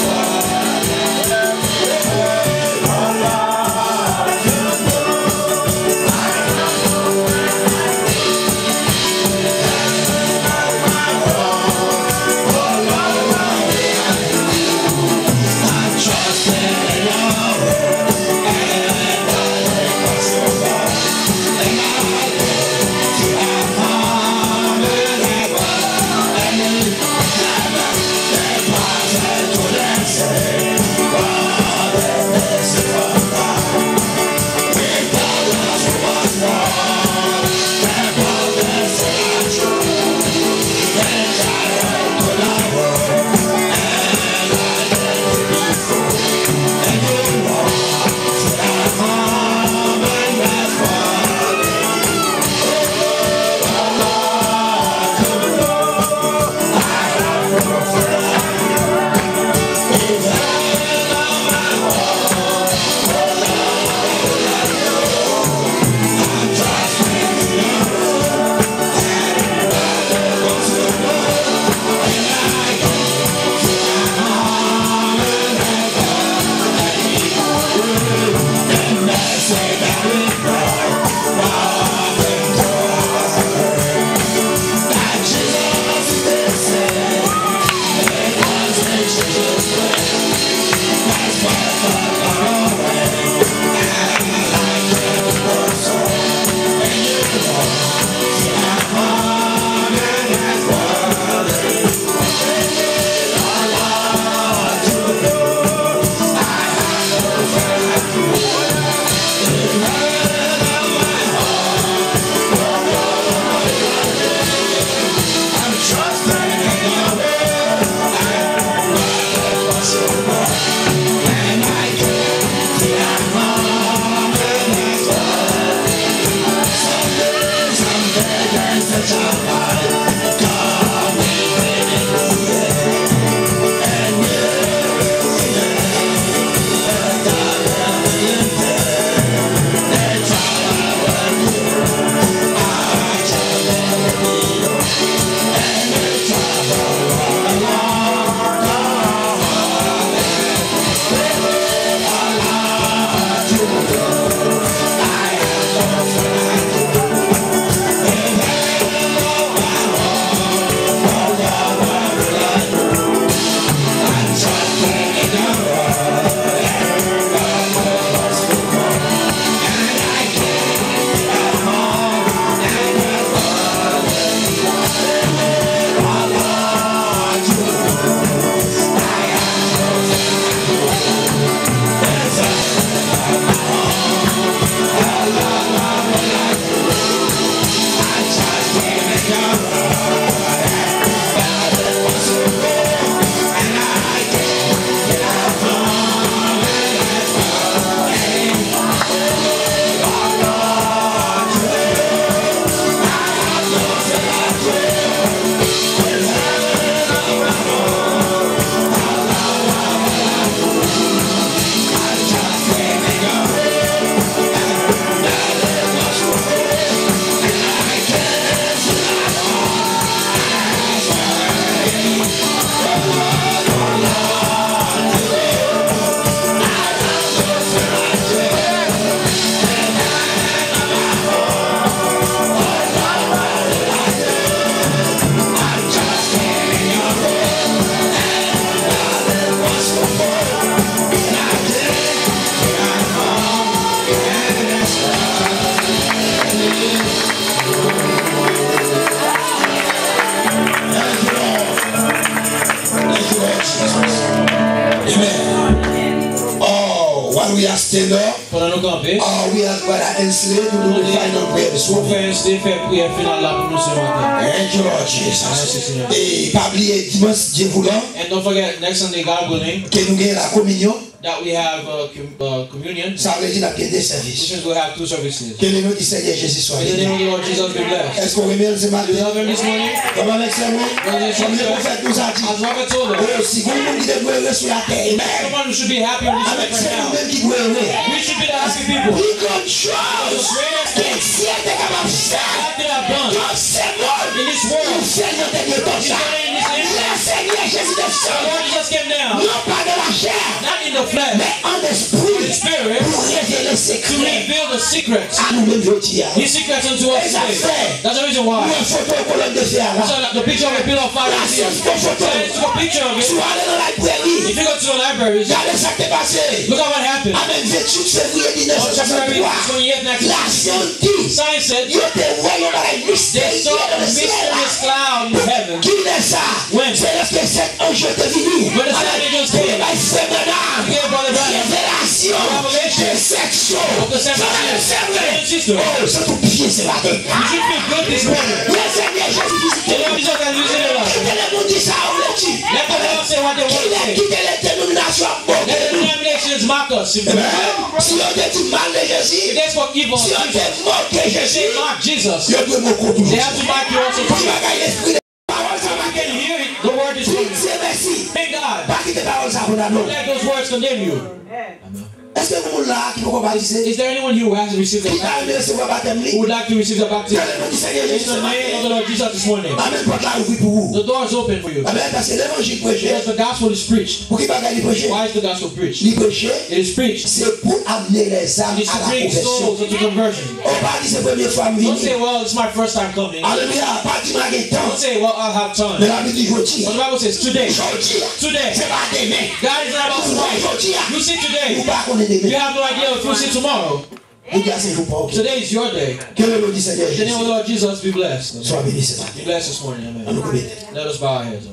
stand up. Pendant nous camper. We are going to Hensley to do the final prayer this On morning. fait Hensley, fait prière finale là pour nous ce matin. Thank you, Lord Jesus. Et pas oublier dimanche, Dieu voulant, And don't forget, next Sunday, God willing, que nous gagnons la communion. that we have communion. Ça veut dire qu'il y a des Which services. means we'll have 2 services. Que le nom du Seigneur Jésus soit In the name béni. of the Lord Jesus, be blessed. Est-ce qu'on remet ce matin? You love him this morning? Comment avec ça, oui? Comme le prophète nous a dit. As Robert told us, Si vous nous dites que sur la terre, amen. someone who should be happy on this Avec earth ça, right now. nous-mêmes qui doit aimer. We should be the happy people. He controls. Quel ciel est capable de faire. What did I've done Dans ce monde, in this world? le Seigneur t'a dit comme ça. Le Seigneur Jésus The descend. Lord just came down, Non pas de la chair, not in the flesh, mais en but in esprit. spirit, Pour révéler to secrets reveal the secrets. à nous-mêmes aujourd'hui. His secrets unto us today. That's the reason why. Une photo colonne de fer là. So the picture of a pillar of fire La is here. science pour photo. Let's take a picture of Tu it. vas aller dans la librairie. If you go to the libraries, Regardez ça qui est passé. look at what happened. Amen. 28 février On February 1963. 28th, La 1960, science dit. science said Yo te voyons dans la they mystère saw a dans le ciel. mysterious cloud in heaven. Qui est ça? When? C'est lorsque cet ange est venu. When the seven angels came, Il va faire madame. he gave Brother Branham Révélation revelation de cette chose. of the seven Ça va le sisters. faire vrai. Seven sisters. Oh, c'est tout pied ce matin. You should feel good this morning. Le Seigneur Jésus The visite. Lord Jesus has visited us. Quittez le monde dit ça, on le dit. Let the Lord say what they want to say. Quittez les dénominations. Let the denominations mock us. If Si on te dit mal de Jésus, they spoke evil of si on Jesus, te moque de they Jésus, mock Jesus. il y a deux mots qu'on They have to mock you also Quand tu too. vas gagner l'esprit de parole, ça va You can hear it. The word is coming. Dieu merci. Thank God. Pas quitter parole, ça vous donne. Let those words condemn you. Est-ce que vous là qui peut baptiser? Is there anyone here who hasn't received the Qui t'a baptism? recevoir baptême Who libre? would like to receive the baptism? Dans le nom du Seigneur In Jésus. the name of the Lord Jesus this morning. Amen. Porte la ouvre pour vous. The door is open for you. Amen. Parce que l'évangile prêché. Because the gospel is preached. Pour qui bagaille prêcher? Why is the gospel preached? Il prêché, It is preached. c'est pour amener les âmes It is à to la bring conversion. souls into conversion. On va dire c'est la première fois que Don't je say, viens. well, it's my first time coming. Alléluia. Pas du mal de temps. Don't say, well, I'll have Mais time. la Bible dit aujourd'hui. But the Bible says, today. Aujourd'hui. Today. C'est pas demain. God is not about tomorrow. Aujourd'hui. You see Vous today. pas connaître You demain. have no idea if you'll see tomorrow. Vous gars, c'est vous pas ok. Today is your day. Que le nom du Seigneur In the name of the Jésus Lord Jesus, be blessed. soit béni ce matin. Be blessed this morning. On Amen. nous connaît. Let us bow our heads.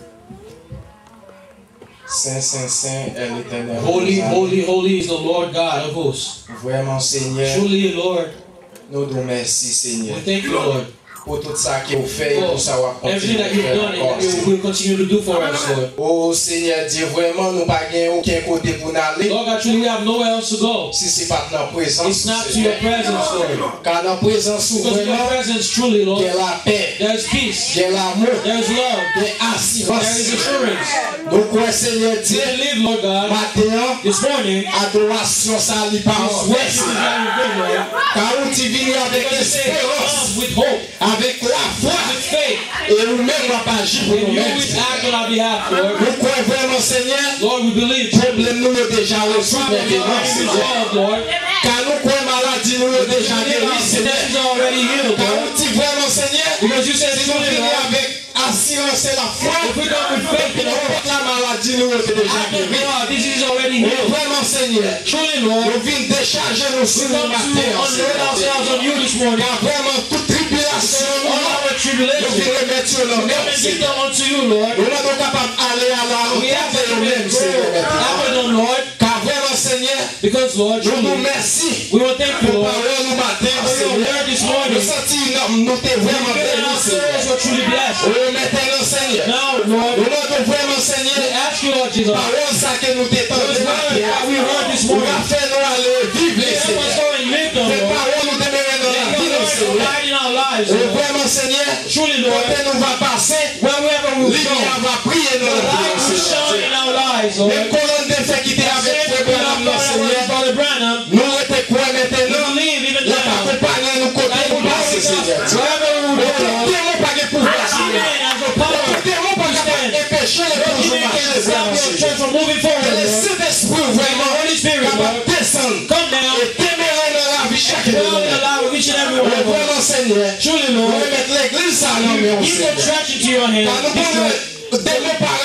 Saint, Saint, Saint est l'Éternel. Holy, holy, holy is the Lord God of hosts. Vraiment, Seigneur, Truly, Lord, nous nous remercions, Seigneur, we thank you, Lord, pour tout ça que vous faites et pour savoir everything that you've done and that you will continue to do for us, Lord. Oh Seigneur Dieu, vraiment, nous pas gagné aucun côté pour nous aller. Lord God, truly we have nowhere else to go. Si c'est pas dans la présence, It's not to your presence, Lord. car dans la présence, Because in your vraiment, presence, truly, il Lord, y a la paix, there is peace, il y a l'amour, there is love, il y a there is assurance. assurance. Donc, ouais, Seigneur Dieu, We believe, Lord God, maintenant, this morning, adoration, ça lui parle. this worship is very good, Lord. Car où tu viens avec Because you say, espérance, come with hope, avec la foi, with faith, et nous-mêmes, on va agir pour and you nous-mêmes. will act on our behalf, Lord. Nous croyons vraiment, Seigneur, Lord, we believe. problème nous est déjà reçu Problem is maintenant, already Seigneur. resolved, Lord. Car nous croyons maladie nous est déjà guérie, Seigneur. Sickness is already healed, Car Lord. nous disons vraiment, Seigneur, Because you said si nous truly, venons Lord, avec assurance et la foi, if we come with faith and hope, la maladie nous est déjà after guérie. God, this is already Nous healed. vraiment, Seigneur, Truly, Lord, nous venons décharger nos we sous come le to matin, unload Seigneur. ourselves on you this morning. Car vraiment, toute tribulation, All our nous tribulation, venons remettre sur nos come mains, and give Seigneur. them unto you, Lord. Nous sommes capables d'aller à la We have hauteur de to nous-mêmes, Seigneur. after them, Lord, Car vraiment, Seigneur, because, Lord, nous nous truly, remercions we will thank you, pour Lord, parole nous matin, for your Seigneur. word this Nous morning. sentons nous t'es vraiment We feel bénis, our Seigneur. souls were truly blessed. Oh, maintenant, Seigneur. Now, Lord, Nous demandons vraiment, we Seigneur, ask you, Lord Jesus, parole ça que nous t'étendons those words that we heard this nous morning, va faire nous aller vivre, help us Seigneur. go and live them, Ces Lord. paroles nous demeurent dans la Let vie, your word Seigneur. abide in our lives, Oh, Lord. vraiment, Seigneur, Truly, Lord, côté nous va passer, wherever we go, lumière va briller dans the la light vie, will shine in Seigneur. our lives, Lord. Les colonnes de feu qui étaient avec Frère Branham, Seigneur, Father Branham, nous étions quoi we maintenant? believe even Nous now, accompagnons nous côté that you nous go passer, with us Seigneur. wherever we Nous go, Lord. n'avons pas de pouvoir, Seigneur. Amen. As a power, Nous n'avons pas de empêcher les Lord, you choses de can marcher, stop your Seigneur. church from moving forward, Que le Lord. Saint-Esprit And the vraiment Holy Spirit, capable Lord, de descendre come down et demeurer dans la vie chaque and dwell in the jour. life of each and every one of us. Vraiment, Seigneur, Truly, nous Lord, remettons l'église à nos mains, give the Seigneur. church into your hands. Car nous This pouvons church. des mots par eux-mêmes,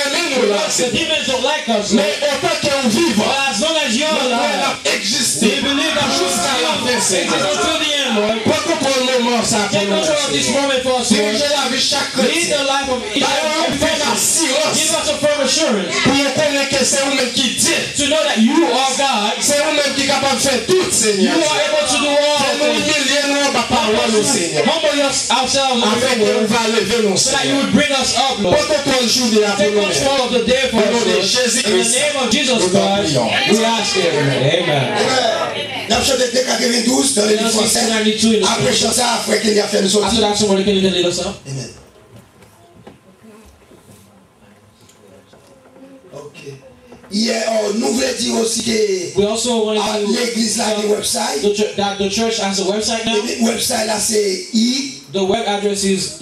The demons don't like us. Mais autant qu'on vive, as long as you're alive, we believe that jusqu'à la fin, Seigneur. Until the end, Lord. Pas contrôle le moment, ça. Take control of this moment for us, Lord. Dirige la vie chaque chrétien. Lead the life of each and every person. Give us a firm assurance. Pour connaître que c'est vous-même qui dit. To know that you are God. C'est vous-même qui est capable de faire tout, Seigneur. You are able to do all things. Humble ourselves so that you would bring us up, Lord. Take control of the day for us, Lord. In the name of Jesus Christ, we ask it. Amen. After that, somebody can lead us up. Amen. Okay. Hier, nous voulons dire aussi que we also want to l'église là a un website. That the church has a website now. Le website là c'est The web address is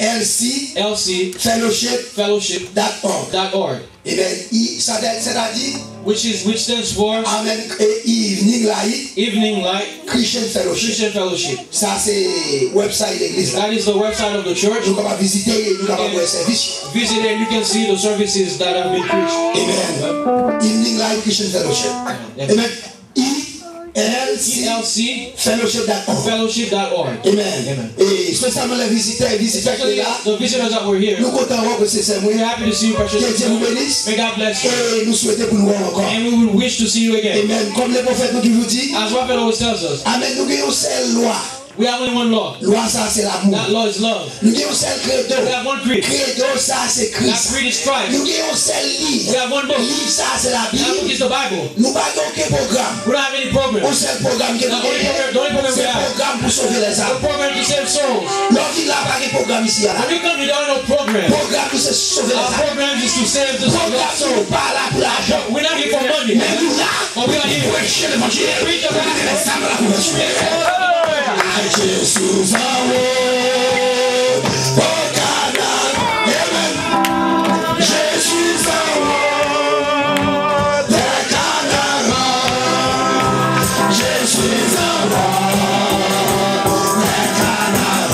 fellowship.org. Amen. C'est-à-dire which stands for Amen. Evening Light Christian Fellowship. Ça c'est website l'église. That is the website of the church. Nous pouvons visiter, nous pouvons voir service. Visit and you can see the services that have been preached. Amen. Evening Light Christian Fellowship. Amen. ELC Fellowship.org. Amen. Et spécialement les visiteurs là. The visitors that were here. Nous comptons que c'est we're happy to see you, precious. Que Dieu vous bénisse. May God bless you. Et nous souhaitons pour nous voir encore. And we would wish to see you again. Amen. Comme le prophète nous vous dit. As prophet always tells us. Amen. Nous avons une seule loi. We have only one law. Loi ça c'est l'amour. That law is love. Nous avons un seul credo. We have one creed. Credo ça c'est Christ. That creed is Christ. Nous avons un seul livre. We have one book. Livre ça c'est la Bible. That book is the Bible. Nous n'avons aucun programme. We don't have any program. Un seul programme que nous avons. C'est un programme pour sauver les âmes. The program to save souls. L'envie là pas de programme ici. When you come, you don't have no program. Programme c'est sauver les âmes. Our program is to save the souls. Programme pas là pour l'argent. We're not here for money. Mais nous là, but we are here to preach l'évangile. preach the gospel. Jesus away, oh Canaan, amen. Jesus away, the Canaan, Jesus away, the Canaan,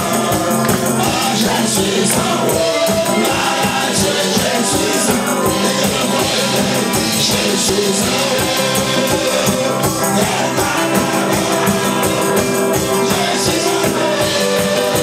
Jesus away, Jesus away, Jesus away, the Canaan.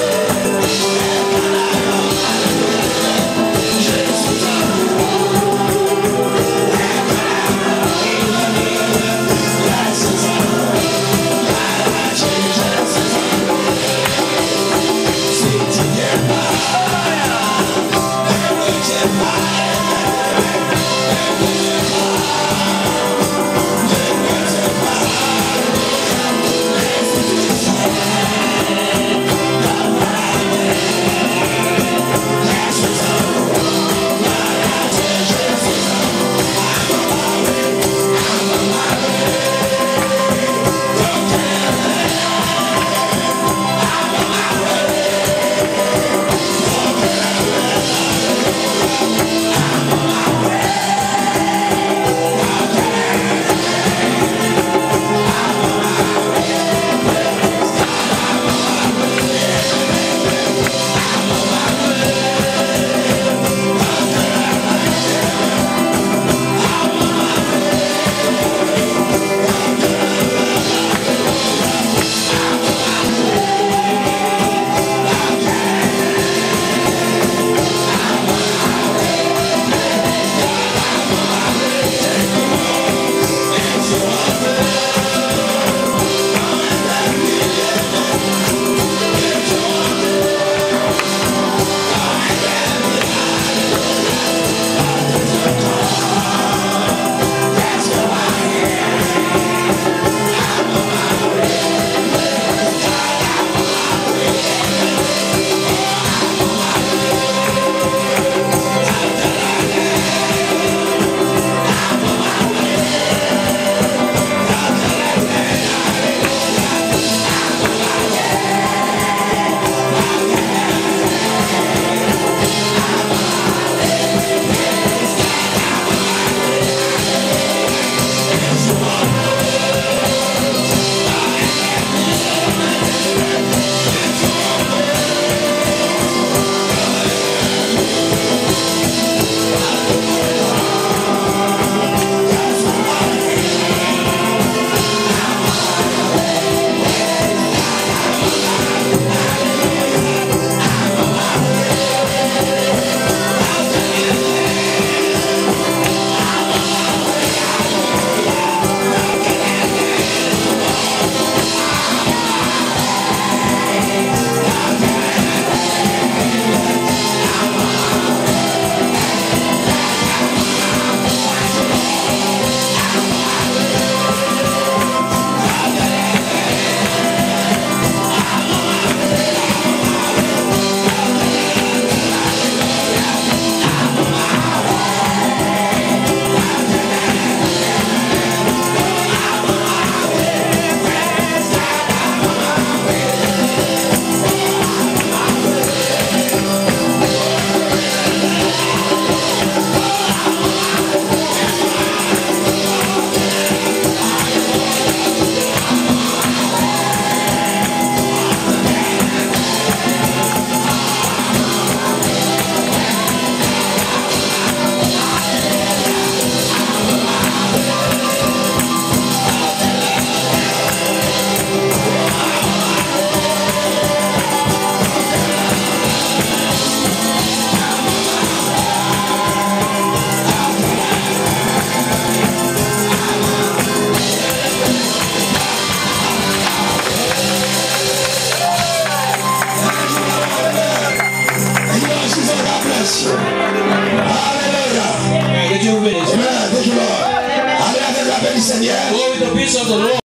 merci. Alléluia. Amen. Thank you, Lord. Allez avec la paix du Seigneur.